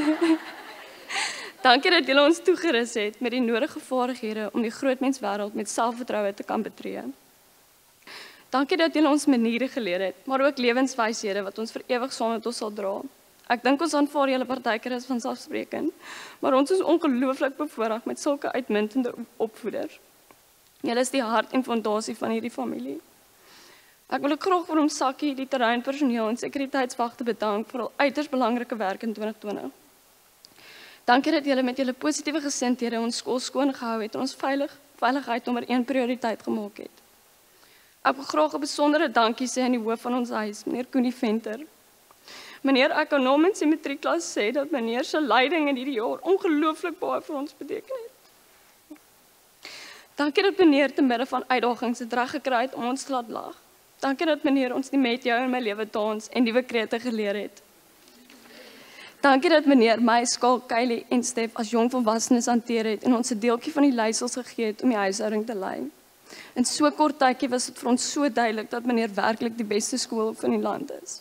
Dankie dat julle ons toegerus het met die nodige vaardighede om die grootmenswêreld met selfvertroue te kan betree. Dankie dat julle ons maniere geleer het, maar ook lewenswyshede wat ons vir ewig saam met ons sal dra. Ek dink ons aanvaar julle partykeer as vanselfsprekend, maar ons is ongelooflik bevoorreg met sulke uitmuntende opvoeders. Julle is die hart en fondasie van hierdie familie. Ek wil ook graag vir ons Sakkie, die terreinpersoneel en sekuriteitswagte bedank vir hul uiters belangrike werk in 2020. Dankie dat julle met julle positiewe gesindhede ons skool skoon gehou het en ons veiligheid nommer 1 prioriteit gemaak het. Ek wil graag 'n besondere dankie sê aan die hoof van ons huis, meneer Koenie Venter. Meneer, ek kan namens die matriekklas sê dat meneer se leiding in hierdie jaar ongelooflik baie vir ons beteken het. Dankie dat meneer te midde van uitdagings het reg gekry het om ons te laat lag. Dankie dat meneer ons die met jou in my lewe dans en nuwe krete geleer het. Dankie dat meneer my, Skaal, Kylie en Stef as jong volwassenes hanteer het en ons 'n deeltjie van die leiersels gegee het om die huishouding te lei. In so kort tydjie was dit vir ons so duidelik dat meneer werklik die beste skool van die land is.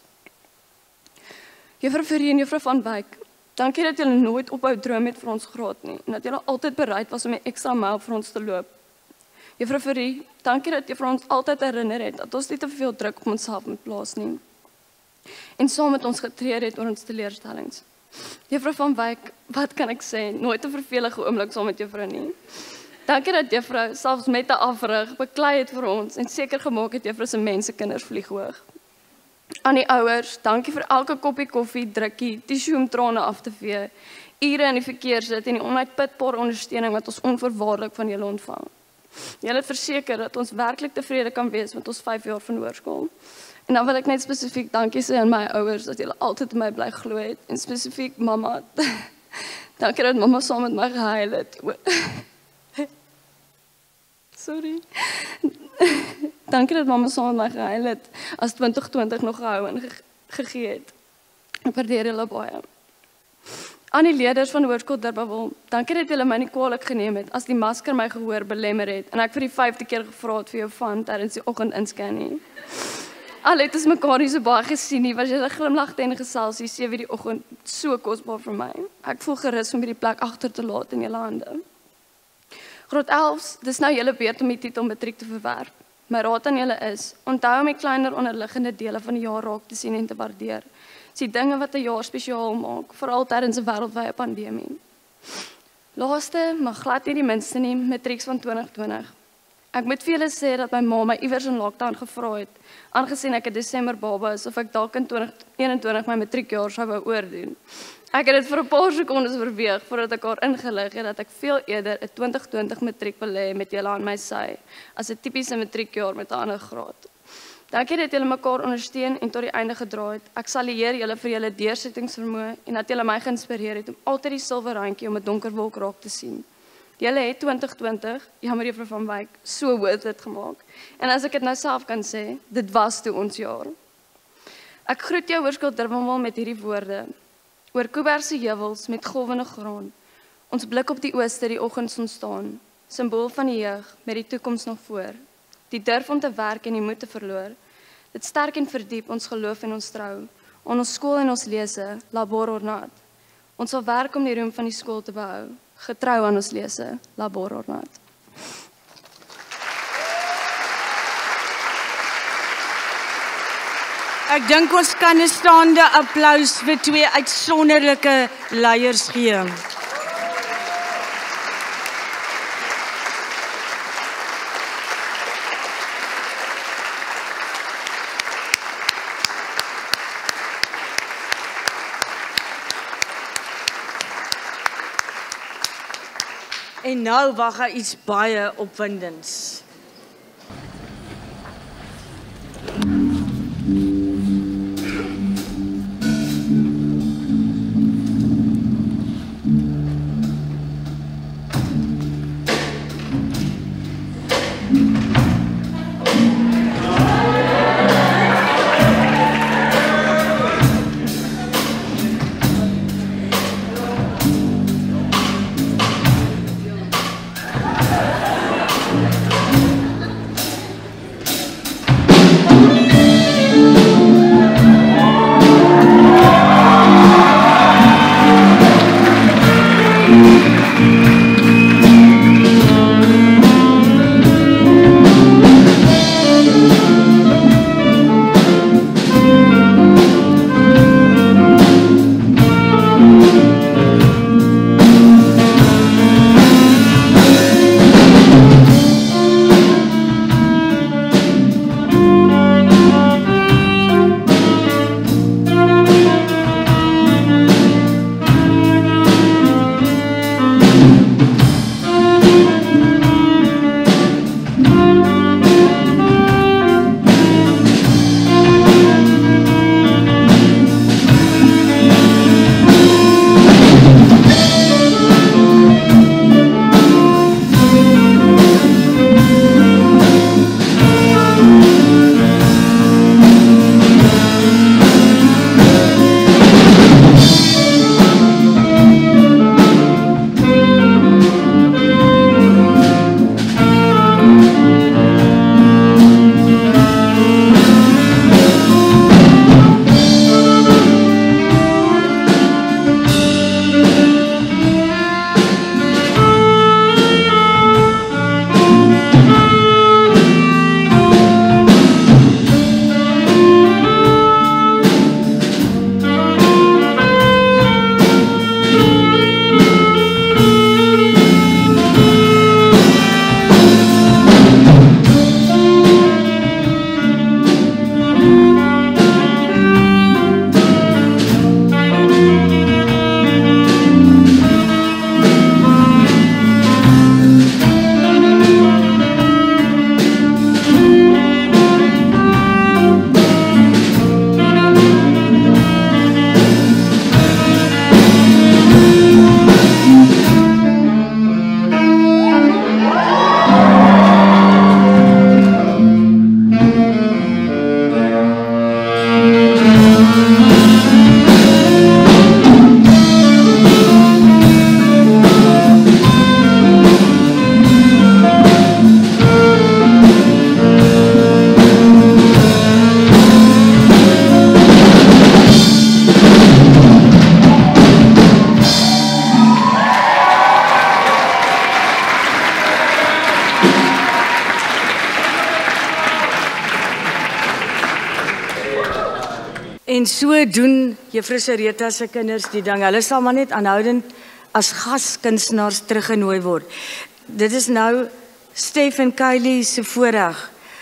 Juffrou Fourie en Juffrou van Wyk, dankie dat julle nooit ophou droom het vir ons graad nie en dat julle altyd bereid was om 'n ekstra myl vir ons te loop. Juffrou Fourie, dankie dat juffrou ons altyd herinner het dat ons nie te veel druk op onsself moet plaas nie. En saam met ons getree het oor ons teleurstellings. Juffrou van Wyk, wat kan ek sê? Nooit 'n vervelige oomblik saam met juffrou nie. Dankie dat juffrou selfs met 'n afrig beklei het vir ons en seker gemaak het juffrou se mensekinders vlieg hoog. Aan die ouers, dankie vir elke koppie koffie, drukkie, tissue om trane af te vee, ure in die verkeersit en die onuitputbare ondersteuning wat ons onvoorwaardelik van julle ontvang. Julle het verseker dat ons werklik tevrede kan wees met ons 5 jaar van hoërskool. En dan wil ek net spesifiek dankie sê aan my ouers dat julle altyd in my bly glo het en spesifiek mamma. Dankie dat mamma saam met my gehuil het. Sorry. Dankie dat mamma saam met my gehuil het as 2020 nog gehou en gegee het. Ek waardeer julle baie. Aan die leerders van Hoërskool Durbanville, dankie dat julle my nie kwaadlik geneem het as die masker my gehoor belemmer het en ek vir die 5de keer gevra het vir jou van tydens die oggendinscan nie. Al het ons mekaar nie so baie gesien nie, was julle glimlagte en geselsie 7 die oggend so kosbaar vir my. Ek voel gerus om hierdie plek agter te laat in julle hande. Graad 11, dis nou julle beurt om die titel matriek te verwerf. My raad aan julle is, onthou om die kleiner onderliggende dele van die jaar raak te sien en te waardeer. Dis die dinge wat 'n jaar spesiaal maak, veral tydens 'n wêreldwye pandemie. Laaste, maar glad nie die minste nie, matrieks van 2020. Ek moet vir julle sê dat my ma my iewers in lockdown gevra het, aangesien ek 'n Desember baba is, of ek dalk in 2021 my matriekjaar sou wou oordoen. Ek het dit vir 'n paar sekondes verweeg voordat ek haar ingelig het dat ek veel eerder 'n 2020 matriek wil hê met julle aan my sy, as 'n tipiese matriekjaar met 'n ander graad. Dankie dat julle mekaar ondersteun en tot die einde gedra het. Ek sal die Heer julle vir julle deursettingsvermoë en dat julle my geïnspireer het om altyd die silwer randjie om 'n donker wolk raak te sien. Julle het 2020, jammer Juffrou van Wyk, so worth it gemaak. En as ek dit nou self kan sê, dit was toe ons jaar. Ek groet jou Hoërskool Durbanville met hierdie woorde. Oor Kuibergse heuwels met golwende graan. Ons blik op die ooste, die oggend ontstaan. Simbool van die jeug met die toekoms nog voor. Die durf om te werk en die moed te verloor. Dit sterk en verdiep ons geloof en ons trou. Aan ons skool en ons lese, labor ornaat. Ons sal werk om die roem van die skool te behou. Getrou aan ons lese, labor ornaat. Ek dink ons kan 'n staande applaus vir twee uitsonderlike leiers gee. En nou wag daar iets baie opwindends. En so doen Juffrou Sereta se kinders die ding. Hulle sal maar net aanhoudend as gaskunstenaars teruggenooi word. Dit is nou Stef en Kylie se voorreg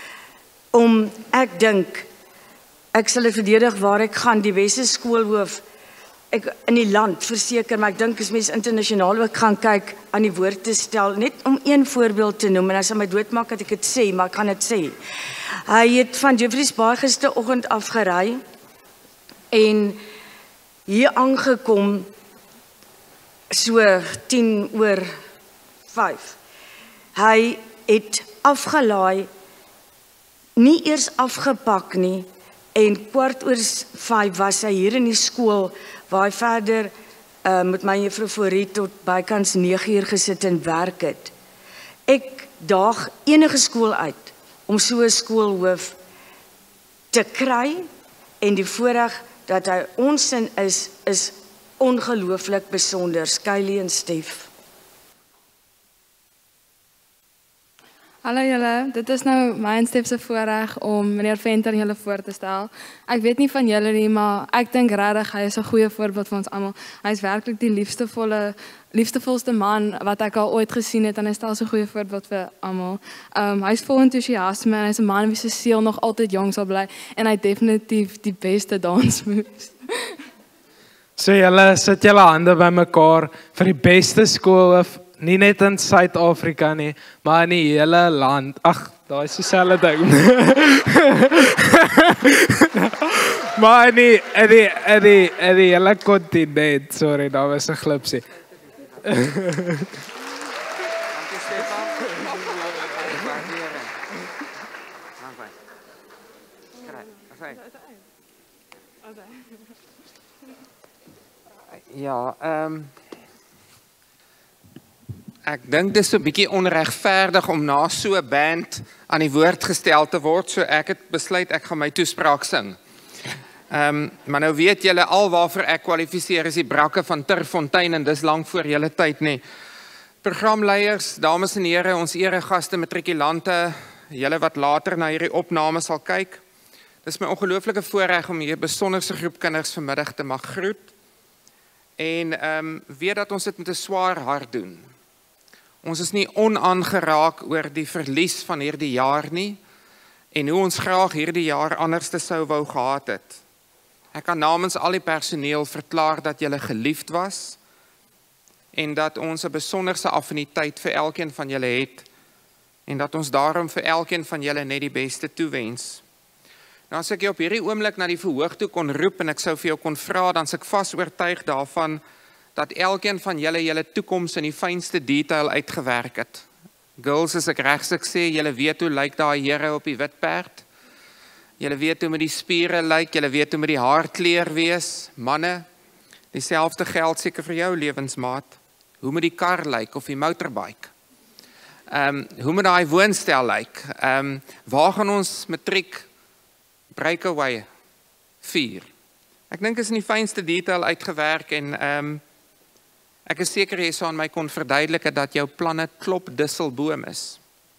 om, ek dink, ek sal dit verdedig waar ek gaan, die Wesse skoolhoof ek in die land verseker, maar ek dink as mens internasionaal ook gaan kyk aan die woord te stel, net om een voorbeeld te noem, en as hy my doodmaak dat ek dit sê, maar ek gaan dit sê. Hy het van Jeffreys Bay gisteroggend afgery en hier aangekom so 5:10. Hy het afgelaai, nie eers afgepak nie, en 4:15 was hy hier in die skool, waar hy verder met my juffrou Fourie tot bykans 9:00 gesit en werk het. Ek daag enige skool uit om so 'n skoolhoof te kry, en die voorreg dat hy ons in is ongelooflik besonder. Kylie en Stef. Hallo julle, dit is nou my en Stef se voorreg om meneer Venter julle voor te stel. Ek weet nie van julle nie, maar ek dink regtig hy is 'n goeie voorbeeld vir ons almal. Hy is werklik die liefdevolste man wat ek al ooit gesien het, en hy stel so 'n goeie voorbeeld vir almal. Hy is vol entoesiasme en hy is 'n man wie se siel nog altyd jong sal bly, en hy het definitief die beste dance moves. So julle sit julle hande bymekaar vir die beste skoolhoof, nie net in Suid-Afrika nie, maar in die hele land. Ag, daai is dieselfde ding. Maar in die hele kontinent, sorry, daar was 'n glipsie. Dankie Stefan. Ja, ek dink dit is so 'n bietjie onregverdig om na so 'n band aan die woord gestel te word, so ek het besluit ek gaan my toespraak sing. Maar nou weet julle al waarvoor ek kwalifiseer is die brakke van Turffontein, en dis lank voor julle tyd nie. Programleiers, dames en here, ons eregaste, matrikulante, julle wat later na hierdie opname sal kyk. Dis my ongelooflike voorreg om hier 'n besonderse groep kinders vanmiddag te mag groet. En weet dat ons dit met 'n swaar hart doen. Ons is nie onaangeraak oor die verlies van hierdie jaar nie, en hoe ons graag hierdie jaar anders te sou wou gehad het. Ek kan namens al die personeel verklaar dat julle geliefd was, en dat ons 'n besonderse affiniteit vir elkeen van julle het, en dat ons daarom vir elkeen van julle net die beste toewens. Nou as ek jou op hierdie oomblik na die verhoog toe kon roep, en ek sou vir jou kon vra, dan is ek vas oortuig daarvan, dat elkeen van julle toekoms in die fynste detail uitgewerk het. Girls, as ek regsig sê, julle weet hoe lyk daai here op die wit perd. Julle weet hoe met die spiere lyk, julle weet hoe met die haarkleur wees. Manne, dieselfde geld seker vir jou lewensmaat. Hoe moet die kar lyk of die motorbike? Hoe moet daai woonstel lyk? Waar gaan ons matriek breakaway vier? Ek dink is in die fynste detail uitgewerk, en ek is seker jy sou aan my kon verduidelik dat jou planne klop disselboom is.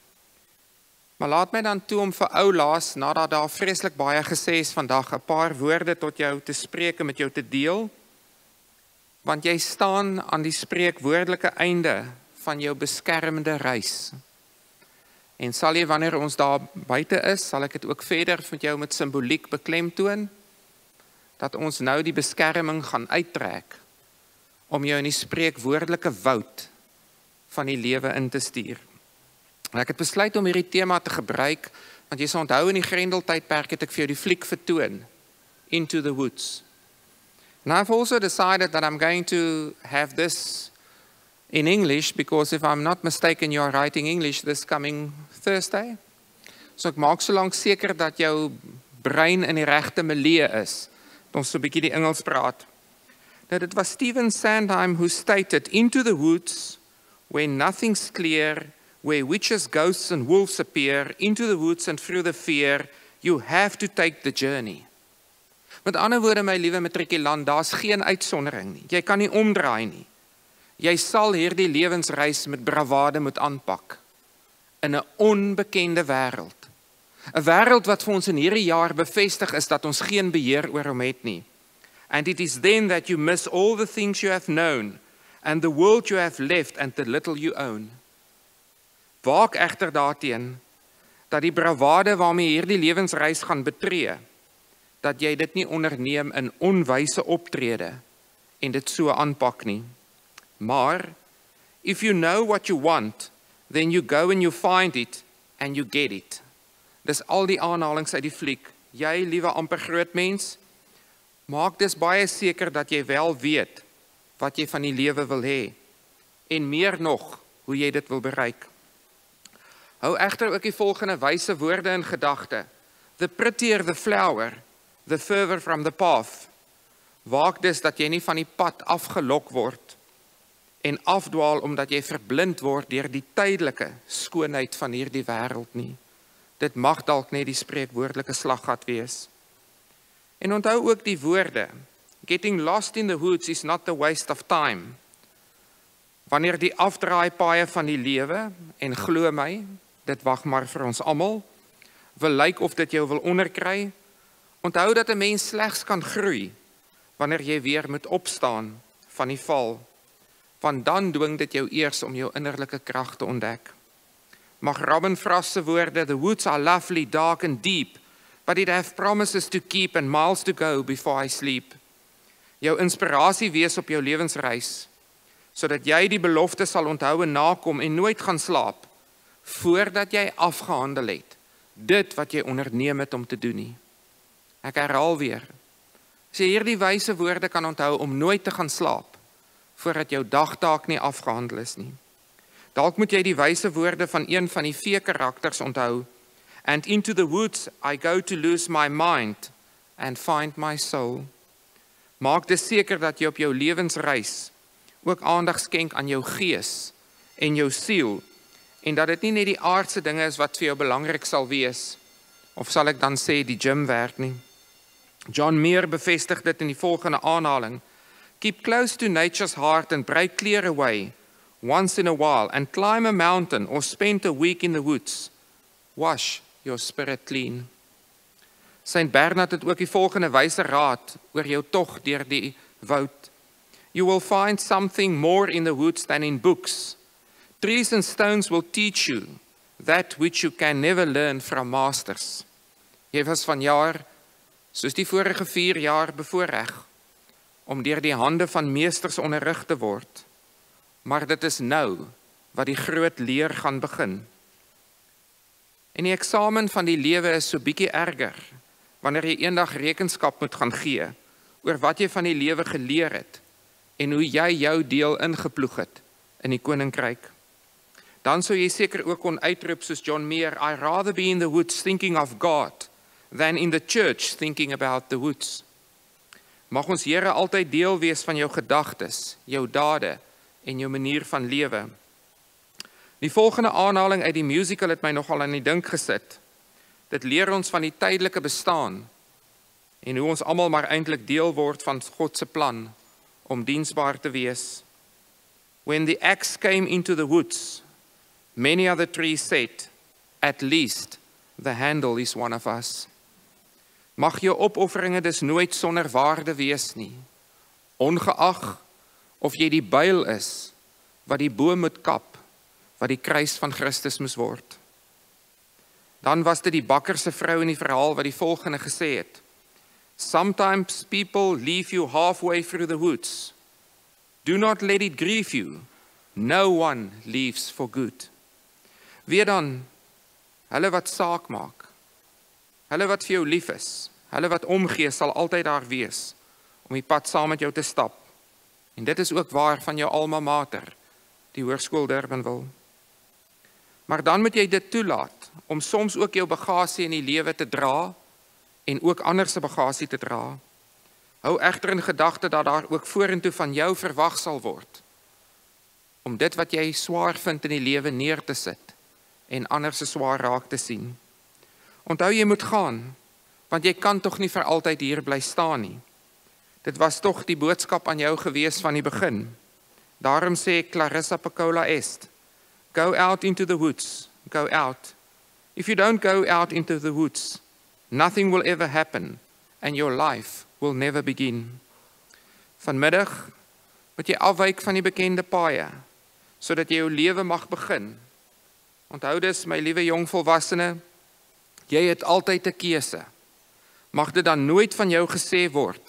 Maar laat my dan toe om vir oulaas, nadat daar vreeslik baie gesê is vandag, 'n paar woorde tot jou te spreek en met jou te deel, want jy staan aan die spreekwoordelike einde van jou beskermende reis. En sal jy, wanneer ons daar buite is, sal ek dit ook verder met jou met simboliek beklemtoon, dat ons nou die beskerming gaan uittrek, om jou in die spreekwoordelike woud van die lewe in te stuur. En ek het besluit om hierdie tema te gebruik, want jy sal onthou in die Grendeltydperk het ek vir jou die fliek vertoon, Into the Woods. And I've also decided that I'm going to have this in English, because if I'm not mistaken, you are writing English this coming Thursday. So ek maak so lank seker dat jou brein in die regte milieu is, dat ons so 'n bietjie die Engels praat. Nou, dit was Stephen Sondheim who stated, "Into the woods, where nothing's clear, where witches, ghosts and wolves appear, into the woods and through the fear, you have to take the journey." Met ander woorde, my liewe matrikulant, daar's geen uitsondering nie. Jy kan nie omdraai nie. Jy sal hierdie lewensreis met bravade moet aanpak, in 'n onbekende wêreld. 'n Wêreld wat vir ons in hierdie jaar bevestig is dat ons geen beheer oor hom het nie. And it is then that you miss all the things you have known, and the world you have left, and the little you own. Waak egter daarteen, dat die bravade waarmee hierdie lewensreis gaan betree, dat jy dit nie onderneem in onwyse optrede en dit so aanpak nie. Maar, if you know what you want, then you go and you find it and you get it. Dis al die aanhalings uit die fliek. Jy, liewe amper groot mens, maak dus baie seker dat jy wel weet wat jy van die lewe wil hê. En meer nog, hoe jy dit wil bereik. Hou egter ook die volgende wyse woorde in gedagte. The prettier the flower, the further from the path. Waak dus dat jy nie van die pad afgelok word en afdwaal omdat jy verblind word deur die tydelike skoonheid van hierdie wêreld nie. Dit mag dalk net die spreekwoordelike slaggat wees. En onthou ook die woorde. Getting lost in the woods is not the waste of time. Wanneer die afdraaipaaie van die lewe, en glo my, dit wag maar vir ons almal, wil lyk of dit jou wil onderkry, onthou dat 'n mens slegs kan groei, wanneer jy weer moet opstaan van die val, want dan dwing dit jou eers om jou innerlike krag te ontdek. Mag Robin Frost se woorde, the woods are lovely, dark and deep, but it have promises to keep and miles to go before I sleep. Jou inspirasie wees op jou lewensreis, sodat jy die belofte sal onthou en nakom en nooit gaan slaap, voordat jy afgehandel het, dit wat jy onderneem het om te doen nie. Ek herhaal weer, as jy hierdie wyse woorde kan onthou om nooit te gaan slaap, voordat jou dagtaak nie afgehandel is nie. Dalk moet jy die wyse woorde van een van die vee-karakters onthou, and into the woods I go to lose my mind and find my soul. Maak dus seker dat jy op jou lewensreis ook aandag skenk aan jou gees en jou siel, en dat dit nie net die aardse dinge is wat vir jou belangrik sal wees, of sal ek dan sê die gym werk nie. John Muir bevestig dit in die volgende aanhaling. Keep close to nature's heart and break clear away once in a while and climb a mountain or spend a week in the woods. Wash your spirit clean. Saint Bernard het ook die volgende wyse raad oor jou tog deur die woud. You will find something more in the woods than in books. Trees and stones will teach you that which you can never learn from masters. Jy was vanjaar, soos die vorige 4 jaar, bevoorreg om deur die hande van meesters onderrig te word. Maar dit is nou wat die groot leer gaan begin. En die eksamen van die lewe is so bietjie erger, wanneer jy eendag rekenskap moet gaan gee oor wat jy van die lewe geleer het en hoe jy jou deel ingeploeg het in die koninkryk. Dan sou jy seker ook kon uitroep soos John Muir, I rather be in the woods thinking of God than in the church thinking about the woods. Mag ons Here altyd deel wees van jou gedagtes, jou dade en jou manier van lewe. Die volgende aanhaling uit die musical het my nogal aan die dink gesit. Dit leer ons van die tydelike bestaan en hoe ons almal maar eintlik deel word van God se plan om diensbaar te wees. When the axe came into the woods, many other trees said, at least the handle is one of us. Mag jou opofferinge dus nooit sonder waarde wees nie, ongeag of jy die byl is wat die boom moet kap, wat die kruis van Christus moes word. Dan was dit die bakker se vrou in die verhaal wat die volgende gesê het. Sometimes people leave you halfway through the woods. Do not let it grieve you. No one leaves for good. Weer dan, hulle wat saak maak, hulle wat vir jou lief is, hulle wat omgee sal altyd daar wees, om die pad saam met jou te stap. En dit is ook waar van jou alma mater, die Hoërskool Durbanville. Maar dan moet jy dit toelaat, om soms ook jou bagasie in die lewe te dra, en ook ander se bagasie te dra. Hou egter in gedagte dat daar ook vorentoe van jou verwag sal word, om dit wat jy swaar vind in die lewe neer te sit, en ander se swaar raak te sien. Onthou jy moet gaan, want jy kan tog nie vir altyd hier bly staan nie. Dit was tog die boodskap aan jou gewees van die begin. Daarom sê Clarissa Pinkola Est, go out into the woods, go out. If you don't go out into the woods, nothing will ever happen and your life will never begin. Vanmiddag moet jy afwyk van die bekende paaie, sodat jy jou lewe mag begin. Onthou dus, my liewe jong volwassene, jy het altyd 'n keuse. Mag dit dan nooit van jou gesê word,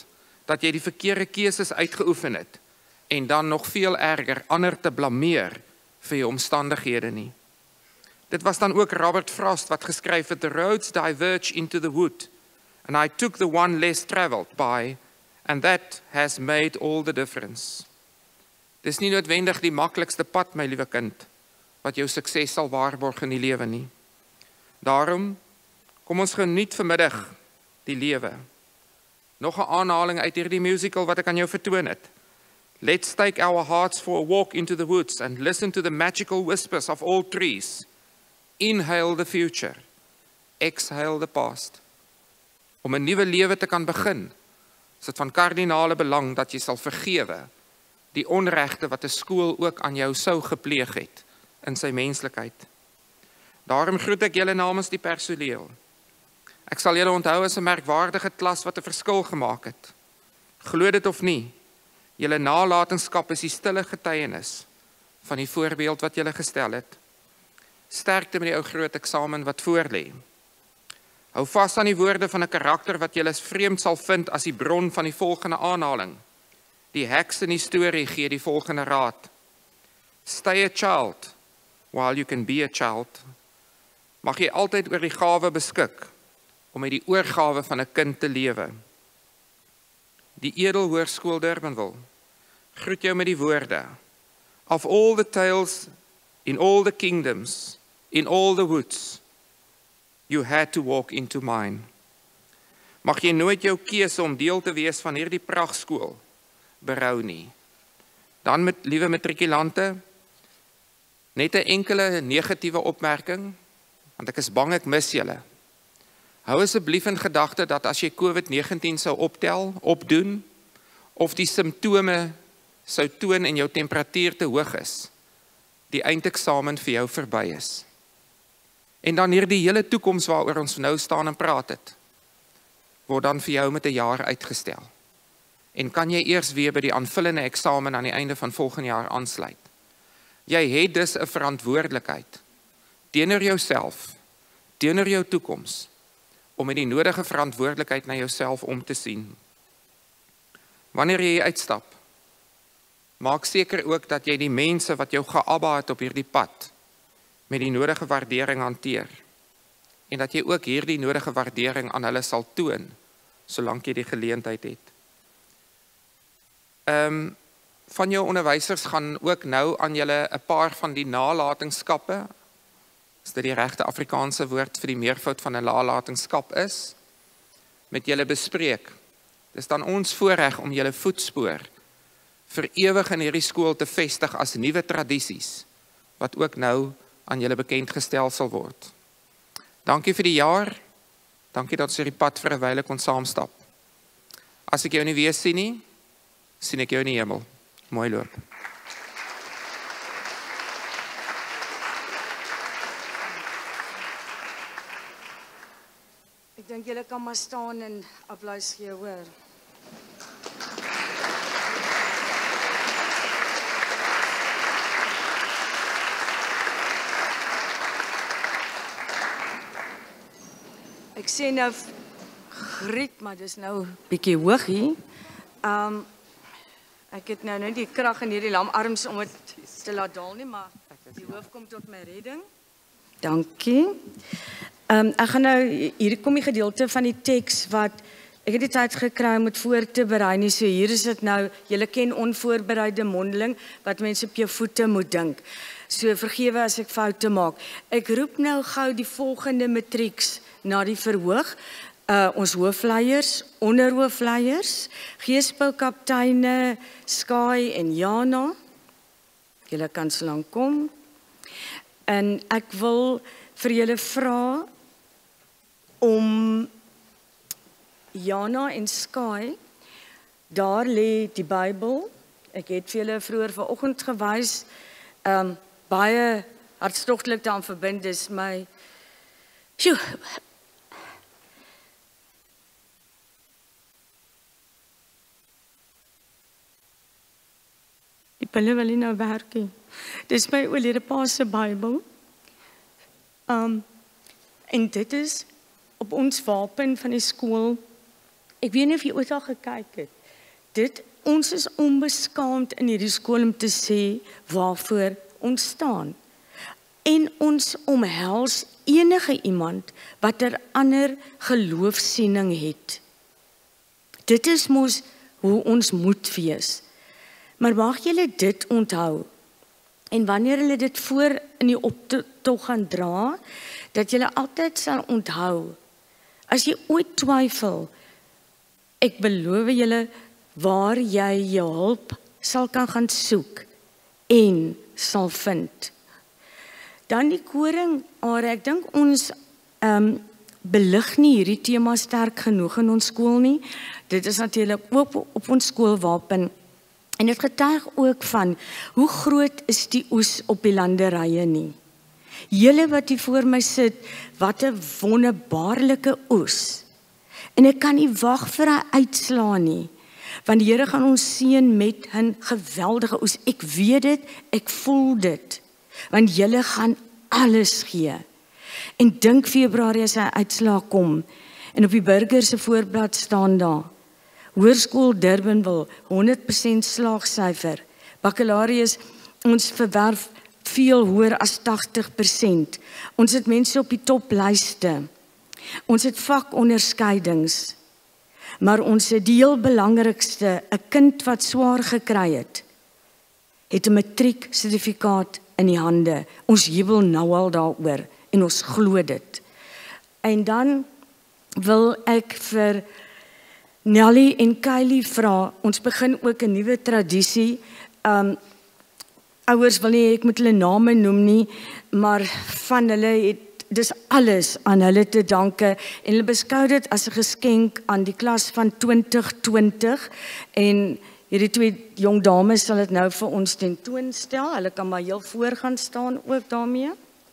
dat jy die verkeerde keuses uitgeoefen het en dan nog veel erger ander te blameer vir jou omstandighede nie. Dit was dan ook Robert Frost wat geskryf het, "The roads diverge into the wood, and I took the one less travelled by, and that has made all the difference." Dis nie noodwendig die maklikste pad, my liewe kind, wat jou sukses sal waarborg in die lewe nie. Daarom, kom ons geniet vanmiddag die lewe. Nog 'n aanhaling uit hierdie musical wat ek aan jou vertoon het. Let's take our hearts for a walk into the woods and listen to the magical whispers of all trees. Inhale the future, exhale the past. Om 'n nuwe lewe te kan begin, is dit van kardinale belang dat jy sal vergewe die onregte wat 'n skool ook aan jou sou gepleeg het in sy menslikheid. Daarom groet ek julle namens die personeel. Ek sal julle onthou as 'n merkwaardige klas wat 'n verskil gemaak het. Glo dit of nie, julle nalatenskap is die stille getuienis van die voorbeeld wat julle gestel het. Sterkte met die ou groot eksamen wat voorlê. Hou vas aan die woorde van 'n karakter wat julle vreemd sal vind as die bron van die volgende aanhaling. Die heks in die storie gee die volgende raad. Stay a child while you can be a child. Mag jy altyd oor die gawe beskik om met die oorgawe van 'n kind te lewe. Die Edel Hoërskool Durbanville groet jou met die woorde. Of all the tales in all the kingdoms, in all the woods, you had to walk into mine. Mag jy nooit jou keuse om deel te wees van hierdie pragtskool berou nie. Dan met liewe matrikulante, net 'n enkele negatiewe opmerking, want ek is bang ek mis julle. Hou asseblief in gedagte dat as jy COVID-19 sou opdoen, of die simptome sou toon en jou temperatuur te hoog is, die eindeksamen vir jou verby is. En dan hierdie hele toekoms waaroor ons nou staan en praat het, word dan vir jou met 'n jaar uitgestel. En kan jy eers weer by die aanvullende eksamen aan die einde van volgende jaar aansluit. Jy het dus 'n verantwoordelikheid teenoor jouself, teenoor jou toekoms, om met die nodige verantwoordelikheid na jouself om te sien. Wanneer jy uitstap, maak seker ook dat jy die mense wat jou geabba het op hierdie pad, met die nodige waardering hanteer, en dat jy ook hierdie nodige waardering aan hulle sal toon, solank jy die geleentheid het. Van jou onderwysers gaan ook nou aan julle 'n paar van die nalatenskappe, as dit die regte Afrikaanse woord vir die meervoud van 'n nalatenskap is, met julle bespreek. Dis dan ons voorreg om julle voetspoor vir ewig in hierdie skool te vestig as nuwe tradisies, wat ook nou aan julle bekend gestel sal word. Dankie vir die jaar, dankie dat ons hierdie pad vir 'n wyle kon saamstap. As ek jou nie weer sien nie, sien ek jou in die hemel. Mooi loop. Ek dink julle kan maar staan en applaus gee, hoor. Ek sê nou griet, maar dis nou bietjie hoog hier. Ek het nou net die krag in hierdie lamarms om dit te laat daal nie, maar die hoof kom tot my redding. Dankie. Ek gaan nou, hier kom die gedeelte van die teks wat, ek het die tyd gekry om het voor te berei nie, so hier is dit nou, julle ken onvoorbereide mondeling, wat mense op jou voete moet dink. So vergewe as ek foute maak. Ek roep nou gou die volgende matrieks na die verhoog. Ons hoofleiers, onderhoofleiers, geesboukapteine, Sky en Jana. Julle kan so lank kom. En ek wil vir julle vra om Jana en Sky, daar lê die Bybel. Ek het vir julle vroeër vanoggend gewys, baie hartstogtelik daaraan verbind is my die pille wil nie nou werk nie. Dis my oorlede pa se Bybel. En dit is op ons wapen van die skool. Ek weet nie of jy ooit al gekyk het. ons is onbeskaamd in hierdie skool om te sê waarvoor ons staan. En ons omhels enige iemand wat 'n ander geloofsiening het. Dit is mos hoe ons moet wees. Maar mag julle dit onthou, en wanneer hulle dit voor in die optog gaan dra, dat julle altyd sal onthou, as jy ooit twyfel, ek beloof julle, waar jy jou hulp sal kan gaan soek, en sal vind. Dan die koring, ek dink ons belig nie hierdie tema sterk genoeg in ons skool nie. Dit is natuurlik ook op ons skoolwapen. En dit getuig ook van, hoe groot is die oes op die landerye nie. Julle wat hier voor my sit, wat 'n wonderbaarlike oes. En ek kan nie wag vir hy uitslaan nie. Want die Here gaan ons seën met 'n geweldige oes. Ek weet dit, ek voel dit. Want julle gaan alles gee. En dink Februarie as hy uitslaa kom, en op die burger se voorblad staan daar, Hoërskool Durbanville, 100% slaagsyfer, baccalaureus, ons verwerf veel hoër as 80%, ons het mense op die toplyste, ons het vakonderskeidings, maar ons het die heel belangrikste, 'n kind wat swaar gekry het 'n matrieksertifikaat in die hande. Ons jubel nou al daaroor en ons glo dit. En dan wil ek vir Nelly en Kylie vra, ons begin ook 'n nuwe tradisie. Ouers wil nie ek moet hulle name noem nie, maar van hulle het dis alles aan hulle te danke en hulle beskou dit as 'n geskenk aan die klas van 2020 en hierdie twee jong dames sal dit nou vir ons tentoonstel. Hulle kan maar heel voor gaan staan ook daarmee.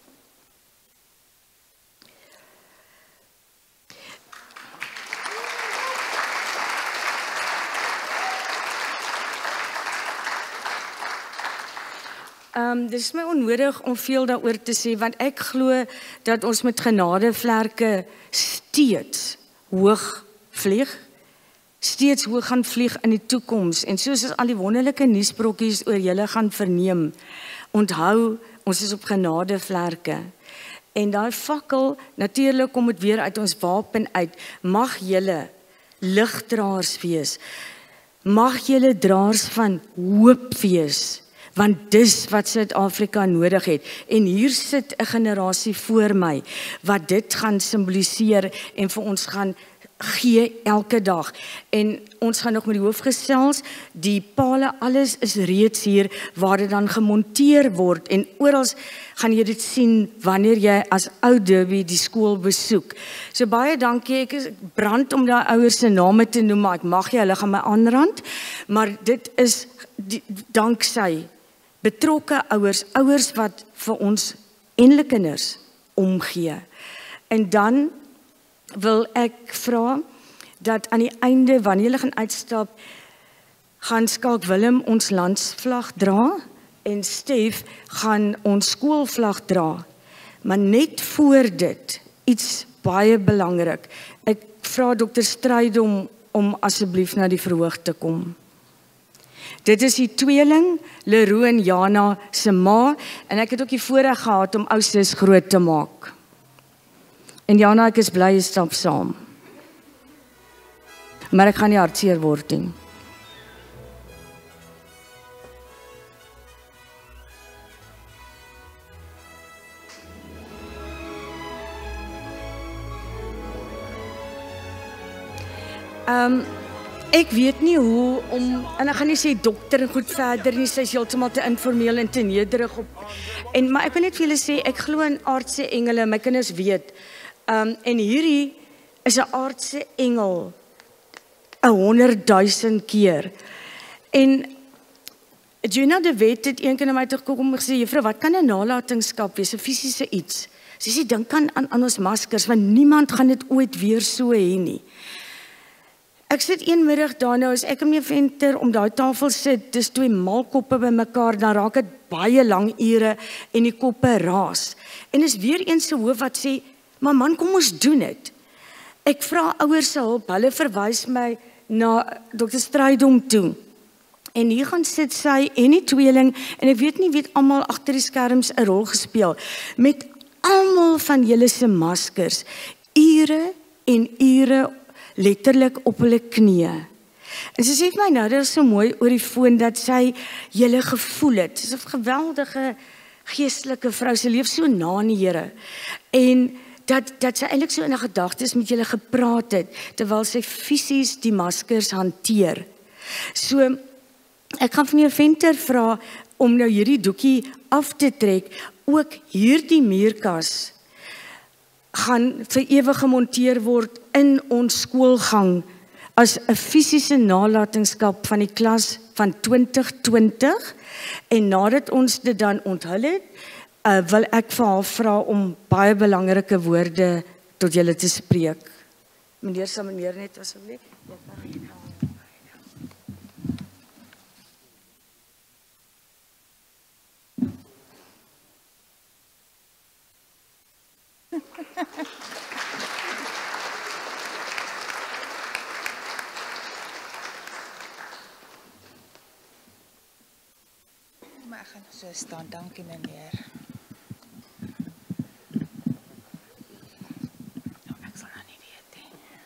Dit is my onnodig om veel daaroor te sê, want ek glo dat ons met genadevlerke steeds hoog vlieg, steeds hoog gaan vlieg in die toekoms, en soos as al die wonderlike nuusbrokkies oor julle gaan verneem, onthou, ons is op genadevlerke. En daai fakkel, natuurlik kom dit weer uit ons wapen uit, mag julle ligdraers wees, mag julle draers van hoop wees, want dis wat Suid-Afrika nodig het. En hier sit 'n generasie voor my, wat dit gaan simboliseer en vir ons gaan gee elke dag. En ons gaan nog met die hoof gesels, die pale, alles is reeds hier, waar dit dan gemonteer word, en oral gaan jy dit sien, wanneer jy as ou Derby die skool besoek. So baie dankie, ek is brand om daai ouers se name te noem, maar ek mag jy, hulle gaan my aanrand, maar dit is danksy betrokke ouers, ouers wat vir ons en hulle kinders omgee. En dan wil ek vra dat aan die einde, wanneer julle gaan uitstap, gaan Skalk Willem ons landsvlag dra en Stef gaan ons skoolvlag dra. Maar net voor dit, iets baie belangrik. Ek vra Dr. Strydom om asseblief na die verhoog te kom. Dit is die tweeling, Leroe en Jana se ma, en ek het ook die voorreg gehad om oudste groot te maak. En Jana, ek is bly jy stap saam. Maar ek gaan nie hartseer word nie. Ek weet nie hoe om, en ek gaan nie sê dokter en goed verder nie, sy is heeltemal te informeel en te nederig op, maar ek wil net vir julle sê, ek glo in aardse engele, my kinders weet, en hierdie is 'n aardse engel, 100,000 keer, en Gina de Wet het een keer na my toe gekom en gesê, juffrou, wat kan 'n nalatenskap wees, 'n fisiese iets? Sy sê, dink aan ons maskers, want niemand gaan dit ooit weer so hê nie. Ek sit een middag daar nou, as ek en my venter om daai tafel sit, dis twee malkoppe by mekaar, dan raak dit baie lang ure en die koppe raas. En is weer een se hoof wat sê, maar man, kom ons doen dit. Ek vra ouers se hulp, hulle verwys my na Dr. Strydom toe. En hier gaan sit sy en die tweeling, en ek weet nie wie het almal agter die skerms 'n rol gespeel, met almal van julle se maskers, ure en ure letterlik op hulle knieë. En sy sê vir my nou, dit is so mooi oor die foon, dat sy julle gevoel het. Sy is 'n geweldige geestelike vrou, sy leef so na in die Here. En dat sy eintlik so in 'n gedagtes met julle gepraat het, terwyl sy fisies die maskers hanteer. So, ek gaan van meneer Venter vra om nou hierdie doekie af te trek, ook hierdie muurkas gaan vir ewig gemonteer word in ons skoolgang as 'n fisiese nalatenskap van die klas van 2020, en nadat ons dit dan onthul het, wil ek vir haar vra om baie belangrike woorde tot julle te spreek. Meneer sal meneer net asseblief. Maar ek gaan so staan, dankie meneer. Ek sal nou nie weet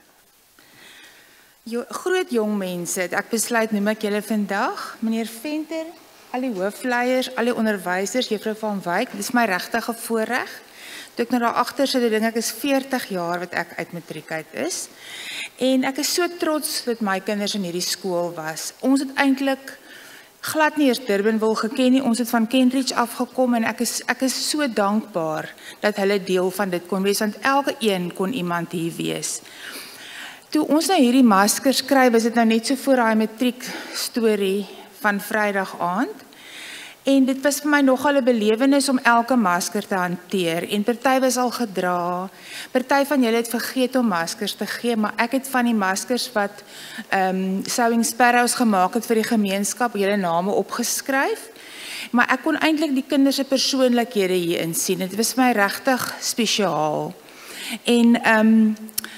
nie. Groot jong mense, ek besluit noem ek julle vandag, meneer Venter, al die hoofleiers, al die onderwysers, juffrou van Wyk, dit is my regtige voorreg. Toe ek nou daar agter sit, dink ek is 40 jaar wat ek uit matriek uit is. En ek is so trots dat my kinders in hierdie skool was. Ons het eintlik glad nie eers Durbanville geken nie. Ons het van Kentridge afgekom en ek is so dankbaar dat hulle deel van dit kon wees, want elke een kon iemand hier wees. Toe ons nou hierdie maskers kry, was dit nou net so voor daai matriek storie van Vrydag aand. En dit was vir my nogal 'n belewenis om elke masker te hanteer. En party was al gedra. Party van julle het vergeet om maskers te gee, maar ek het van die maskers wat Sewing Sparrows gemaak het vir die gemeenskap, julle name opgeskryf. Maar ek kon eintlik die kinders se persoonlikhede hier insien. Dit was vir my regtig spesiaal. En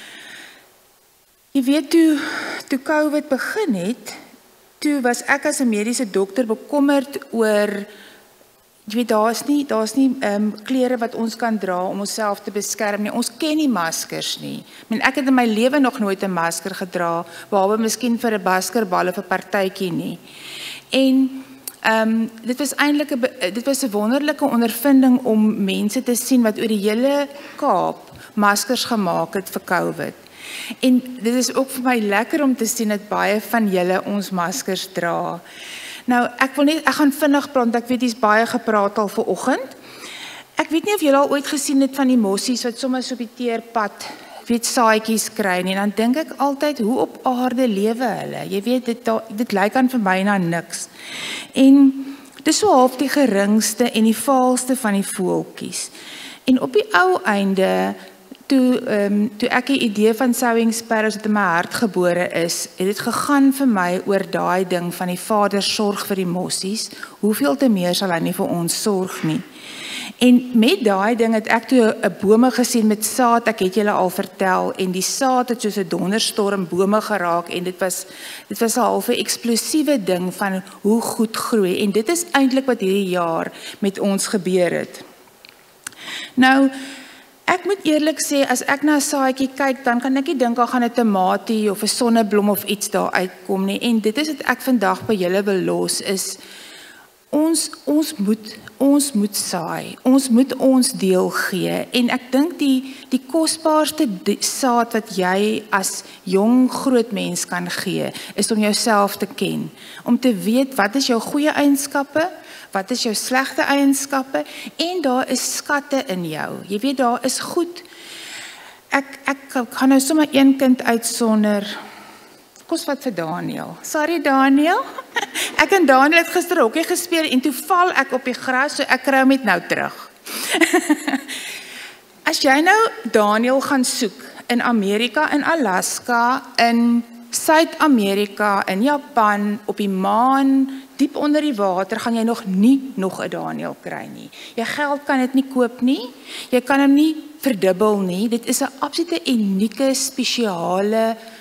jy weet toe COVID begin het, toe was ek as 'n mediese dokter bekommerd oor, jy weet, daar's nie klere wat ons kan dra om onsself te beskerm nie. Ons ken nie maskers nie. Ek het in my lewe nog nooit 'n masker gedra, behalwe miskien vir 'n basketbal of 'n partytjie nie. En dit was 'n wonderlike ondervinding om mense te sien wat oor die hele Kaap maskers gemaak het vir COVID. En dit is ook vir my lekker om te sien dat baie van julle ons maskers dra. Nou, ek gaan vinnig praat, ek weet hier's baie gepraat al vanoggend. Ek weet nie of julle al ooit gesien het van die mossies wat soms op die teerpad, weet, saadjies kry nie. En dan dink ek altyd, hoe op aarde lewe hulle? Jy weet, dit lyk aan vir my na niks. En dit is so half die geringste en die vaalste van die voeltjies. En op die ou einde, toe ek die idee van Sewing Sparrows wat in my hart gebore is, het dit gegaan vir my oor daai ding van die Vader sorg vir die mossies, hoeveel te meer sal hy nie vir ons sorg nie. En met daai ding het ek toe 'n bome gesien met saad, ek het julle al vertel, en die saad het soos 'n donderstorm bome geraak, en dit was 'n halfe eksplosiewe ding van hoe goed groei, en dit is eintlik wat hierdie jaar met ons gebeur het. Nou, ek moet eerlik sê, as ek na 'n saadjie kyk, dan kan ek nie dink, gaan 'n tamatie of 'n sonneblom of iets daar uitkom nie. En dit is wat ek vandag by julle wil los, is ons moet saai. Ons moet ons deel gee. En ek dink die kosbaarste saad wat jy as jong groot mens kan gee, is om jouself te ken. Om te weet, wat is jou goeie eienskappe? Wat is jou slegte eienskappe? En daar is skatte in jou. Jy weet, daar is goed. Ek gaan nou sommer een kind uitsonder. Kos wat vir Daniel. Sorry Daniel. Ek en Daniel het gister hokkie gespeel en toe val ek op die gras, so ek kry hom net nou terug. As jy nou Daniel gaan soek in Amerika, in Alaska, in Suid-Amerika, in Japan, op die maan, diep onder die water, gaan jy nog 'n Daniel kry nie. Jou geld kan dit nie koop nie, jy kan hom nie verdubbel nie, dit is 'n absolute unieke, spesiale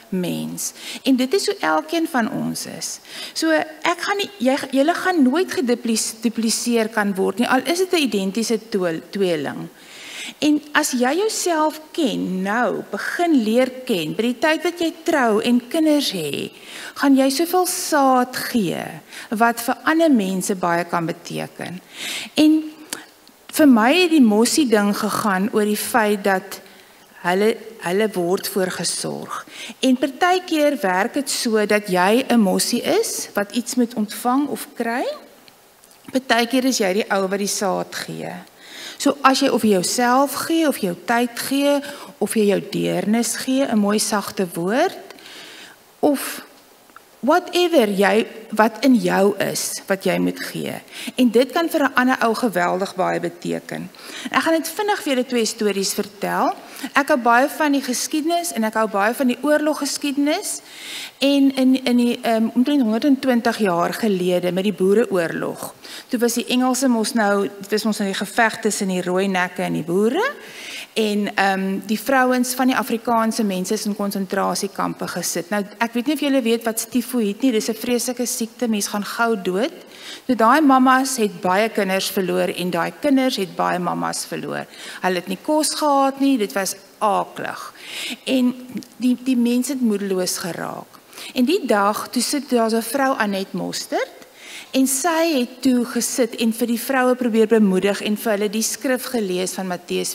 mens. En dit is hoe elkeen van ons is. So ek gaan nie, julle gaan nooit gedupliseer kan word nie, al is dit 'n identiese tweeling. En as jy jouself ken, nou, begin leer ken, by die tyd wat jy trou en kinders het, gaan jy soveel saad gee, wat vir ander mense baie kan beteken. En vir my het die mossie ding gegaan oor die feit dat hulle word voorgesorg. En partykeer werk dit so dat jy 'n mossie is, wat iets moet ontvang of kry. Partykeer is jy die ou wat die saad gee. So as jy of jy jouself gee, of jou tyd gee, of jy jou deernis gee, 'n mooi sagte woord, of whatever wat in jou is, wat jy moet gee. En dit kan vir 'n ander ou geweldig baie beteken. Ek gaan net vinnig vir julle 2 stories vertel. Ek hou baie van die geskiedenis en ek hou baie van die oorloggeskiedenis. En in die omtrent 120 jaar gelede met die Boereoorlog. Toe was die Engelse mos nou, dit was ons in die geveg tussen die rooi nekke en die boere. En die vrouens van die Afrikaanse mense is in konsentrasiekampe gesit. Nou, ek weet nie of julle weet wat tifoïed nie, dis 'n vreeslike siekte, mens gaan gou dood. Nou, daai mammas het baie kinders verloor en daai kinders het baie mammas verloor. Hulle het nie kos gehad nie, dit was aaklig. En die mense het moedeloos geraak. En die dag, toe sit daar so 'n vrou Annette Mostert, en sy het toe gesit en vir die vroue probeer bemoedig en vir hulle die skrif gelees van Matteus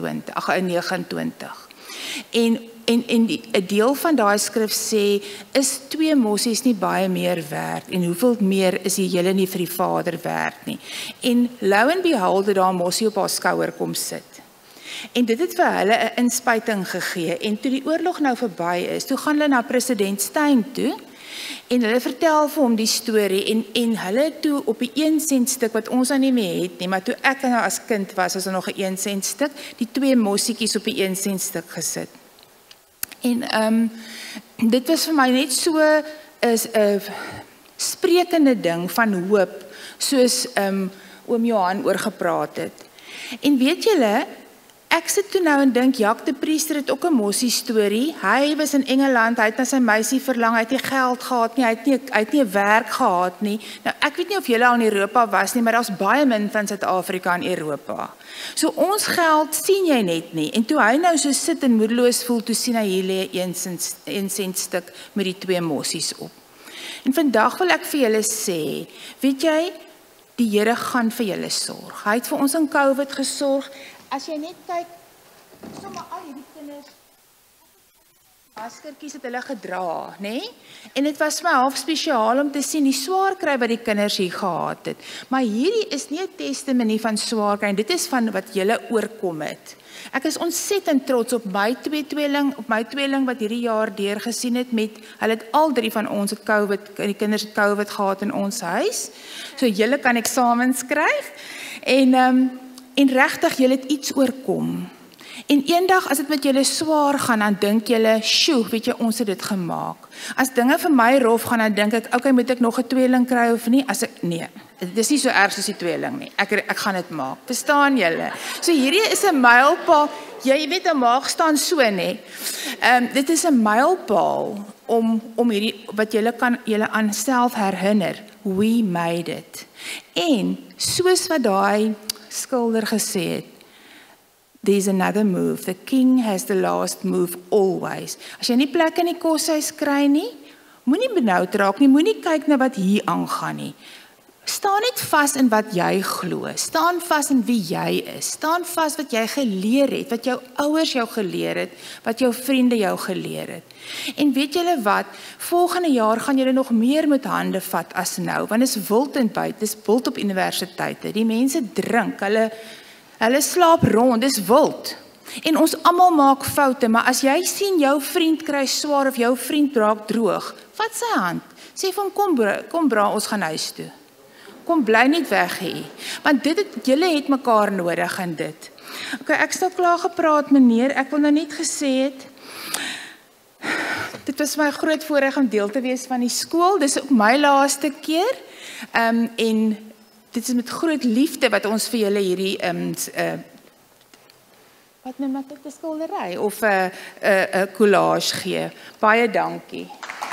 29. En 'n deel van daai skrif sê, is 2 mossies nie baie meer werd, en hoeveel meer is die julle nie vir die Vader werd nie. En lo and behold het daar 'n mossie op haar skouer kom sit. En dit het vir hulle 'n inspuiting gegee, en toe die oorlog nou verby is, toe gaan hulle na president Steyn toe, en hulle vertel vir hom die storie, en hulle toe op die 1 sent stuk, wat ons nou nie meer het nie, maar toe ek nou as kind was er nog 'n 1 sent stuk, die 2 mossietjies op die 1 sent stuk gesit. En dit was vir my net so 'n sprekende ding van hoop, soos oom Johan oor gepraat het. En weet julle, ek sit toe nou en dink, Jacques de Priester het ook 'n mossie storie. Hy was in Engeland, hy het na sy meisie verlang, hy het nie geld gehad nie, hy het nie 'n werk gehad nie. Nou, ek weet nie of julle al in Europa was nie, maar daar's baie min van Suid-Afrika in Europa. So ons geld sien jy net nie. En toe hy nou so sit en moedeloos voel, toe sien hy hier lê 1 sent stuk met die 2 mossies op. En vandag wil ek vir julle sê, weet jy, die Here gaan vir julle sorg. Hy het vir ons in COVID gesorg. As jy net kyk, sommer al hierdie kinders, maskertjies het hulle gedra, nê? En dit was vir my half spesiaal om te sien die swaar kry wat die kinders hier gehad het. Maar hierdie is nie 'n testimonie van swaar kry, dit is van wat julle oorkom het. Ek is ontsettend trots op my tweeling wat hierdie jaar deurgesien het met, hulle het al 3 van ons het COVID, die kinders het COVID gehad in ons huis. So julle kan eksamens skryf. En regtig, julle het iets oorkom. En eendag as dit met julle swaar gaan, dan dink julle, "Sjoe, weet jy, ons het dit gemaak." As dinge vir my rof gaan, dan dink ek, "Okay, moet ek nog 'n tweeling kry of nie?" Nee, dit is nie so erg soos die tweeling nie. Ek gaan dit maak. Verstaan julle? So hierdie is 'n mylpaal. Jy weet 'n maag staan so, nê. Dit is 'n mylpaal om hierdie wat julle aan self herinner. We made it. En soos wat daai skilder gesê het, there's another move. The king has the last move always. As jy nie plek in die koshuis kry nie, moenie benoud raak nie, moenie kyk na wat hier aangaan nie. Staan net vas in wat jy glo. Staan vas in wie jy is. Staan vas wat jy geleer het, wat jou ouers jou geleer het, wat jou vriende jou geleer het. En weet julle wat? Volgende jaar gaan julle nog meer met hande vat as nou, want dit is wild en buite, dit is wild op universiteite. Die mense drink, hulle slaap rond, dis wild. En ons almal maak foute, maar as jy sien jou vriend kry swaar of jou vriend raak droog, vat sy hand. Sê vir hom, kom bra, ons gaan huis toe. Kom bly net weg hier. Want julle het mekaar nodig in dit. Okay, ek sal klaar gepraat, meneer. Ek wil nou net gesê het, dit was my groot voorreg om deel te wees van die skool. Dis ook my laaste keer. En dit is met groot liefde wat ons vir julle hierdie wat noem dit 'n skildery of 'n collage gee. Baie dankie.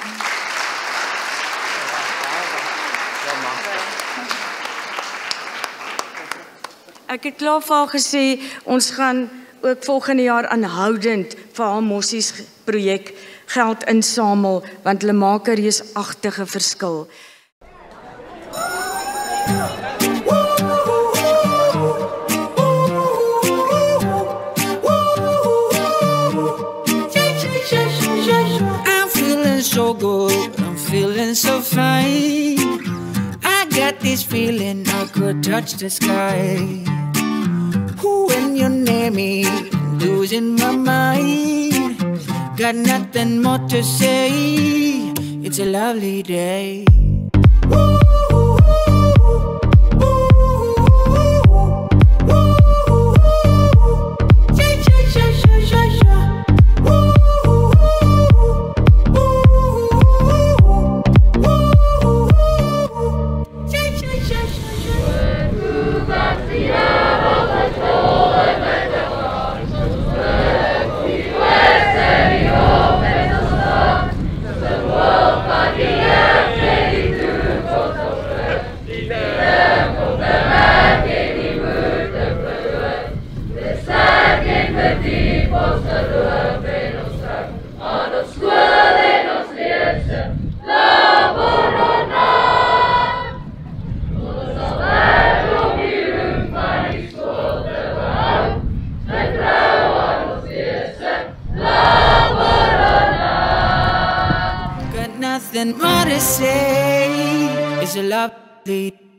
Ek het klaar vir haar gesê ons gaan ook volgende jaar aanhoudend vir haar Mossies projek geld insamel want hulle maak 'n reusagtige verskil. I'm feeling so good, I'm feeling so fine. I got this feeling I could touch the sky. When you near me, I'm losing my mind. Got nothing more to say. It's a lovely day. Nothing more to say. It's a lovely